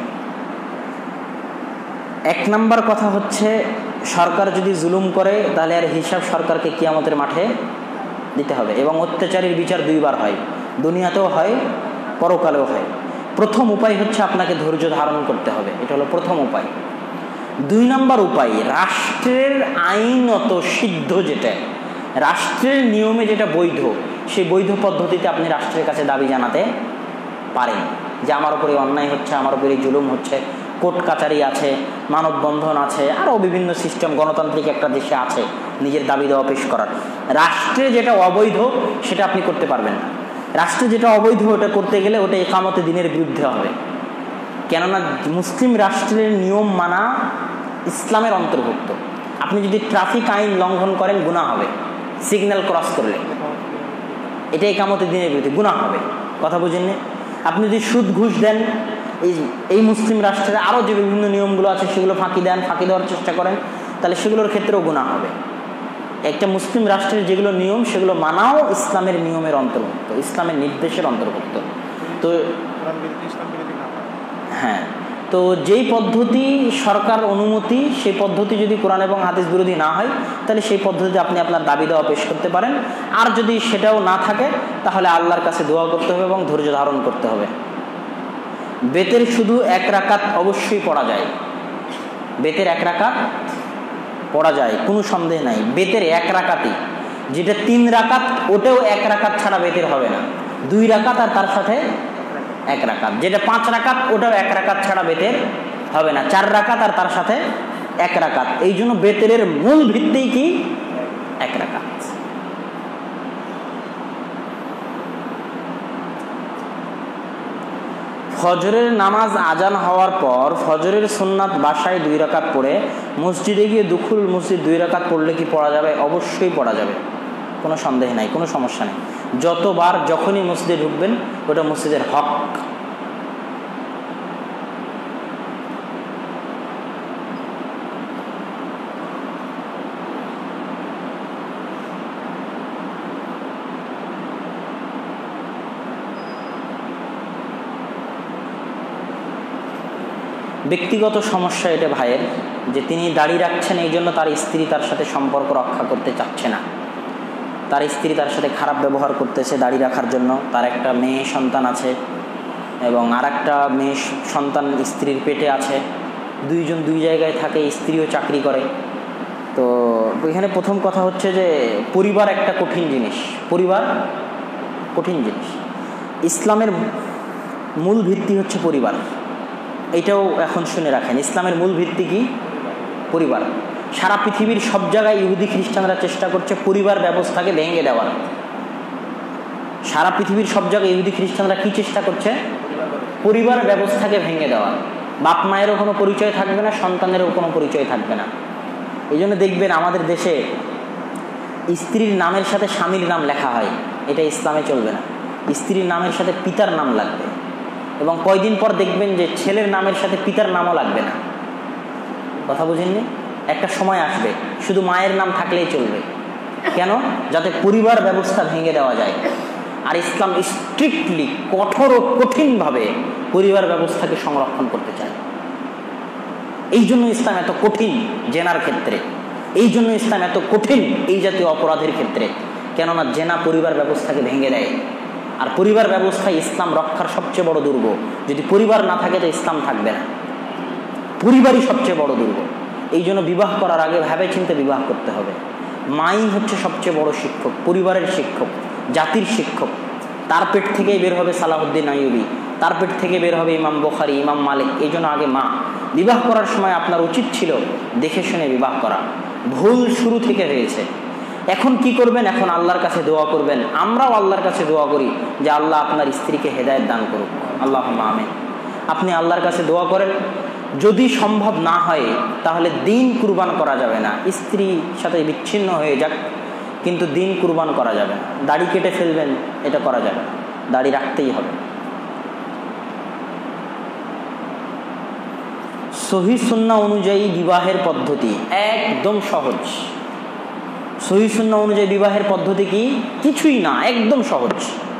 1 নম্বর কথা হচ্ছে, সরকার যদি জুলুম করে তাহলে আর হিসাব সরকারকে কিয়ামতের মাঠে দিতে হবে। এবং অত্যাচারীর বিচার দুইবার হয়, দুনিয়াতেও হয়, পরকালেও হয়। প্রথম উপায় হচ্ছে আপনাকে ধৈর্য ধারণ করতে হবে, এটা হলো প্রথম উপায়। 2 নম্বর উপায়, রাষ্ট্রের আইনত সিদ্ধ যেটা, রাষ্ট্রের নিয়মে যেটা বৈধ, সেই বৈধ পদ্ধতিতে আপনি রাষ্ট্রের কাছে দাবি জানাতে পারেন যে আমার উপরে অন্যায় হচ্ছে, আমার উপরে জুলুম হচ্ছে। কোর্ট কাচারি আছে, মানববন্ধন আছে, আরও বিভিন্ন সিস্টেম গণতান্ত্রিক একটা দেশে আছে নিজের দাবি দেওয়া পেশ করার। রাষ্ট্রে যেটা অবৈধ সেটা আপনি করতে পারবেন না। রাষ্ট্রে যেটা অবৈধ ওটা করতে গেলে ওটা ইকামতে দিনের বিরুদ্ধে হবে, কেননা মুসলিম রাষ্ট্রের নিয়ম মানা ইসলামের অন্তর্ভুক্ত। আপনি যদি ট্রাফিক আইন লঙ্ঘন করেন গুনাহ হবে, সিগন্যাল ক্রস করলে এটা ইকামতে দিনের বিরুদ্ধে গুনাহ হবে। কথা বুঝেননি? আপনি যদি সুদ ঘুষ দেন, এই মুসলিম রাষ্ট্রের আরও যে বিভিন্ন নিয়মগুলো আছে সেগুলো ফাঁকি দেন, ফাঁকি দেওয়ার চেষ্টা করেন, তাহলে সেগুলোর ক্ষেত্রেও গুনাহ হবে। একটা মুসলিম রাষ্ট্রের যেগুলো নিয়ম সেগুলো মানাও ইসলামের নিয়মের অন্তর্ভুক্ত, ইসলামের নির্দেশের অন্তর্ভুক্ত। তো হ্যাঁ, তো যেই পদ্ধতি সরকার অনুমতি, সেই পদ্ধতি যদি কোরআন এবং হাদিস বিরোধী না হয় তাহলে সেই পদ্ধতিতে আপনি আপনার দাবি দেওয়া পেশ করতে পারেন। আর যদি সেটাও না থাকে তাহলে আল্লাহর কাছে দোয়া করতে হবে এবং ধৈর্য ধারণ করতে হবে। বেতের শুধু 1 রাকাত অবশ্যই পড়া যায়, বেতের 1 রাকাত পড়া যায়, কোনো সন্দেহ নাই। বেতের 1 রাকাতই, যেটা 3 রাকাত ওটাও 1 রাকাত ছাড়া বেতের হবে না, 2 রাকাত আর তার সাথে 1 রাকাত। যেটা 5 রাকাত ওটাও 1 রাকাত ছাড়া বেতের হবে না, 4 রাকাত আর তার সাথে 1 রাকাত। এই জন্য বেতের মূল ভিত্তি কি? 1 রাকাত। ফজরের নামাজ আজান হওয়ার পর ফজরের সুন্নাত বাসায় 2 রাকাত পড়ে মসজিদে গিয়ে দুখুল মসজিদ 2 রাকাত পড়লে কি পড়া যাবে? অবশ্যই পড়া যাবে, কোনো সন্দেহ নাই, কোনো সমস্যা নেই। যতবার যখনই মসজিদে ঢুকবেন ওটা মসজিদের হক। ব্যক্তিগত সমস্যা এটা ভাইয়ের, যে তিনি দাড়ি রাখছেন এই জন্য তার স্ত্রী তার সাথে সম্পর্ক রক্ষা করতে চাচ্ছে না, তার স্ত্রী তার সাথে খারাপ ব্যবহার করতেছে দাড়ি রাখার জন্য। তার একটা মেয়ে সন্তান আছে এবং আর একটা মেয়ে সন্তান স্ত্রীর পেটে আছে, 2 জন 2 জায়গায় থাকে, স্ত্রীও চাকরি করে। তো এখানে প্রথম কথা হচ্ছে যে পরিবার একটা কঠিন জিনিস, পরিবার কঠিন জিনিস। ইসলামের মূল ভিত্তি হচ্ছে পরিবার, এটাও এখন শুনে রাখেন। ইসলামের মূল ভিত্তি কি? পরিবার। সারা পৃথিবীর সব জায়গায় ইহুদি খ্রিস্টানরা চেষ্টা করছে পরিবার ব্যবস্থাকে ভেঙে দেওয়ার। সারা পৃথিবীর সব জায়গায় ইহুদি খ্রিস্টানরা কি চেষ্টা করছে? পরিবার ব্যবস্থাকে ভেঙে দেওয়া। বাপ মায়েরও কোনো পরিচয় থাকবে না, সন্তানেরও কোনো পরিচয় থাকবে না। এই জন্য দেখবেন আমাদের দেশে স্ত্রীর নামের সাথে স্বামীর নাম লেখা হয়, এটা ইসলামে চলবে না। স্ত্রীর নামের সাথে পিতার নাম লাগবে, এবং কয়দিন পর দেখবেন যে ছেলের নামের সাথে পিতার নামও লাগবে না। কথা বুঝেননি? একটা সময় আসবে শুধু মায়ের নাম থাকলেই চলবে। কেন? যাতে পরিবার ব্যবস্থা ভেঙে দেওয়া যায়। আর ইসলাম স্ট্রিক্টলি, কঠোর ও কঠিনভাবে পরিবার ব্যবস্থাকে সংরক্ষণ করতে চায়। এই জন্য ইসলাম এত কঠিন জেনার ক্ষেত্রে, এই জন্য ইসলাম এত কঠিন এই জাতীয় অপরাধের ক্ষেত্রে। কেননা জেনা পরিবার ব্যবস্থাকে ভেঙে দেয়, আর পরিবার ব্যবস্থায় ইসলাম রক্ষার সবচেয়ে বড় দুর্গ। যদি পরিবার না থাকে তো ইসলাম থাকবে না, পরিবারই সবচেয়ে বড় দুর্গ। এই জন্য বিবাহ করার আগে ভেবে চিন্তে বিবাহ করতে হবে। মাই হচ্ছে সবচেয়ে বড় শিক্ষক, পরিবারের শিক্ষক, জাতির শিক্ষক। তার পেট থেকেই বের হবে সালাহুদ্দিন আইয়ুবী, তার পেট থেকে বের হবে ইমাম বুখারী, ইমাম মালিক। এই জন্য আগে মা। বিবাহ করার সময় আপনার উচিত ছিল দেখে শুনে বিবাহ করা, ভুল শুরু থেকে হয়েছে। এখন কি করবেন? এখন আল্লাহর কাছে দোয়া করবেন। আমরাও আল্লাহর কাছে দোয়া করি যে আল্লাহ আপনার স্ত্রীকে হেদায়েত দান করুক, আল্লাহুম্মা আমিন। আপনি আল্লাহর কাছে দোয়া করেন। যদি সম্ভব না হয় তাহলে দিন কুরবান করা যাবে না, স্ত্রীর সাথে বিচ্ছিন্ন হয়ে যাক, কিন্তু দিন কুরবান করা যাবে না। দাড়ি কেটে ফেলবেন, এটা করা যাবে না, দাড়ি রাখতেই হবে। সহিহ সুন্নাহ অনুযায়ী বিবাহের পদ্ধতি একদম সহজ। সহিহ সুন্নাহ অনুযায়ী বিবাহের পদ্ধতি কি? কিছুই না, একদম সহজ।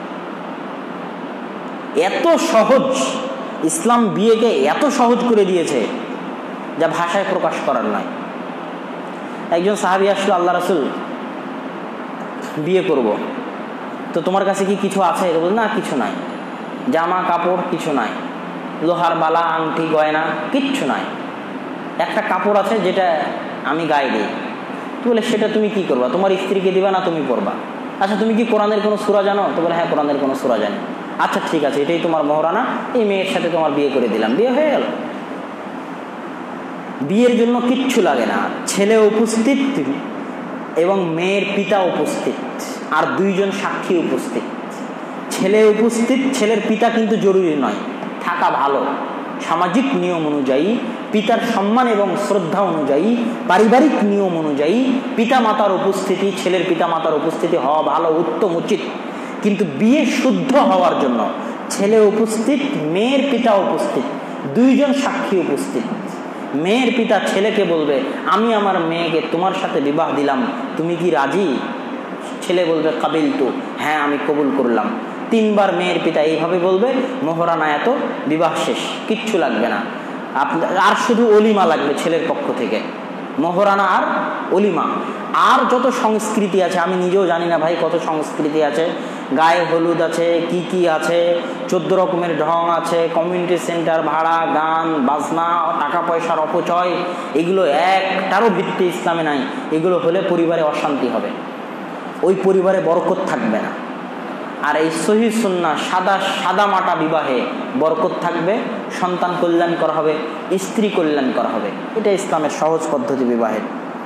এত সহজ, ইসলাম বিয়েকে এত সহজ করে দিয়েছে যা ভাষায় প্রকাশ করার নয়। একজন সাহাবী আসলো আল্লাহ রাসূল বিয়ে করব, তো তোমার কাছে কি কিছু আছে? বল না, কিছু নাই, জামা কাপড় কিছু নাই, লোহার বালা আংটি গয়না কিচ্ছু নাই, একটা কাপড় আছে যেটা আমি গায়ে দিই। তো বলে সেটা তুমি কি করবা? তোমার স্ত্রীকে দিবা না তুমি পরবা? আচ্ছা তুমি কি কোরআনের কোনো সূরা জানো? তো বলে হ্যাঁ কোরআনের কোনো সূরা জানি। আচ্ছা ঠিক আছে, এটাই তোমার মহরানা, এই মেয়ের সাথে তোমার বিয়ে করে দিলাম, বিয়ে হয়ে গেল। বিয়ের জন্য কিচ্ছু লাগে না, ছেলে উপস্থিত এবং মেয়ের পিতা উপস্থিত আর দুইজন সাক্ষী উপস্থিত। ছেলে উপস্থিত, ছেলের পিতা কিন্তু জরুরি নয়, থাকা ভালো। সামাজিক নিয়ম অনুযায়ী, পিতার সম্মান এবং শ্রদ্ধা অনুযায়ী, পারিবারিক নিয়ম অনুযায়ী পিতা মাতার উপস্থিতি, ছেলের পিতা মাতার উপস্থিতি হওয়া ভালো, উত্তম, উচিত। কিন্তু বিয়ে শুদ্ধ হওয়ার জন্য ছেলে উপস্থিত, মেয়ের পিতা উপস্থিত, দুইজন সাক্ষী উপস্থিত। মেয়ের পিতা ছেলেকে বলবে আমি আমার মেয়েকে তোমার সাথে বিবাহ দিলাম, তুমি কি রাজি? ছেলে বলবে কাবিল তু, হ্যাঁ আমি কবুল করলাম। 3 বার মেয়ের পিতা এইভাবে বলবে, মোহরানা এত, বিবাহ শেষ, কিচ্ছু লাগবে না। আর শুধু অলিমা লাগবে ছেলের পক্ষ থেকে, মোহরানা আর অলিমা। আর যত সংস্কৃতি আছে আমি নিজেও জানি না ভাই কত সংস্কৃতি আছে, গায়ে হলুদ আছে, কি কি আছে, 14 রকমের ঢং আছে, কমিউনিটি সেন্টার ভাড়া, গান বাজনা, টাকা পয়সার অপচয়, এগুলো একটারও ভিত্তি ইসলামে নাই। এগুলো হলে পরিবারে অশান্তি হবে, ওই পরিবারে বরকত থাকবে না। আর এই সহিহ সুন্নাহ সাদা মাটা বিবাহে বরকত থাকবে, সন্তান কল্যাণ করা হবে, স্ত্রী কল্যাণ করা হবে। এটা ইসলামের সহজ পদ্ধতি বিবাহের।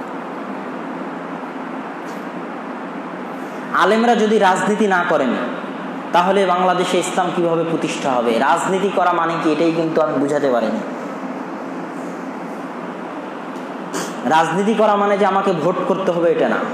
আলেমরা যদি রাজনীতি না করেন তাহলে বাংলাদেশে ইসলাম কিভাবে প্রতিষ্ঠা হবে? রাজনীতি করা মানে কি, এটাই কিন্তু আমি বুঝাতে পারিনি। রাজনীতি করা মানে যে আমাকে ভোট করতে হবে এটা না।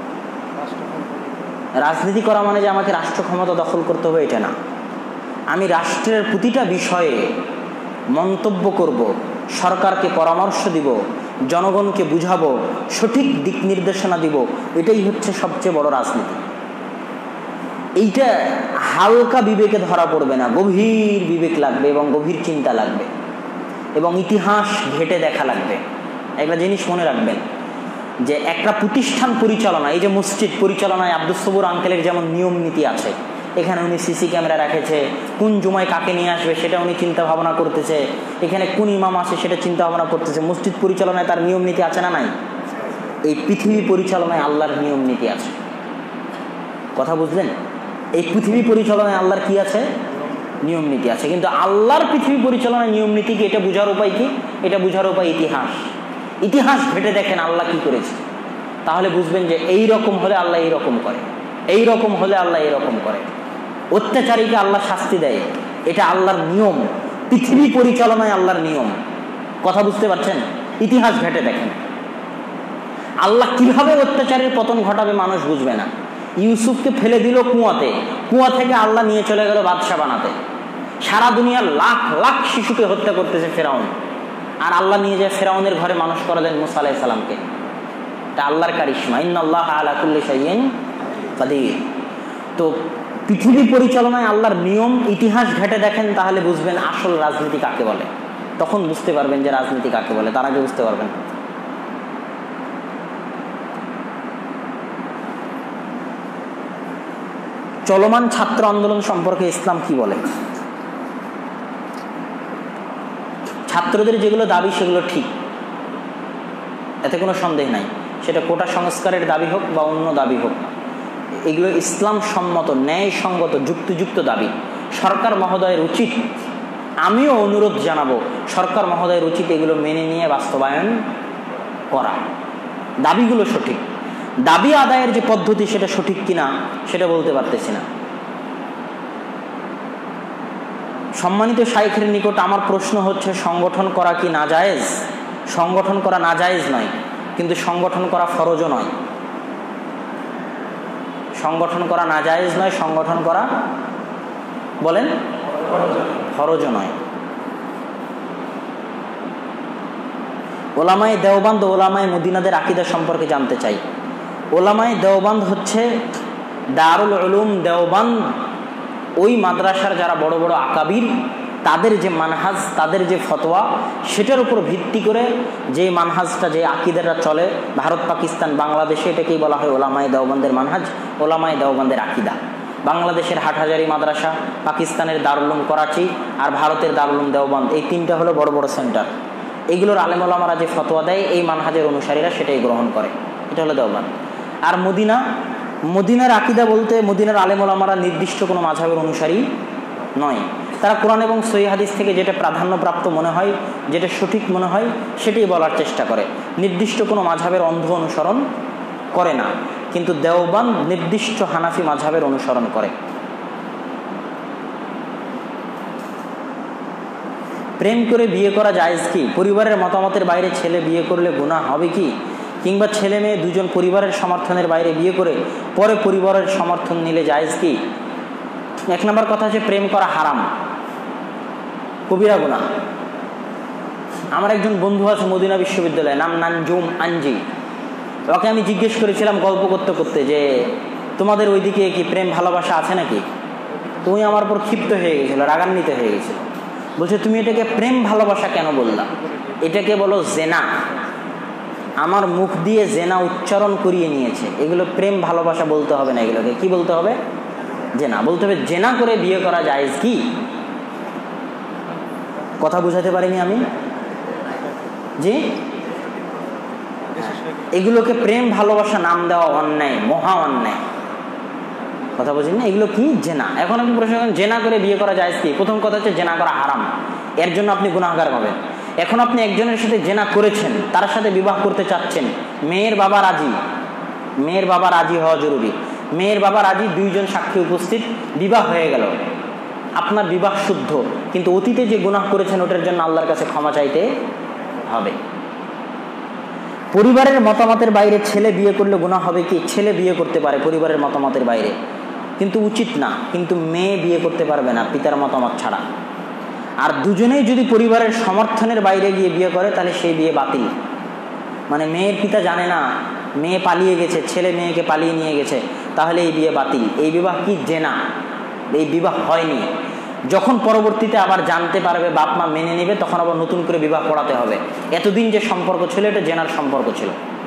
রাজনীতি করা মানে যে আমাকে রাষ্ট্র ক্ষমতা দখল করতে হবে এটা না। আমি রাষ্ট্রের প্রতিটা বিষয়ে মন্তব্য করব, সরকারকে পরামর্শ দিব, জনগণকে বুঝাবো, সঠিক দিক নির্দেশনা দিব। এটাই হচ্ছে সবচেয়ে বড় রাজনীতি। এইটা হালকা বিবেকে ধরা পড়বে না, গভীর বিবেক লাগবে এবং গভীর চিন্তা লাগবে এবং ইতিহাস ঘেটে দেখা লাগবে। একটা জিনিস মনে রাখবেন যে একটা প্রতিষ্ঠান পরিচালনা, এই যে মসজিদ পরিচালনায় আব্দুস সবুর আঙ্কেলের যেমন নিয়ম নীতি আছে, এখানে উনি সিসি ক্যামেরা রেখেছে, কোন জুমায় কাকে নিয়ে আসবে সেটা উনি চিন্তা ভাবনা করতেছে, এখানে কোন ইমাম আছে সেটা চিন্তা ভাবনা করতেছে। মসজিদ পরিচালনায় তার নিয়ম নীতি আছে না নাই? এই পৃথিবী পরিচালনায় আল্লাহর নিয়ম নীতি আছে। কথা বুঝলেন? এই পৃথিবী পরিচালনায় আল্লাহর কি আছে? নিয়ম নীতি আছে। কিন্তু আল্লাহর পৃথিবী পরিচালনায় নিয়ম নীতি কি, এটা বোঝার উপায় কি? এটা বোঝার উপায় ইতিহাস। ইতিহাস ঘেটে দেখেন আল্লাহ কি করেছে, তাহলে বুঝবেন যে এই রকম হলে আল্লাহ এইরকম করে, এই রকম হলে আল্লাহ এরকম করে। অত্যাচারীকে আল্লাহ শাস্তি দেয়, এটা আল্লাহর নিয়ম। পৃথিবী পরিচালনায় আল্লাহর নিয়ম। কথা বুঝতে পারছেন? ইতিহাস ঘেটে দেখেন আল্লাহ কিভাবে অত্যাচারের পতন ঘটাবে মানুষ বুঝবে না। ইউসুফকে ফেলে দিল কুয়াতে, কুয়া থেকে আল্লাহ নিয়ে চলে গেল বাদশা বানাতে। সারা দুনিয়ার লাখ লাখ শিশুকে হত্যা করতেছে ফেরাউন, আর আল্লাহ নিয়ে যায় ফেরাউনের ঘরে মানুষ করালেন মুসা আলাইহিস সালামকে। এটা আল্লাহর কারিশমা। ইন্নাল্লাহ আলা কুল্লি শাইইন কাদির। তো পৃথিবী পরিচালনায় আল্লাহর নিয়ম, ইতিহাস ঘেটে দেখেন তাহলে বুঝবেন আসল রাজনীতি কাকে বলে। তখন বুঝতে পারবেন যে রাজনীতি কাকে বলে, তার আগে বুঝতে পারবেন। চলমান ছাত্র আন্দোলন সম্পর্কে ইসলাম কি বলে? ছাত্রদের যেগুলো দাবি সেগুলো ঠিক, এতে কোনো সন্দেহ নাই। সেটা কোটা সংস্কারের দাবি হোক বা অন্য দাবি হোক, এগুলো ইসলাম সম্মত, ন্যায়সঙ্গত, যুক্তিযুক্ত দাবি। সরকার মহোদয়ের উচিত, আমিও অনুরোধ জানাবো, সরকার মহোদয়ের উচিত এগুলো মেনে নিয়ে বাস্তবায়ন করা। দাবিগুলো সঠিক, দাবি আদায়ের যে পদ্ধতি সেটা সঠিক কিনা সেটা বলতে পারতেছি না। সম্মানিত শাইখের নিকট আমার প্রশ্ন হচ্ছে, সংগঠন করা কি নাজায়েজ? সংগঠন করা নাজায়েজ নয়, কিন্তু সংগঠন করা ফরজও নয়। সংগঠন করা নাজায়েজ নয়, সংগঠন করা বলেন ফরজও নয়। ওলামায়ে দেওবান্দ, ওলামায়ে মদিনাদের আকীদা সম্পর্কে জানতে চাই। ওলামায়ে দেওবান্দ হচ্ছে দারুল উলুম দেওবান্দ, ওই মাদ্রাসার যারা বড় বড় আকাবির তাদের যে মানহাজ, তাদের যে ফতোয়া, সেটার উপর ভিত্তি করে যে মানহাজটা, যে আকিদাটা চলে ভারত, পাকিস্তান, বাংলাদেশে, এটাকেই বলা হয় ওলামায়ে দেওবন্দের মানহাজ, ওলামায়ে দেওবন্দের আকিদা। বাংলাদেশের হাটহাজারি মাদ্রাসা, পাকিস্তানের দারুল উলুম করাচি, আর ভারতের দারুল উলুম দেওবন্দ, এই তিনটা হলো বড় বড় সেন্টার। এগুলোর আলেম ওলামারা যে ফতোয়া দেয়, এই মানহাজের অনুসারীরা সেটাই গ্রহণ করে। এটা হলো দেওবন্দ। আর মদিনার আকিদা বলতে মদিনার আলেম ওলামারা নির্দিষ্ট কোনো মাযহাবের অনুসারী নয়। তারা কোরআন এবং সহিহ হাদিস থেকে যেটা প্রাধান্যপ্রাপ্ত মনে হয়, যেটা সঠিক মনে হয়, সেটাই বলার চেষ্টা করে। নির্দিষ্ট কোনো মাযহাবের অন্ধ অনুসরণ করে না। কিন্তু দেওবন্দ নির্দিষ্ট হানাফি মাযহাবের অনুসরণ করে। প্রেম করে বিয়ে করা জায়েজ কি? পরিবারের মতামতের বাইরে ছেলে বিয়ে করলে গুনাহ হবে কি? কিংবা ছেলে মেয়ে দুজন পরিবারের সমর্থনের বাইরে বিয়ে করে পরে পরিবারের সমর্থন নিলে জায়েজ কি? এক নম্বর কথা হচ্ছে প্রেম করা হারাম, কবিরা গুনাহ। আমার একজন বন্ধু আছে মদিনা বিশ্ববিদ্যালয়ে, নাম নানজুম আঞ্জি। ওকে আমি জিজ্ঞেস করেছিলাম গল্প করতে করতে যে তোমাদের ওইদিকে কি প্রেম ভালোবাসা আছে নাকি? তুমি আমার উপর ক্ষিপ্ত হয়ে গেছিল, রাগান্বিত হয়ে গেছিল। বলছে তুমি এটাকে প্রেম ভালোবাসা কেন বললা? এটাকে বলো জেনা। আমার মুখ দিয়ে জেনা উচ্চারণ করিয়ে নিয়েছে। এগুলো প্রেম ভালোবাসা বলতে হবে না, এগুলোকে কি বলতে হবে? জেনা বলতে হবে। জেনা করে বিয়ে করা জায়েজ কি? কথা বুঝাতে পারিনি আমি? জি, এগুলোকে প্রেম ভালোবাসা নাম দেওয়া অন্যায়, মহা অন্যায়। কথা বুঝিনি না? এগুলো কি? জেনা। এখন আপনি প্রশ্ন করেন জেনা করে বিয়ে করা জায়েজ কি? প্রথম কথা হচ্ছে জেনা করা হারাম, এর জন্য আপনি গুনাহগার হবেন। এখন আপনি একজনের সাথে জেনা করেছেন, তার সাথে বিবাহ করতে চাচ্ছেন, মেয়ের বাবা রাজি, মেয়ের বাবা রাজি হওয়া জরুরি। মেয়ের বাবা রাজি, দুইজন সাক্ষী উপস্থিত, বিবাহ হয়ে গেল, আপনার বিবাহ শুদ্ধ। কিন্তু অতীতে যে গুনাহ করেছেন ওটার জন্য আল্লাহর কাছে ক্ষমা চাইতে হবে। পরিবারের মতামতের বাইরে ছেলে বিয়ে করলে গুনাহ হবে কি? ছেলে বিয়ে করতে পারে পরিবারের মতামতের বাইরে, কিন্তু উচিত না। কিন্তু মেয়ে বিয়ে করতে পারবে না পিতার মতামত ছাড়া। আর দুজনেই যদি পরিবারের সমর্থনের বাইরে গিয়ে বিয়ে করে তাহলে সেই বিয়ে বাতিল। মানে মেয়ের পিতা জানে না, মেয়ে পালিয়ে গেছে, ছেলে মেয়েকে পালিয়ে নিয়ে গেছে, তাহলে এই বিয়ে বাতিল। এই বিবাহ কি? জেনা। এই বিবাহ হয়নি। যখন পরবর্তীতে আবার জানতে পারবে, বাপ মা মেনে নেবে, তখন আবার নতুন করে বিবাহ করাতে হবে। এতদিন যে সম্পর্ক ছিল এটা জেনার সম্পর্ক ছিল।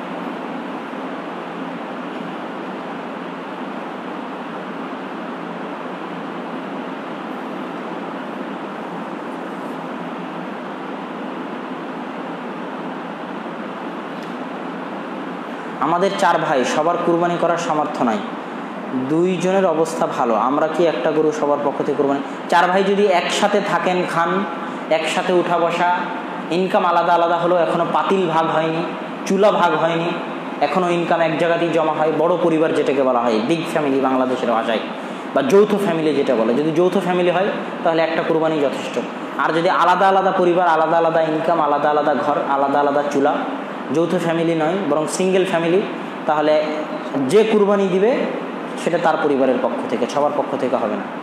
আমাদের 4 ভাই, সবার কুরবানি করার সামর্থ্য নাই, দুইজনের অবস্থা ভালো, আমরা কি একটা গরু সবার পক্ষ থেকে কুরবানি? 4 ভাই যদি একসাথে থাকেন, খান, একসাথে উঠা বসা, ইনকাম আলাদা আলাদা হলো, এখনো পাতিল ভাগ হয়নি, চুলা ভাগ হয়নি, এখনো ইনকাম এক জায়গাতেই জমা হয়, বড় পরিবার যেটাকে বলা হয়, বিগ ফ্যামিলি বাংলাদেশের ভাষায়, বা যৌথ ফ্যামিলি যেটা বলে, যদি যৌথ ফ্যামিলি হয় তাহলে একটা কুরবানি যথেষ্ট। আর যদি আলাদা আলাদা পরিবার, আলাদা আলাদা ইনকাম, আলাদা আলাদা ঘর, আলাদা আলাদা চুলা, যৌথ ফ্যামিলি নয় বরং সিঙ্গেল ফ্যামিলি, তাহলে যে কুরবানি দিবে সেটা তার পরিবারের পক্ষ থেকে, সবার পক্ষ থেকে হবে না।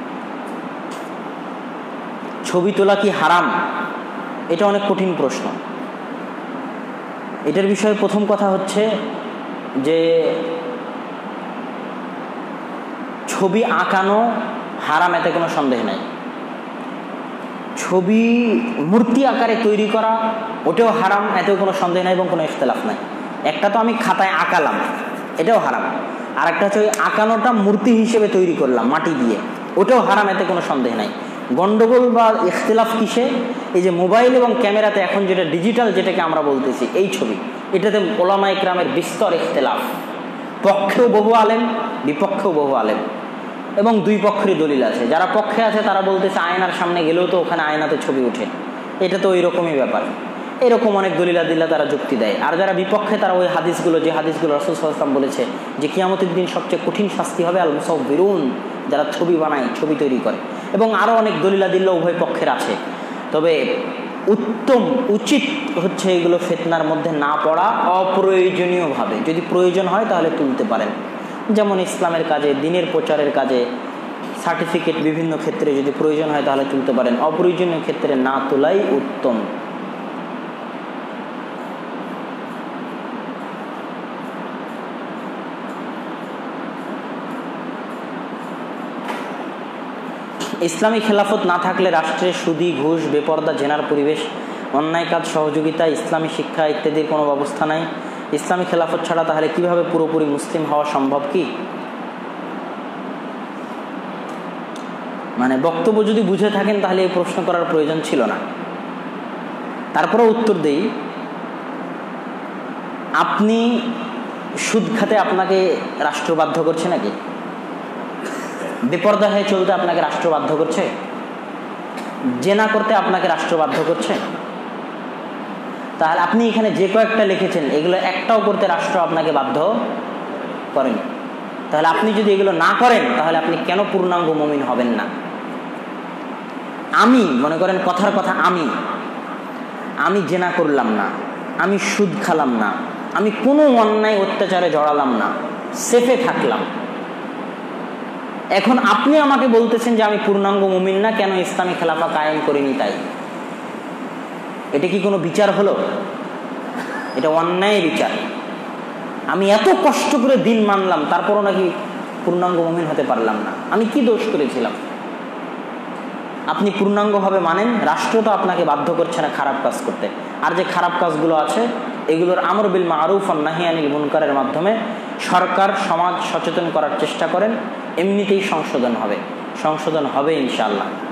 ছবি তোলা কি হারাম? এটা অনেক কঠিন প্রশ্ন। এটার বিষয়ে প্রথম কথা হচ্ছে যে ছবি আঁকানো হারাম, এতে কোনো সন্দেহ নাই। ছবি মূর্তি আকারে তৈরি করা ওটাও হারাম, এতেও কোনো সন্দেহ নাই এবং কোনো ইখতিলাফ নাই। একটা তো আমি খাতায় আঁকালাম, এটাও হারাম। আর একটা হচ্ছে ওই আঁকানোটা মূর্তি হিসেবে তৈরি করলাম মাটি দিয়ে, ওটাও হারাম, এতে কোনো সন্দেহ নাই। গন্ডগোল বা ইখতিলাফ কিসে? এই যে মোবাইল এবং ক্যামেরাতে এখন যেটা ডিজিটাল, যেটাকে আমরা বলতেছি এই ছবি, এটাতে ওলামায়ে কেরামের বিস্তর ইখতিলাফ। পক্ষেও বহু আলেম, বিপক্ষেও বহু আলেম, এবং দুই পক্ষেরই দলিল আছে। যারা পক্ষে আছে তারা বলতেছে আয়নার সামনে গেলেও তো ওখানে আয়নাতে ছবি ওঠে, এটা তো ওই রকমই ব্যাপার। এরকম অনেক দলিলাদিল্লা তারা যুক্তি দেয়। আর যারা বিপক্ষে তারা ওই হাদিসগুলো, যে হাদিসগুলো রাসূল সাল্লাল্লাহু আলাইহি ওয়াসাল্লাম বলেছে যে কিয়ামতের দিন সবচেয়ে কঠিন শাস্তি হবে আল মুসাউবিরুন, যারা ছবি বানায়, ছবি তৈরি করে, এবং আরও অনেক দলিলাদিল্লা উভয় পক্ষের আছে। তবে উত্তম উচিত হচ্ছে এগুলো ফিতনার মধ্যে না পড়া, অপ্রয়োজনীয়ভাবে। যদি প্রয়োজন হয় তাহলে তুলতে পারেন, যেমন ইসলামের কাজে, দ্বীনের প্রচারের কাজে, সার্টিফিকেট বিভিন্ন ক্ষেত্রে যদি প্রয়োজন হয় তাহলে তুলতে পারেন। অপ্রয়োজনীয় ক্ষেত্রে না তোলাই উত্তম। ইসলামী খেলাফত না থাকলে রাষ্ট্রে সুদি, ঘুষ, বেপরদা, জেনার পরিবেশ, অন্যায় কাজ, সহযোগিতা, ইসলামী শিক্ষা ইত্যাদির কোনো ব্যবস্থা নাই। ইসলামী খেলাফত ছাড়া তাহলে কিভাবে পুরোপুরি মুসলিম হওয়া সম্ভব? কি মানে বক্তব্য যদি বুঝে থাকেন তাহলে এই প্রশ্ন করার প্রয়োজন ছিল না। তারপরে উত্তর দেই, আপনি সুদ খাতে আপনাকে রাষ্ট্র বাধ্য করছে নাকি? বেপরদা হয়ে চলতে আপনাকে রাষ্ট্র বাধ্য করছে? জেনা করতে আপনাকে রাষ্ট্র বাধ্য করছে? তাহলে আপনি এখানে যে কয়েকটা লিখেছেন এগুলো একটাও করতে রাষ্ট্র আপনাকে বাধ্য করেনি। তাহলে আপনি যদি এগুলো না করেন তাহলে আপনি কেন পূর্ণাঙ্গ মুমিন হবেন না? আমি মনে করেন কথার কথা, আমি জেনা করলাম না, আমি সুদ খালাম না, আমি কোনো অন্যায় অত্যাচারে জড়ালাম না, সেফে থাকলাম। এখন আপনি আমাকে বলতেছেন যে আমি পূর্ণাঙ্গ মুমিন না, কেন ইসলামী খেলাফা কায়েম করিনি তাই। এটা কি কোনো বিচার হলো? এটা অন্যায় বিচার। আমি এত কষ্ট করে দিন মানলাম, তারপরও নাকি পূর্ণাঙ্গ মুমিন হতে পারলাম না। আমি কি দোষ করেছিলাম? আপনি পূর্ণাঙ্গভাবে মানেন, রাষ্ট্র তো আপনাকে বাধ্য করছে না খারাপ কাজ করতে। আর যে খারাপ কাজগুলো আছে এগুলোর আমর বিল মারুফ ওয়ান নাহি আনিল মুনকারের মাধ্যমে সরকার সমাজ সচেতন করার চেষ্টা করেন, এমনিতেই সংশোধন হবে ইনশাআল্লাহ।